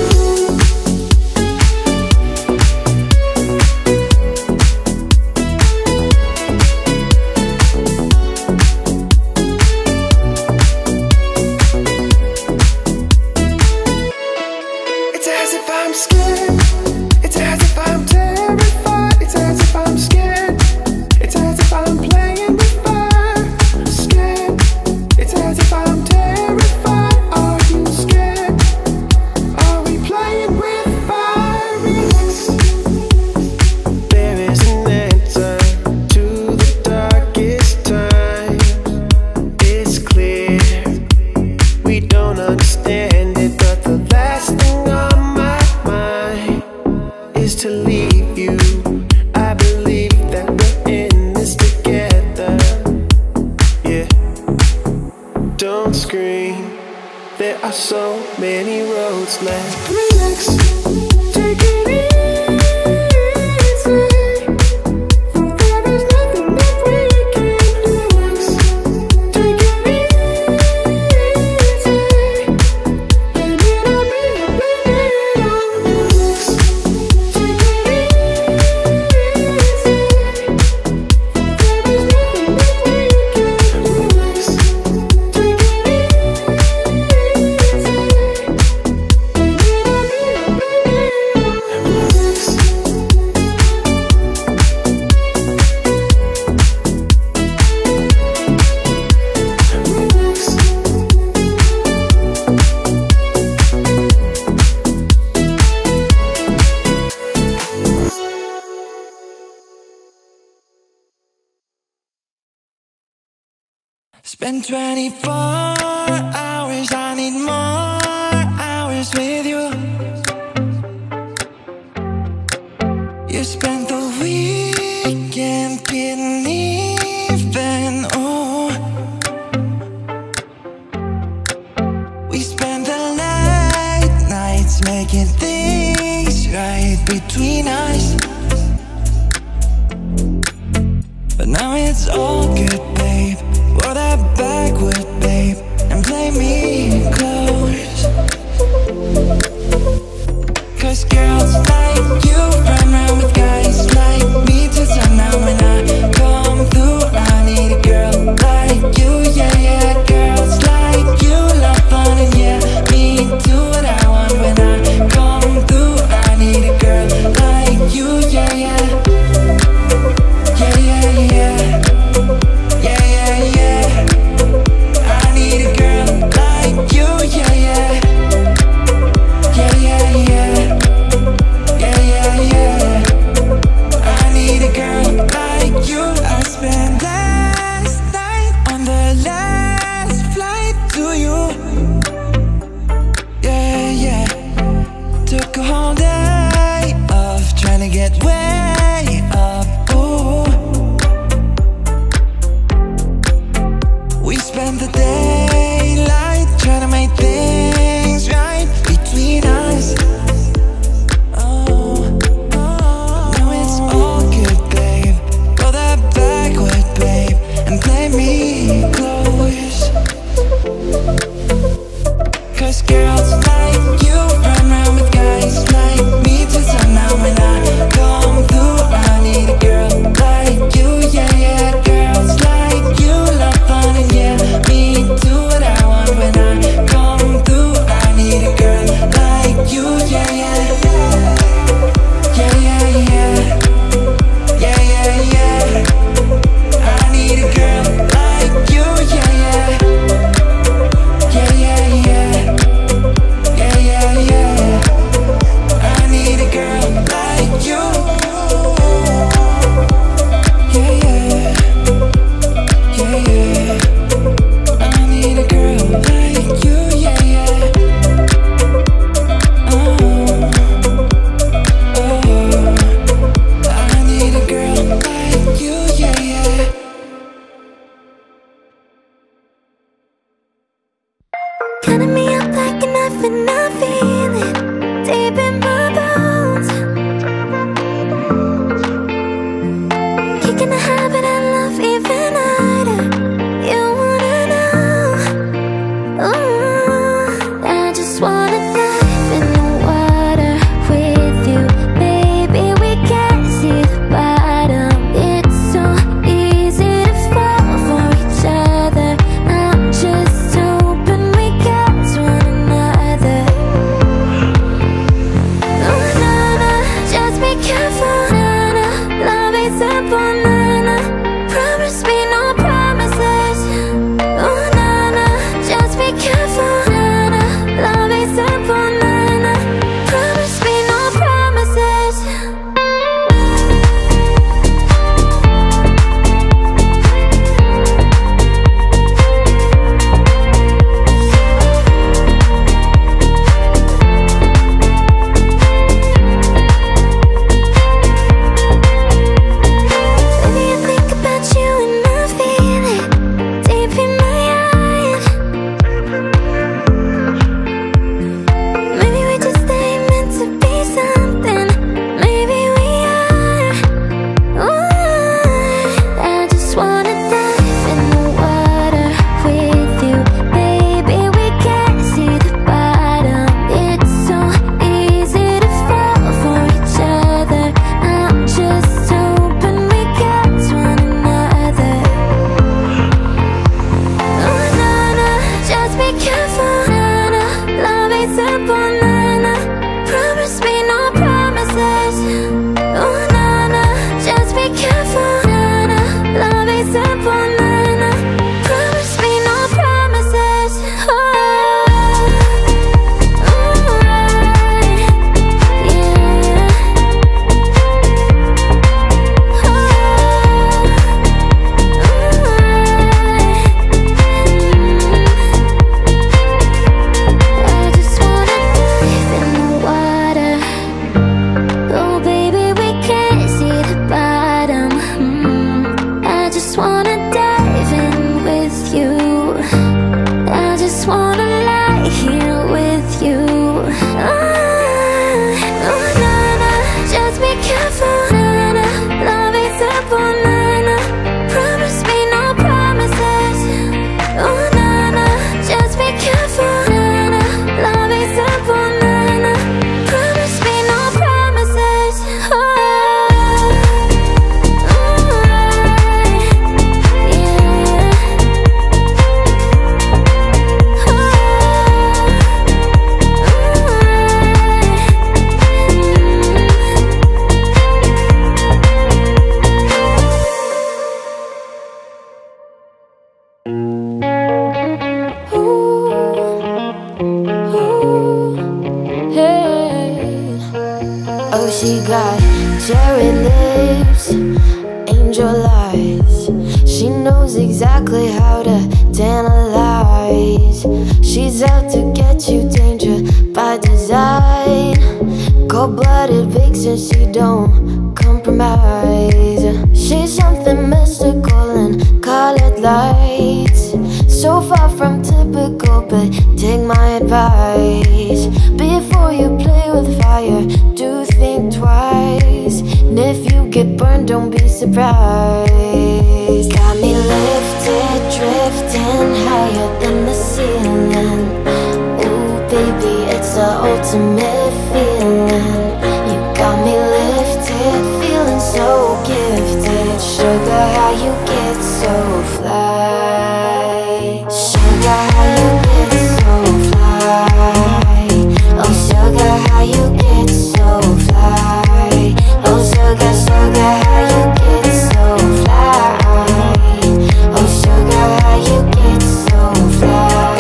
It's as if I'm scared. It's as if I'm terrified. It's as if I'm scared. It's as if I'm playing with fire. Scared. It's as if I'm terrified. Are you scared? Are we playing with fire? Relax. There is an answer to the darkest times. It's clear we don't understand it, but the last thing on my mind is to leave you. I believe that we're in this together. Yeah. Don't scream. There are so many roads left. Relax. Take it easy, for there is nothing that we can lose. Take it easy, blame it on me or blame it on us. Take it easy, for there is nothing that we can lose. Take it easy, blame it on me or blame it on us. Spend 24 hours, I need more hours with you. You spent the weekend getting even, oh. We spent the late nights making things right between us. But now it's all good, babe. Roll that backward, babe, and play me close. 'Cause girls like you run around with guys like me till sundown. When I come through, I need a girl like you, yeah, yeah. Girls like you love fun and yeah, me do what I want. When I come through, I need a girl like you, yeah, yeah. Yeah, yeah, yeah. Yeah, yeah, yeah. she got cherry lips, angel eyes. She knows exactly how to tantalize. She's out to get you, danger by design. Cold-blooded vixen, she don't compromise. She's something mystical and colored lights. So far from typical, but take my advice. Before you play with fire, do think twice. And if you get burned, don't be surprised. Got me lifted, drifting higher than the ceiling. Ooh, baby, it's the ultimate feeling. You got me lifted, feeling so gifted. Sugar, how you get so fly. Sugar, how you get so fly. Oh, sugar, how you get so fly. Oh, sugar, sugar, how you get so fly. Oh, sugar, how you get so fly.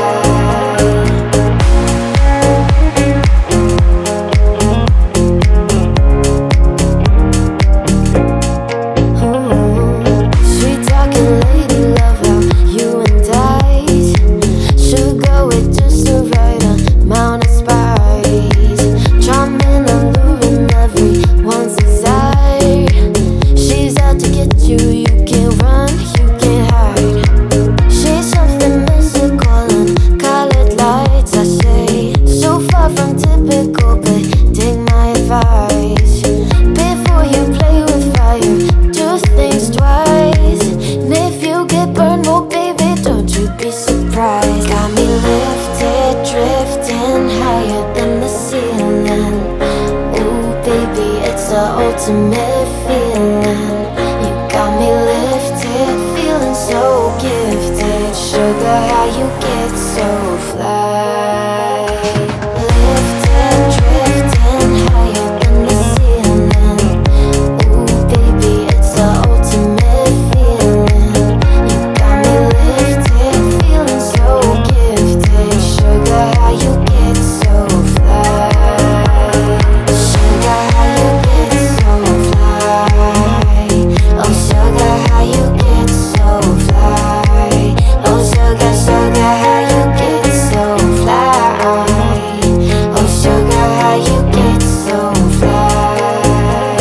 Sweet talking lady, love how you entice. Sugar with just the right amount of spice. Charming, alluring, everyone's desire. She's out to get you, you can't run, you can't hide. She's something mystical and colored lights, I say. So far from typical, but take my advice. Before you play with fire, do things twice. And if you get burned, well, baby, don't you be surprised. Got me lifted, drifting higher than the ceiling. Ooh, baby, it's the ultimate feeling. You got me lifted, feeling so gifted. Sugar, how you get so fly. Lifted, drifting higher than the ceiling. Ooh, baby, it's the ultimate feeling. You got me lifted, feeling so gifted. Sugar, how you get so fly. Sugar, how you get so fly. Oh, sugar, how you get so fly. Oh, sugar, sugar, how you get so fly. Oh, sugar, how you get so fly.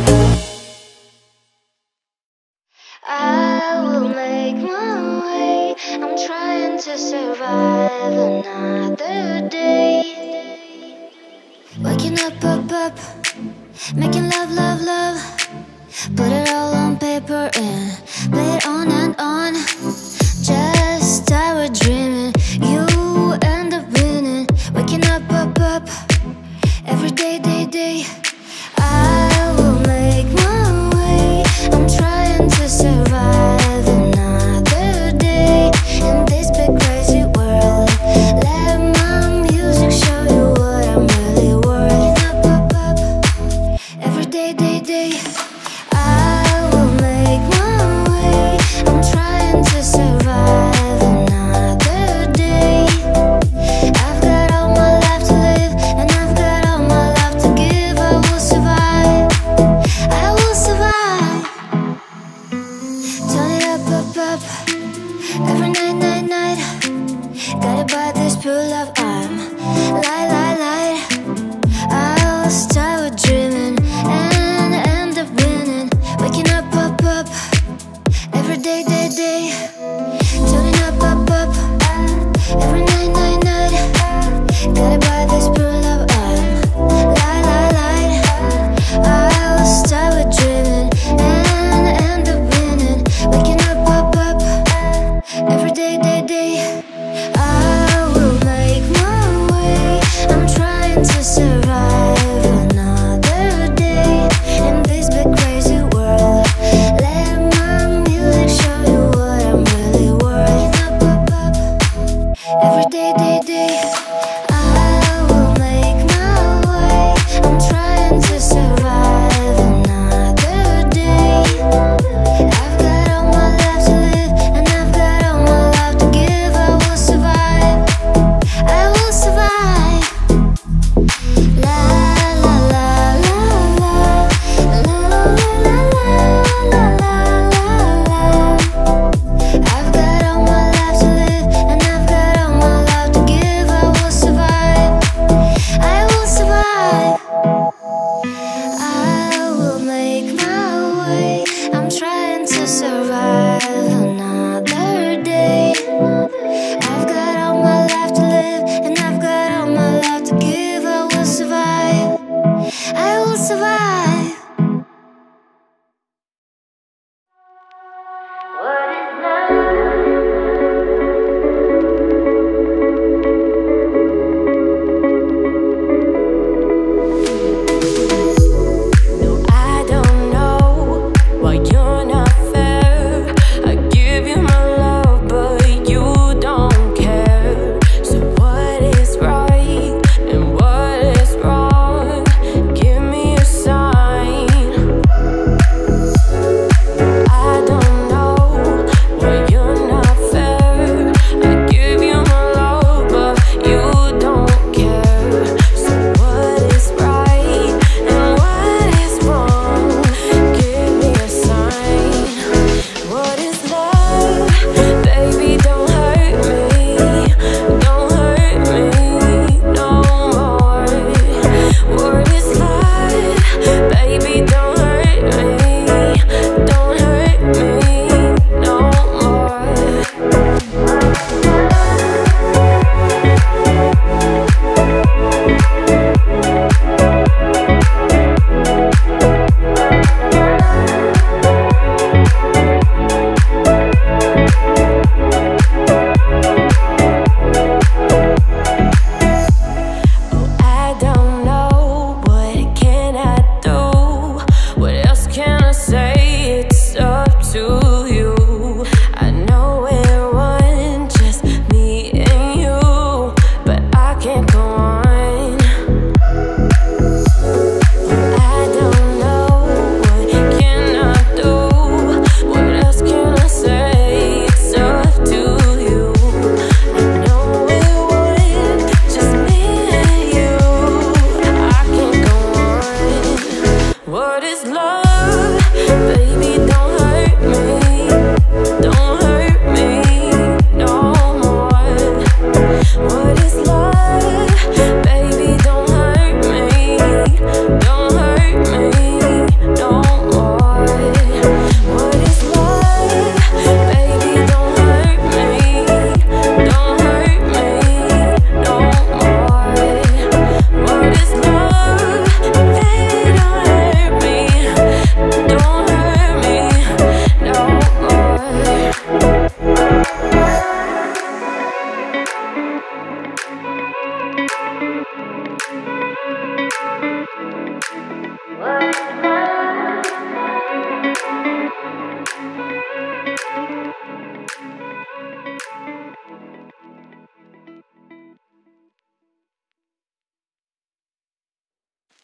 I will make my way. I'm trying to survive another day. Waking up, making love, love, love. Put it all on paper and play it on and on. Just I was dreaming, you end up winning. Waking up, every day, day. I will make my way. I'm trying to survive another day in this big crazy world. Let my music show you what I'm really worth. Up, every day, day. I will make my way. I'm trying to survive another day. I've got all my life to live, and I've got all my life to give. I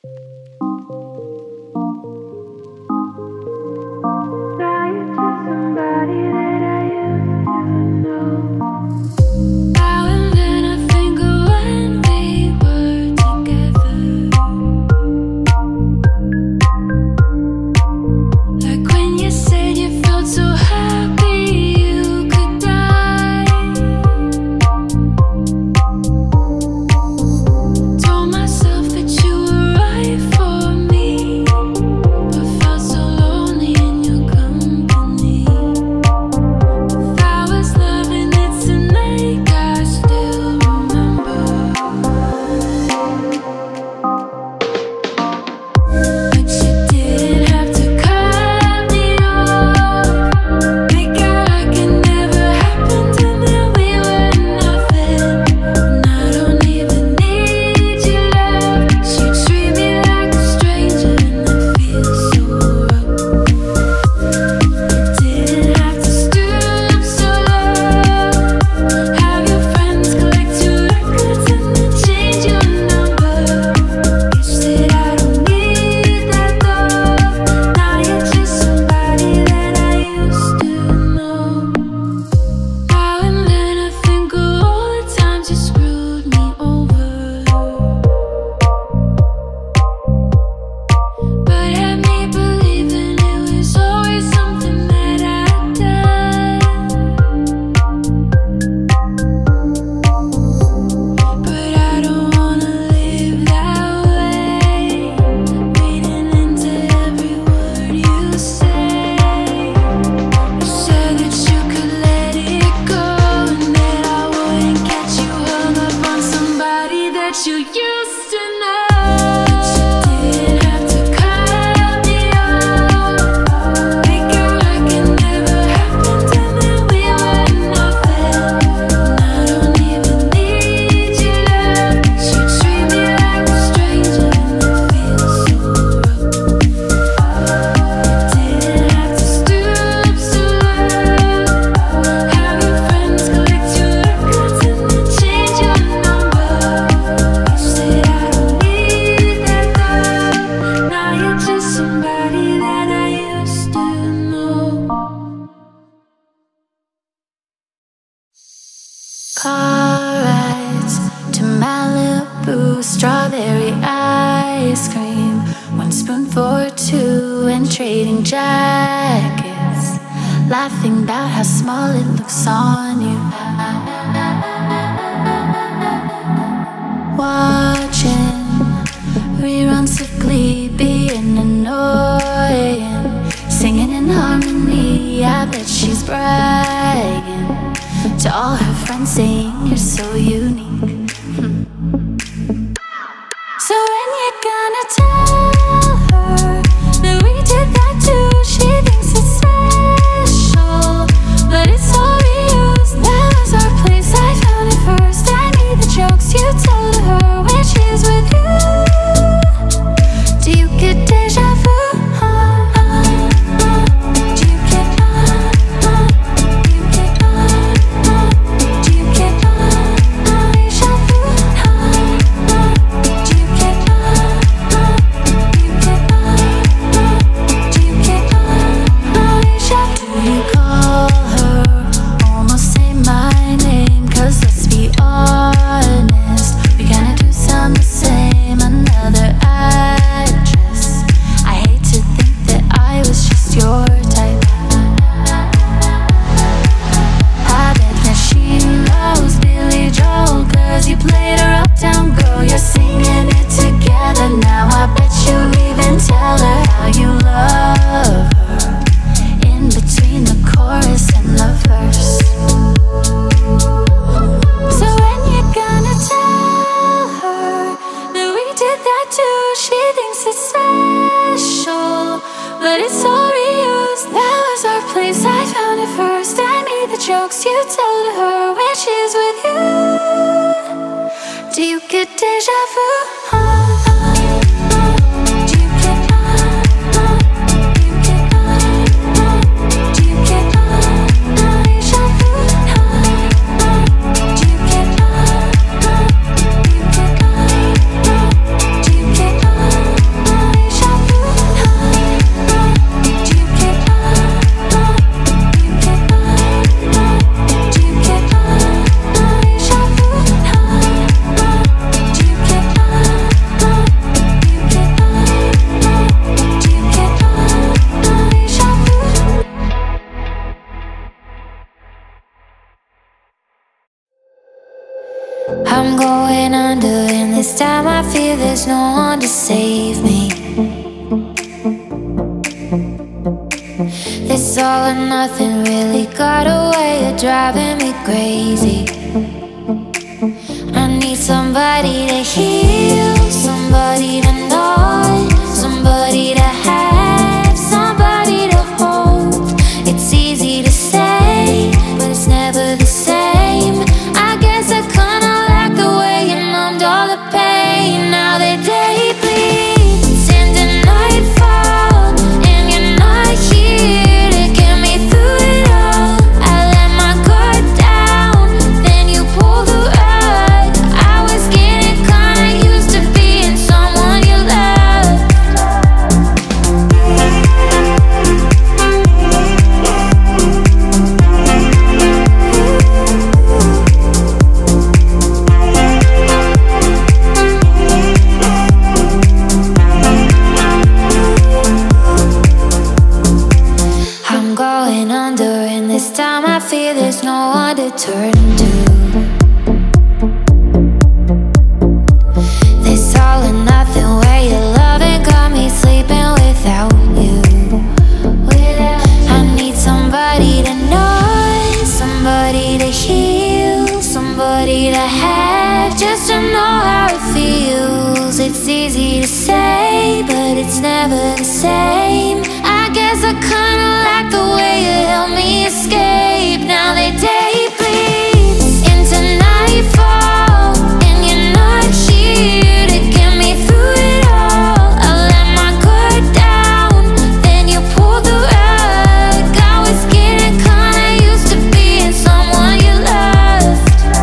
Now and then I think of when we were together, like when you said you felt so happy you could die. Told myself that you were right for me, but felt so lonely in your company. If I was loving it tonight, I still remember. But you didn't have to cut me off, make out like it never happened, and then we were nothing. And I don't even need your love, 'cause you treat me like a stranger, and it feels so rough. You didn't have to stoop so low, have your friends collect your records and then change your number. Guess that I don't need that though. Now you're just somebody that I used to know. Now and then I think of all the times you screwed me over, but had me believing it was always something that I'd done. But I don't wanna live that way, reading into every word you say. You said that you could let it go, and that I wouldn't get you hung up on somebody that you used to know. But you didn't have to cut me off, make out like it never happened, and then we were nothing. And I don't even need your love, 'cause you treat me like a stranger, and it feels so rough. You didn't have to stoop so low, have your friends collect your records and then change your number. You said I don't need that though. Now you're just somebody that I used to know. Car rides to Malibu, strawberry ice cream, one spoon for two, and trading jackets, laughing about how small it looks on you. Watching reruns of Glee, being annoying, singing in harmony. I bet she's bragging to all her friends, saying you're so unique. So when you're gonna tell her that we did that too? She thinks it's special, but it's all reused. That was our place, I found it first. I need the jokes you tell to her when she's with you. Do you get deja vu? Do you get do you get do you get deja vu? Do you get do you get do you get deja vu? Do you call her, almost say my name? 'Cause let's be honest, we kinda do sound the same. Another address, I hate to think that I was just your type. I bet that she knows Billy Joel, 'cause you played her uptown girl. You're singing it together now. I bet you even tell her how you love her in between the chorus and the verse. So when you're gonna tell her that we did that too? She thinks it's special, but it's all reused. That was our place, I found it first. I need the jokes you tell to her when she's with you. Do you get deja vu? Do you get do you get do you get deja vu? Do you get do you get do you get I'm going under, and this time I feel there's no one to save me. This all or nothing really got a way of driving me crazy. I need somebody to heal, somebody to know, somebody to have, somebody to hold. It's easy to say, but it's never the same. I guess I kinda like the way you numbed all the pain. Now the day bleeds into nightfall, and you're not here to get me through it all. I let my guard down, then you pulled the rug. I was getting kinda used to being someone you loved. I'm going under, and this time I fear there's no one to turn to. This all or nothing way of loving got me sleeping without you. I need somebody to know, somebody to heal, somebody to have, just to know how it feels. It's easy to say, but it's never the same. I guess I kinda like the way you help me escape. Now the day bleeds into nightfall, and you're not here to get me through it all. I let my guard down, then you pulled the rug. I was getting kinda used to being someone you loved.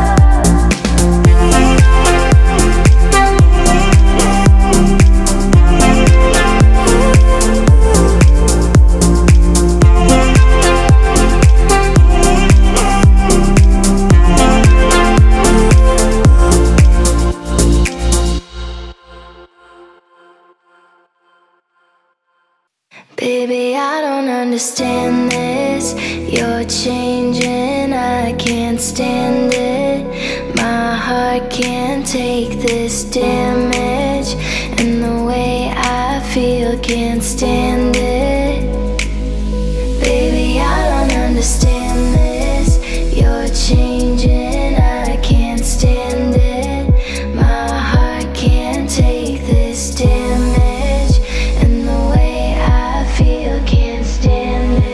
Baby, I don't understand this. You're changing, I can't stand it. My heart can't take this damage, and the way I feel can't stand it. Baby, I don't understand this. You're changing, I can't stand it. My heart can't take this damage, and the way I feel can't stand it.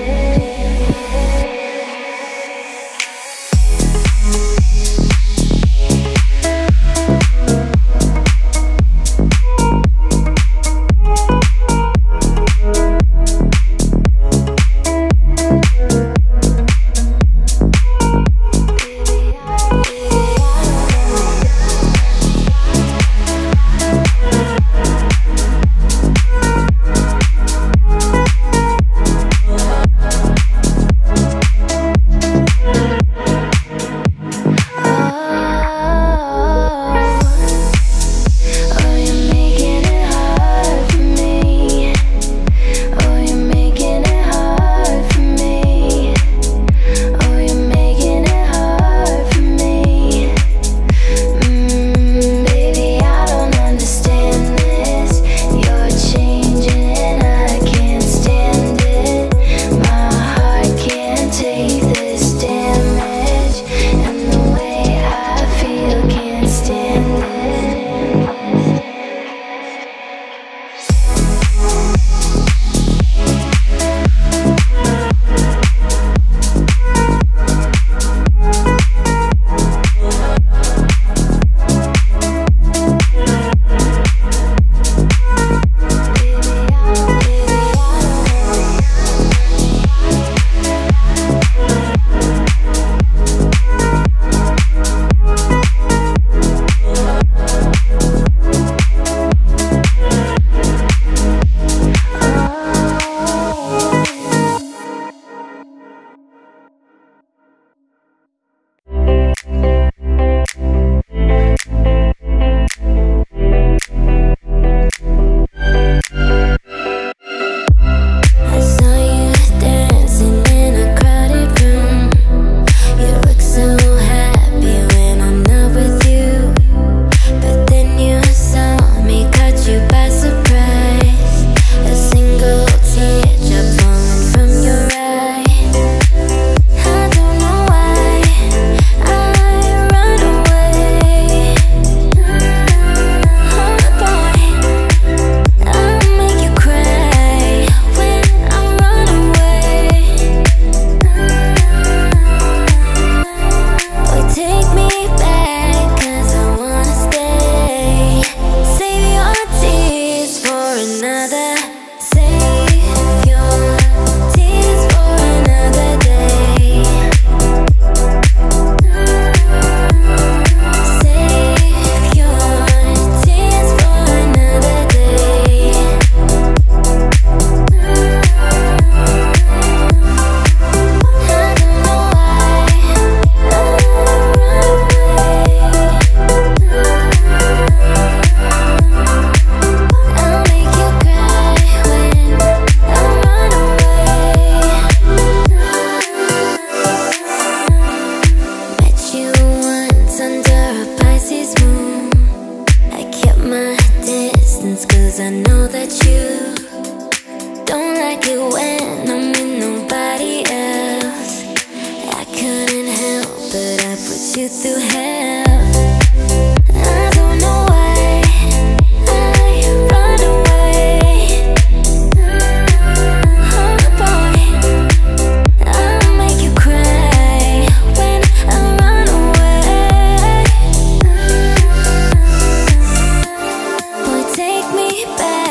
another. Save your tears for another day. Save your tears for another day. I don't know why I'll make you cry when I run away. Met you once under a Pisces moon. I kept my distance 'cause I know that you don't like it when I'm with nobody else. I couldn't help but I put you through hell. I don't know why I run away. Oh boy, I'll make you cry when I run away. Boy, take me back.